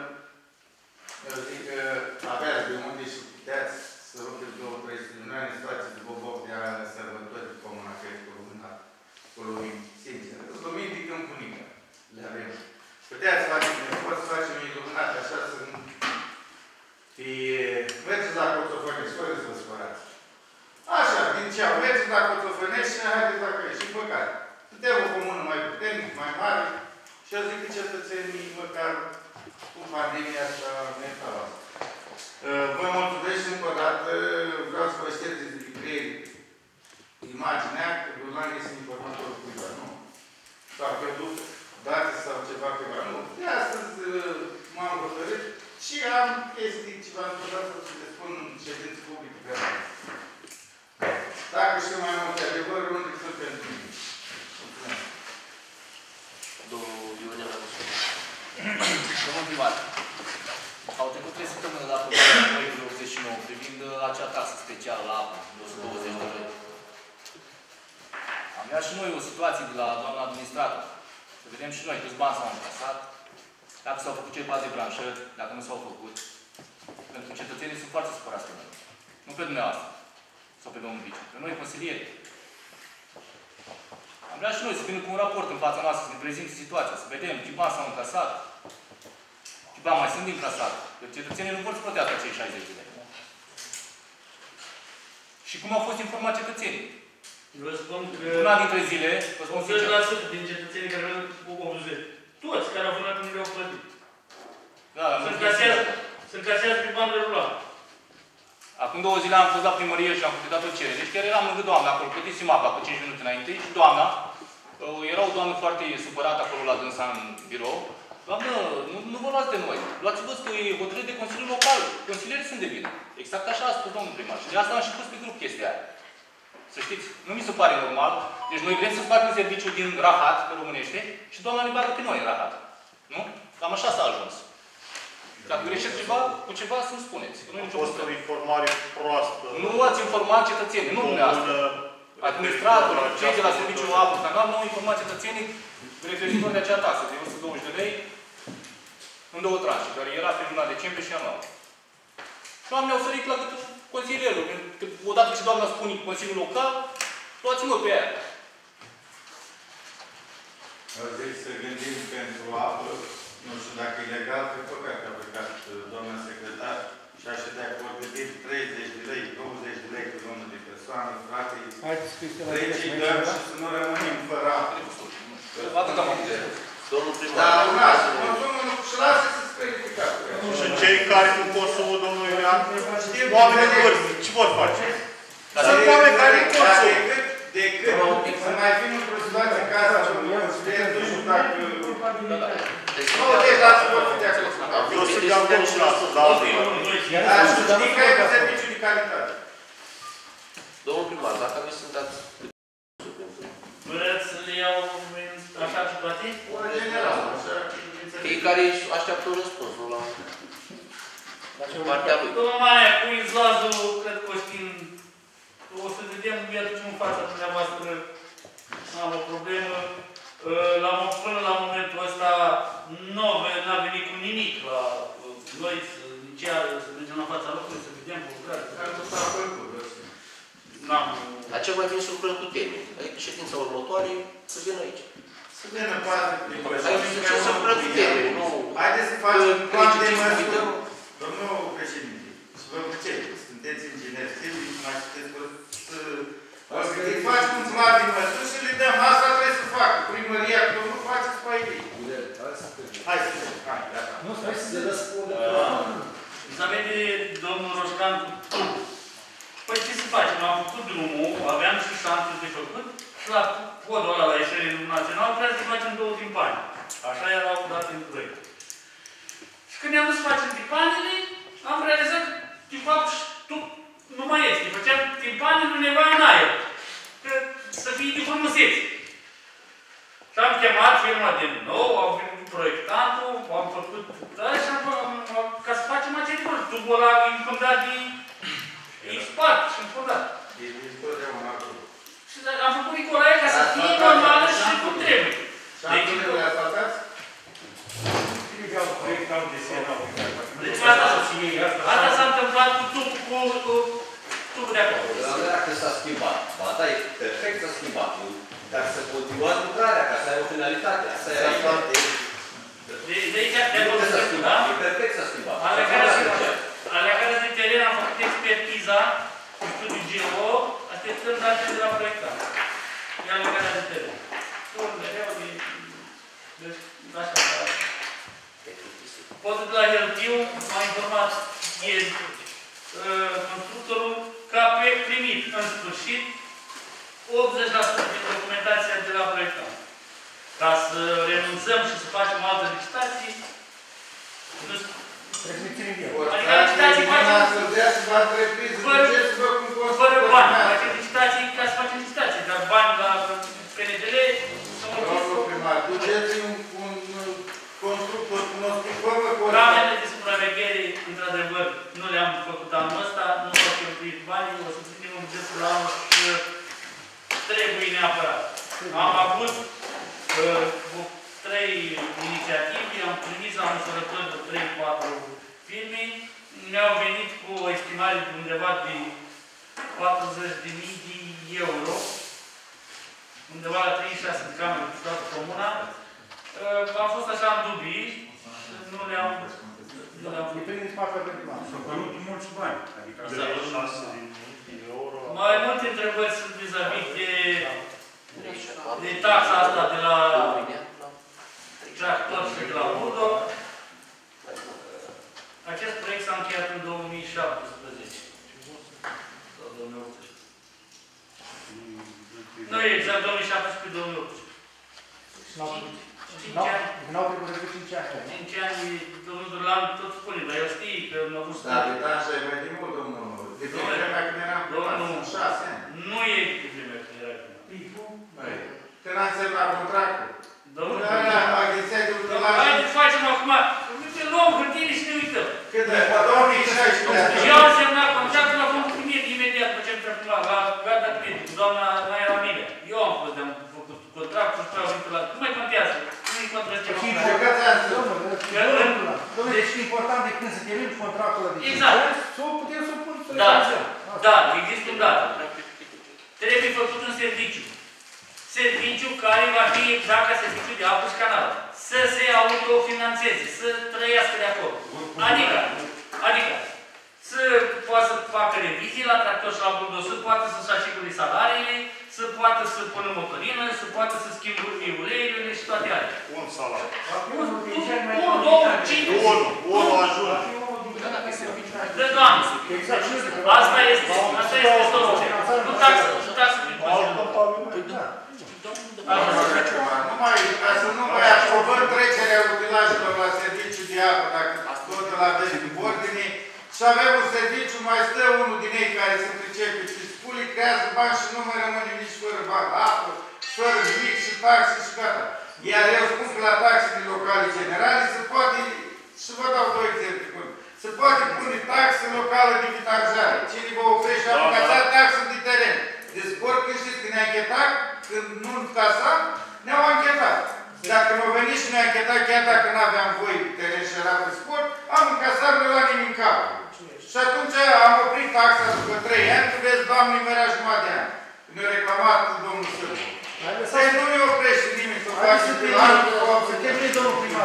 eu zic că aveați de unde și puteați să rupeți două, trei sute de milioane să faceți de boboc de a sărbători de comuna, că e cu lumina, cu lumini, sincer. Sunt lumini de câmpunică, le avem. Puteți să faceți, ne pot să facem iluminate așa să nu fie... Mergeți la Cotofănești, fără să vă spărați. Așa, din ce au, mergeți la Cotofănești și haideți la Căiești, în păcate. Suntem o comună mai puternică, mai mare și eu zic că cetățenii, măcar cu pandemia asta, mentală. Vă mulțumesc încă o dată, vreau să vă ștergeți de trei imagini. Și am chestii ce v-am spus să le spun în ședință publică. Dacă știu mai multe adevăruri, unde sunt pentru mine? Mulțumesc. Domnul Ionel Răscu. Domnul primar, au trecut trei săptămâni la propunerea proiectului optzeci și nouă privind acea taxă specială la apă, de o sută douăzeci de lei. Am luat și noi o situație de la doamna administrator. Să vedem și noi câți bani s-au încasat, dacă s-au făcut ceva de branșări, dacă nu s-au făcut. Pentru că cetățenii sunt foarte supărați pe noi. Nu pe dumneavoastră sau pe domnul vice, pe noi consilieri. Am vrea și noi să vină cu un raport în fața noastră, să ne prezinte situația, să vedem ce bani s-au încasat, ce bani mai sunt încasat. Că cetățenii nu vor să plătească acei șaizeci de lei. Și cum au fost informați cetățenii? Vă spun că una dintre zile, vă spun optzeci la sută din cetățenii care au optzeci, toți care au vânat nu le-au plătit. Da, se încasează pe bandă rulată. Acum două zile am fost la primărie și am completat o cerere. Deci chiar eram lângă doamna acolo, plătisem apa cu cinci minute înainte și doamna, era o doamnă foarte supărată acolo la dânsa în birou. Doamnă, nu, nu vă luați de noi. Luați-vă că e hotărâre de Consiliul Local. Consilierii sunt de vină. Exact așa a spus domnul primar. Și de asta am și pus pe grup chestia aia. Să știți, nu mi se pare normal. Deci noi vrem să facem serviciul din rahat, pe românește, și doamna ne bagă pe noi în rahat. Nu? Cam așa s-a ajuns. Dacă greșesc ceva, cu ceva să-mi spuneți. A fost o informare proastă. Nu ați informat cetățenii, nu dumneavoastră. Administratorul, cei de la Serviciul Apă Canal nu au informat cetățenii referitor de acea taxă de o sută douăzeci de lei în două tranșe, care era pe luna decembrie și ianuarie. Și oamenii au sărit la gâtul consilierul. Odată ce doamna spune Consiliul Local, luați-mă pe aia. Deci să gândim pentru apă, nu știu dacă e legal, pe păcat că a plecat doamna secretar și așa de acord de treizeci de lei, douăzeci de lei pe lună de persoană, frate, treci dăm și să nu rămânem fără apă. Atât am avut. Domnul primar. Da, lasă, consumul și lasă să-ți verificat. Și cei care cu consumul domnului Ioan, oameni în vârstă, ce vor face? Sunt oameni care nu consumă. Decât să mai fim într-o situație în care nu știu dacă... Nu, deci lasă pot fi de acord. Eu sunt de acord și la asta, da. Dar știi că e un serviciu de calitate. Domnul primar, dacă aveți să dați... Vreți să le iau așa pe toate? În general, așa... Fiecare așteaptă un răspuns, nu la... partea lui. Domnul Maia, cu izlazul, cred că Costin, o să vedem, îi aducem în fața dumneavoastră, am o problemă. La, până la momentul ăsta, nu n-a venit cu nimic la noi, nici ea, să mergem la fața locului, să vedem lucrare. Care nu s-a făcut, N-am. Dar cel mai bine să lucrăm cu termeni. Adică ședința următoare să vină aici. Să vină poate de Aici să lucrăm cu termeni, nu... Haideți să facem un plan de măsură. Domnul președinte, și vă plăcere, sunteți ingineri civili, mai sunteți să... O să îi facem un plan de măsură și le dăm. Asta trebuie să facă. Primăria, că nu faceți pe aici. Hai să vedem. Hai, gata. Nu, stai să răspundă. Să vede domnul Roșcan cu tub. Păi ce să facem? Am făcut drumul, aveam și șanțuri de făcut și la podul ăla la ieșirii național trebuie să facem două timpani. Așa erau date în proiect. Și când ne-am dus să facem timpanele, am realizat că, de fapt, nu mai este. Făceam timpanele undeva în aer. Că să fie de frumusețe. Și am chemat firma din nou, au venit proiectantul, am făcut așa, ca să facem acele lucruri. Tubul ăla înfundat de... e spart și înfundat. E întotdeauna acolo. Și am făcut Nicolae ca să fie normală și cum trebuie. Șanțurile le asfaltați? Deci asta s-a întâmplat cu tubul de acolo. Dacă s-a schimbat, bata e perfect s-a schimbat. Dar să continuați lucrarea, ca să ai o finalitate. Asta era foarte... De aici, de acolo s-a schimbat? E perfect s-a schimbat. Alea care de teren am făcut expertiza cu studiul geo, așteptăm date de la proiectant. Iar legarea de teren. Tot mereu de... Deci, așa, da. Podul de la Heltiu m-a informat ieri constructorul că a primit în sfârșit optzeci la sută din documentația de la proiectant. Ca să renunțăm și să facem altă licitație, ne ținem de el. Adică licitații facem fără bani. Facem licitații ca să facem licitații, dar bani la P N D L sunt Domnul primar, duceți un constructor cunoscut, fără corect. Camerele de supraveghere, într-adevăr, nu le-am făcut anul ăsta, nu s-au cheltuit banii, o să ținem un bugetul la anul și trebuie neapărat. Am avut uh, trei inițiative, am primit la măsurători de trei patru firme, mi-au venit cu o estimare de undeva de patruzeci de mii de euro, undeva la treizeci și șase de camere cu toată comuna. Uh, am fost așa în dubii, nu le-am... Nu le-am făcut. S-au părut mulți bani, adică treizeci și șase de euro. Mai multe întrebări sunt vis-a-vis de, de taxa asta de la tractor și de la Budo. Acest proiect s-a încheiat în două mii șaptesprezece. Sau două mii optsprezece. Nu e exact două mii șaptesprezece două mii optsprezece. N-au trecut decât cinci ani. cinci ani, domnul Durlan tot spune, dar eu știi că nu a fost... Da, de așa e mai de mult, domnul. De vremea când eram primat, sunt șase ani. Nu e de vremea când era primat. Când am semnat contractul. Domnul Agenția de utilaj. Haideți facem acum, luăm hârtiile și ne uităm. Cât de? două mii șaisprezece. Eu am semnat contractul la fondul primit imediat după ce am trecut la gata primit, cu doamna Naira Amiga. Eu am fost de-am făcut contractul și pe-au venit la... Nu mai contează. Nu-i contează ce Domnule, deci e important de când se termin contractul ăla de cinci Exact. ani, să o putem să o pun să Da, realizăm. da, există un dat. Trebuie făcut un serviciu. Serviciu care va fi exact ca serviciu de apă și canal. Să se autofinanțeze, să trăiască de acolo. Adică, adică, să poată să facă revizii la tractor și la buldor, să poată să-și asigure salariile, să poată să pună motorină, să poată să schimbă uleiurile și toate alea. Un salariu. Unu, două, cinci. Unu, unu ajunge. De Doamne. Asta este, asta este soluția. Nu taxă, nu taxă prin Nu mai, ca să nu mai aprobăm trecerea utilajelor la serviciu de apă, dacă tot la vezi în ordine, și avem un serviciu, mai stă unul din ei care se pricepe și spune, creează bani și nu mai rămâne nici fără bani, apă, fără nimic și taxe și gata. Iar eu spun că la taxele locale generale se poate, și vă dau două exemple, se poate pune taxă locală de vitajare. Cine vă oprește a încasat taxă de teren. De sport, când știți, când ne-a închetat, când nu încasam, ne-au închetat. Dacă nu au venit și ne-a închetat, chiar dacă nu aveam voie pe teren și era pe sport, am încasat, nu la nimic în cap. Și atunci am oprit taxa după trei ani, că vezi, Doamne, mi-era jumătate de ani. Ne-a reclamat domnul Său. Deci nu ne oprește nimeni să facem pe la anul. Să termini, domnul primar.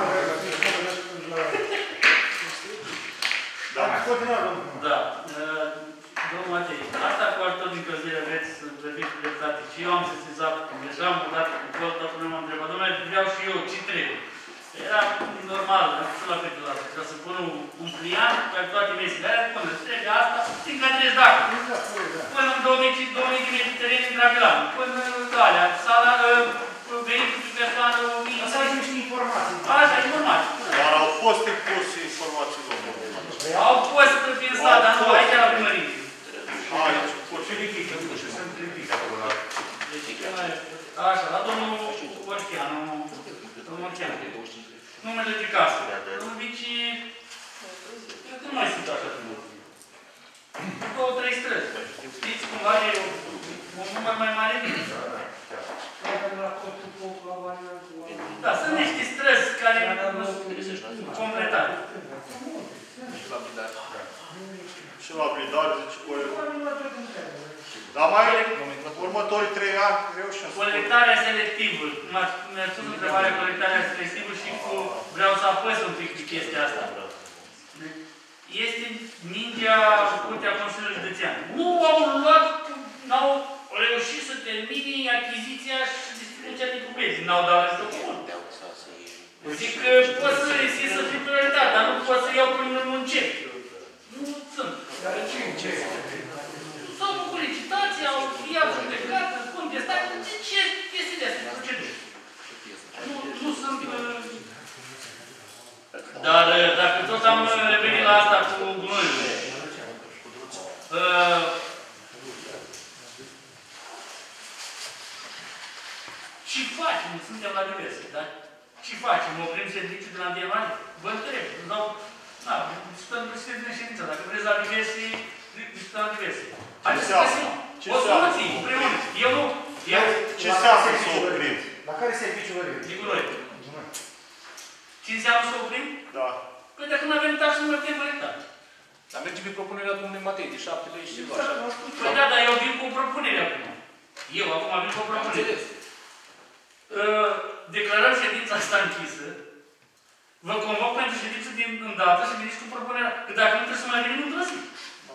Da, continuă, domnul primar. Da. Domnul Matei, asta cu ajutor din călzire vreți să vedeți cu dreptate. Și eu am sesizat, deja am dat cu tot, dar până m-am întrebat, domnule, vreau și eu, ce trebuie? Era normal, am spus la fetele astea, ca să pună un plian pe toate mesele alea, până îți trebuie asta, te încadrezi dacă. Până în două mii de metri de teren din Dravilan, până în alea, sala, venitul de persoană, o mie. Asta ai niște informații. Așa, informații. Dar au fost impuse informații, domnule. Au fost prin stat, dar nu aici la primărie. Aici, pot fi ridică, și sunt ridică acolo la... Așa, la domnul Orcheanu, domnul Orcheanu. Numele de casă. Domnul Vici, cred că nu mai sunt așa de multe. Două, trei străzi. Știți cumva e un număr mai mare? Da, sunt niște străzi care nu sunt completate. Și la blidare, zice, cu dar mai următorii trei ani reușim. Colectarea selectivă. Mi-a spus întrebarea colectarea selectivă și cu, vreau să apăs un pic de chestia asta. Este mingea Curtea Consiliului Județean. Nu au luat, n-au reușit să termine achiziția și distribuția de cupezi. N-au dat restul comun. Zic că pot să resist să fie prioritate, dar nu pot să iau până în încet. Nu sunt. Dar ce încet? S-au făcut licitații, au iau judecat, contestat, de ce chestiile astea, proceduri? Nu, nu sunt... Dar dacă tot am revenit la asta cu gunoiul. Uh, ce facem? Suntem la diverse, da? Ce facem? Oprim serviciul de la întâi ianuarie? Vă întreb, îmi dau... Da, stăm în ședință. Dacă vreți la diverse, stăm la diverse. Haideți să găsim o soluție, împreună. Eu nu... Eu... Ce înseamnă să oprim? La care serviciu vorbim? De gunoi. Ce înseamnă să oprim? Da. Păi dacă nu avem taxă, nu putem colecta. Dar merge pe propunerea domnului Matei, de șapte lei și ceva. Păi da, dar eu vin cu o propunere acum. Eu acum vin cu o propunere. Declarăm ședința asta închisă. Vă convoc pentru ședință din îndată și veniți cu propunerea. Că dacă nu trebuie să mai venim într-o zi.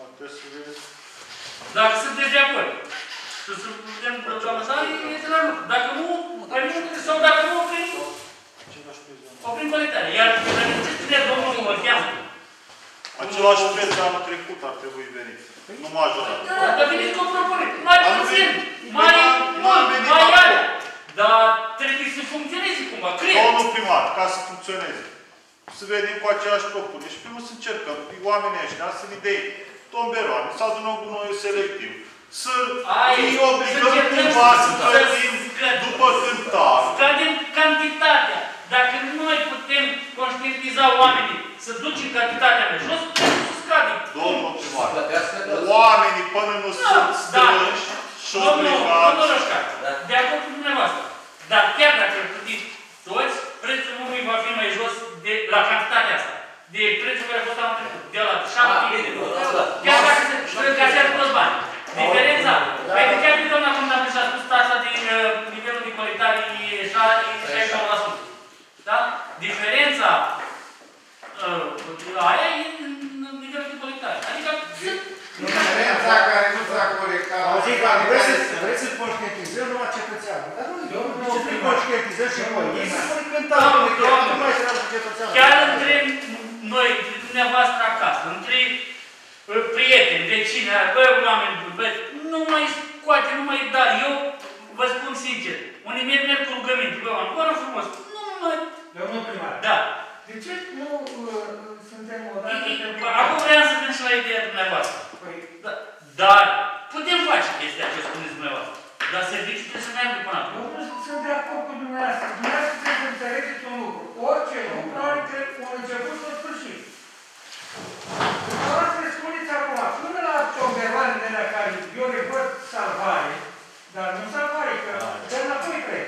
Dacă sunteți de acord. Și să putem doamna Sari, este la lucru. Dacă nu, sau dacă nu, oprim. Oprim colectarea. Iar ce spune domnul Orcheam? Același preț de anul trecut ar trebui venit. Nu m-a ajutat. Dar veniți cu o propunere. Mai puțin. Mai mult. Mai are. Dar trebuie să funcționeze cumva. Cred. Domnul primar, ca să funcționeze. Să venim cu aceeași propunere. Și primul să încercăm. Oamenii ăștia să-i idei tomberoane, să adunăm gunoiul selectiv. Să îi obligăm cumva să plătim după cântar. Scadem cantitatea. Dacă noi putem conștientiza oamenii să ducem cantitatea mai jos, trebuie să scadem. Domnul primar, oamenii până nu sunt strânși și obligați. Domnul Rășcat, de acord cu dumneavoastră. Dar chiar dacă îl plătiți toți, prețul omului va fi mai jos de la cantitatea asta. De prețul care a fost anul trecut. De la șapte mii de euro. Chiar dacă se încasează toți bani. Diferența. Păi de chiar de doamna contabilă și-a spus taxa de nivelul de colectare e șaizeci și nouă la sută. Da? Diferența aia e în nivelul de colectare. Adică diferența care nu s-a colectat. Vreți să conștientizăm numai cetățeanul. Dar nu să conștientizăm și noi. Ei să spune cântar, nu mai se lasă cetățeanul. chiar între noi, dumneavoastră acasă, între prieteni, vecini, bă, oameni buni, bă, nu mai scoate, nu mai da. Eu vă spun sincer, unii merg merg cu rugăminte, bă, oameni, vă rog frumos, nu mai... Domnul primar. Da. De ce nu uh, suntem odată? Acum vreau să vin și la ideea dumneavoastră. Păi... Da. Dar putem face chestia ce spuneți dumneavoastră. Dar serviciul trebuie să meargă până acum. Eu nu sunt de acord cu dumneavoastră. Dumneavoastră trebuie să înțelegeți un lucru. Orice lucru are un început și un sfârșit. Dumneavoastră spuneți acum, până la tomberoanele la care eu le văd salvare, dar nu salvare, că dă înapoi cred.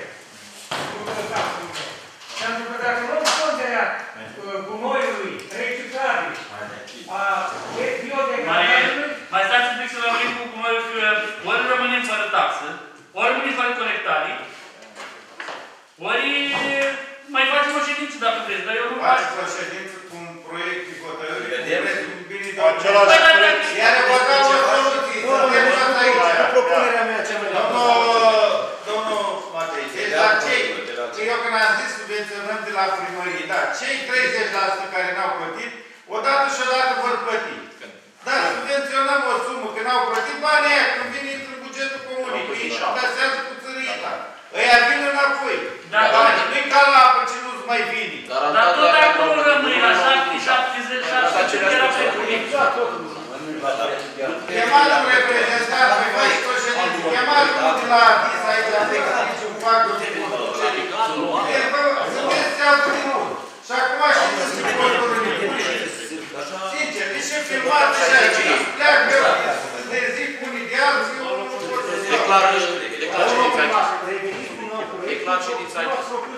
Pentru că dacă nu ponderea gunoiului reciclabil, a biodegradabili... Mai stați un pic să rămânim cu gunoiul, că ori rămânem fără taxă, ori rămânem fără colectare, ori mai facem o ședință dacă vreți, dar eu nu fac. Faceți o ședință cu un proiect de hotărâre. Același preț. Iar vădea o soluție. Să aici. Propunerea mea cea mai Domnul Matei, deci la cei, eu când am zis subvenționăm de la primărie, da, cei treizeci la sută care n-au plătit, odată și odată vor plăti. Dar subvenționăm o sumă, când n-au plătit banii aia, când vine în bugetul comunii, ei își plasează cu țărâita. Ăia vin înapoi. Nu-i ca la apă ce nu-ți mai vine. Dar tot acolo rămâi la șapte, șaptezeci, șaptezeci, era pe Chemați un reprezentant, mai faci o ședință, chemați unul de la Adis aici, să un factor de conducere. Sunteți altul din nou. Și acum știți să se poate. Sincer, e și filmat și aici. Pleacă, ne zic unii de alții, eu nu pot să stau. Declar ședința aici. Declar ședința aici.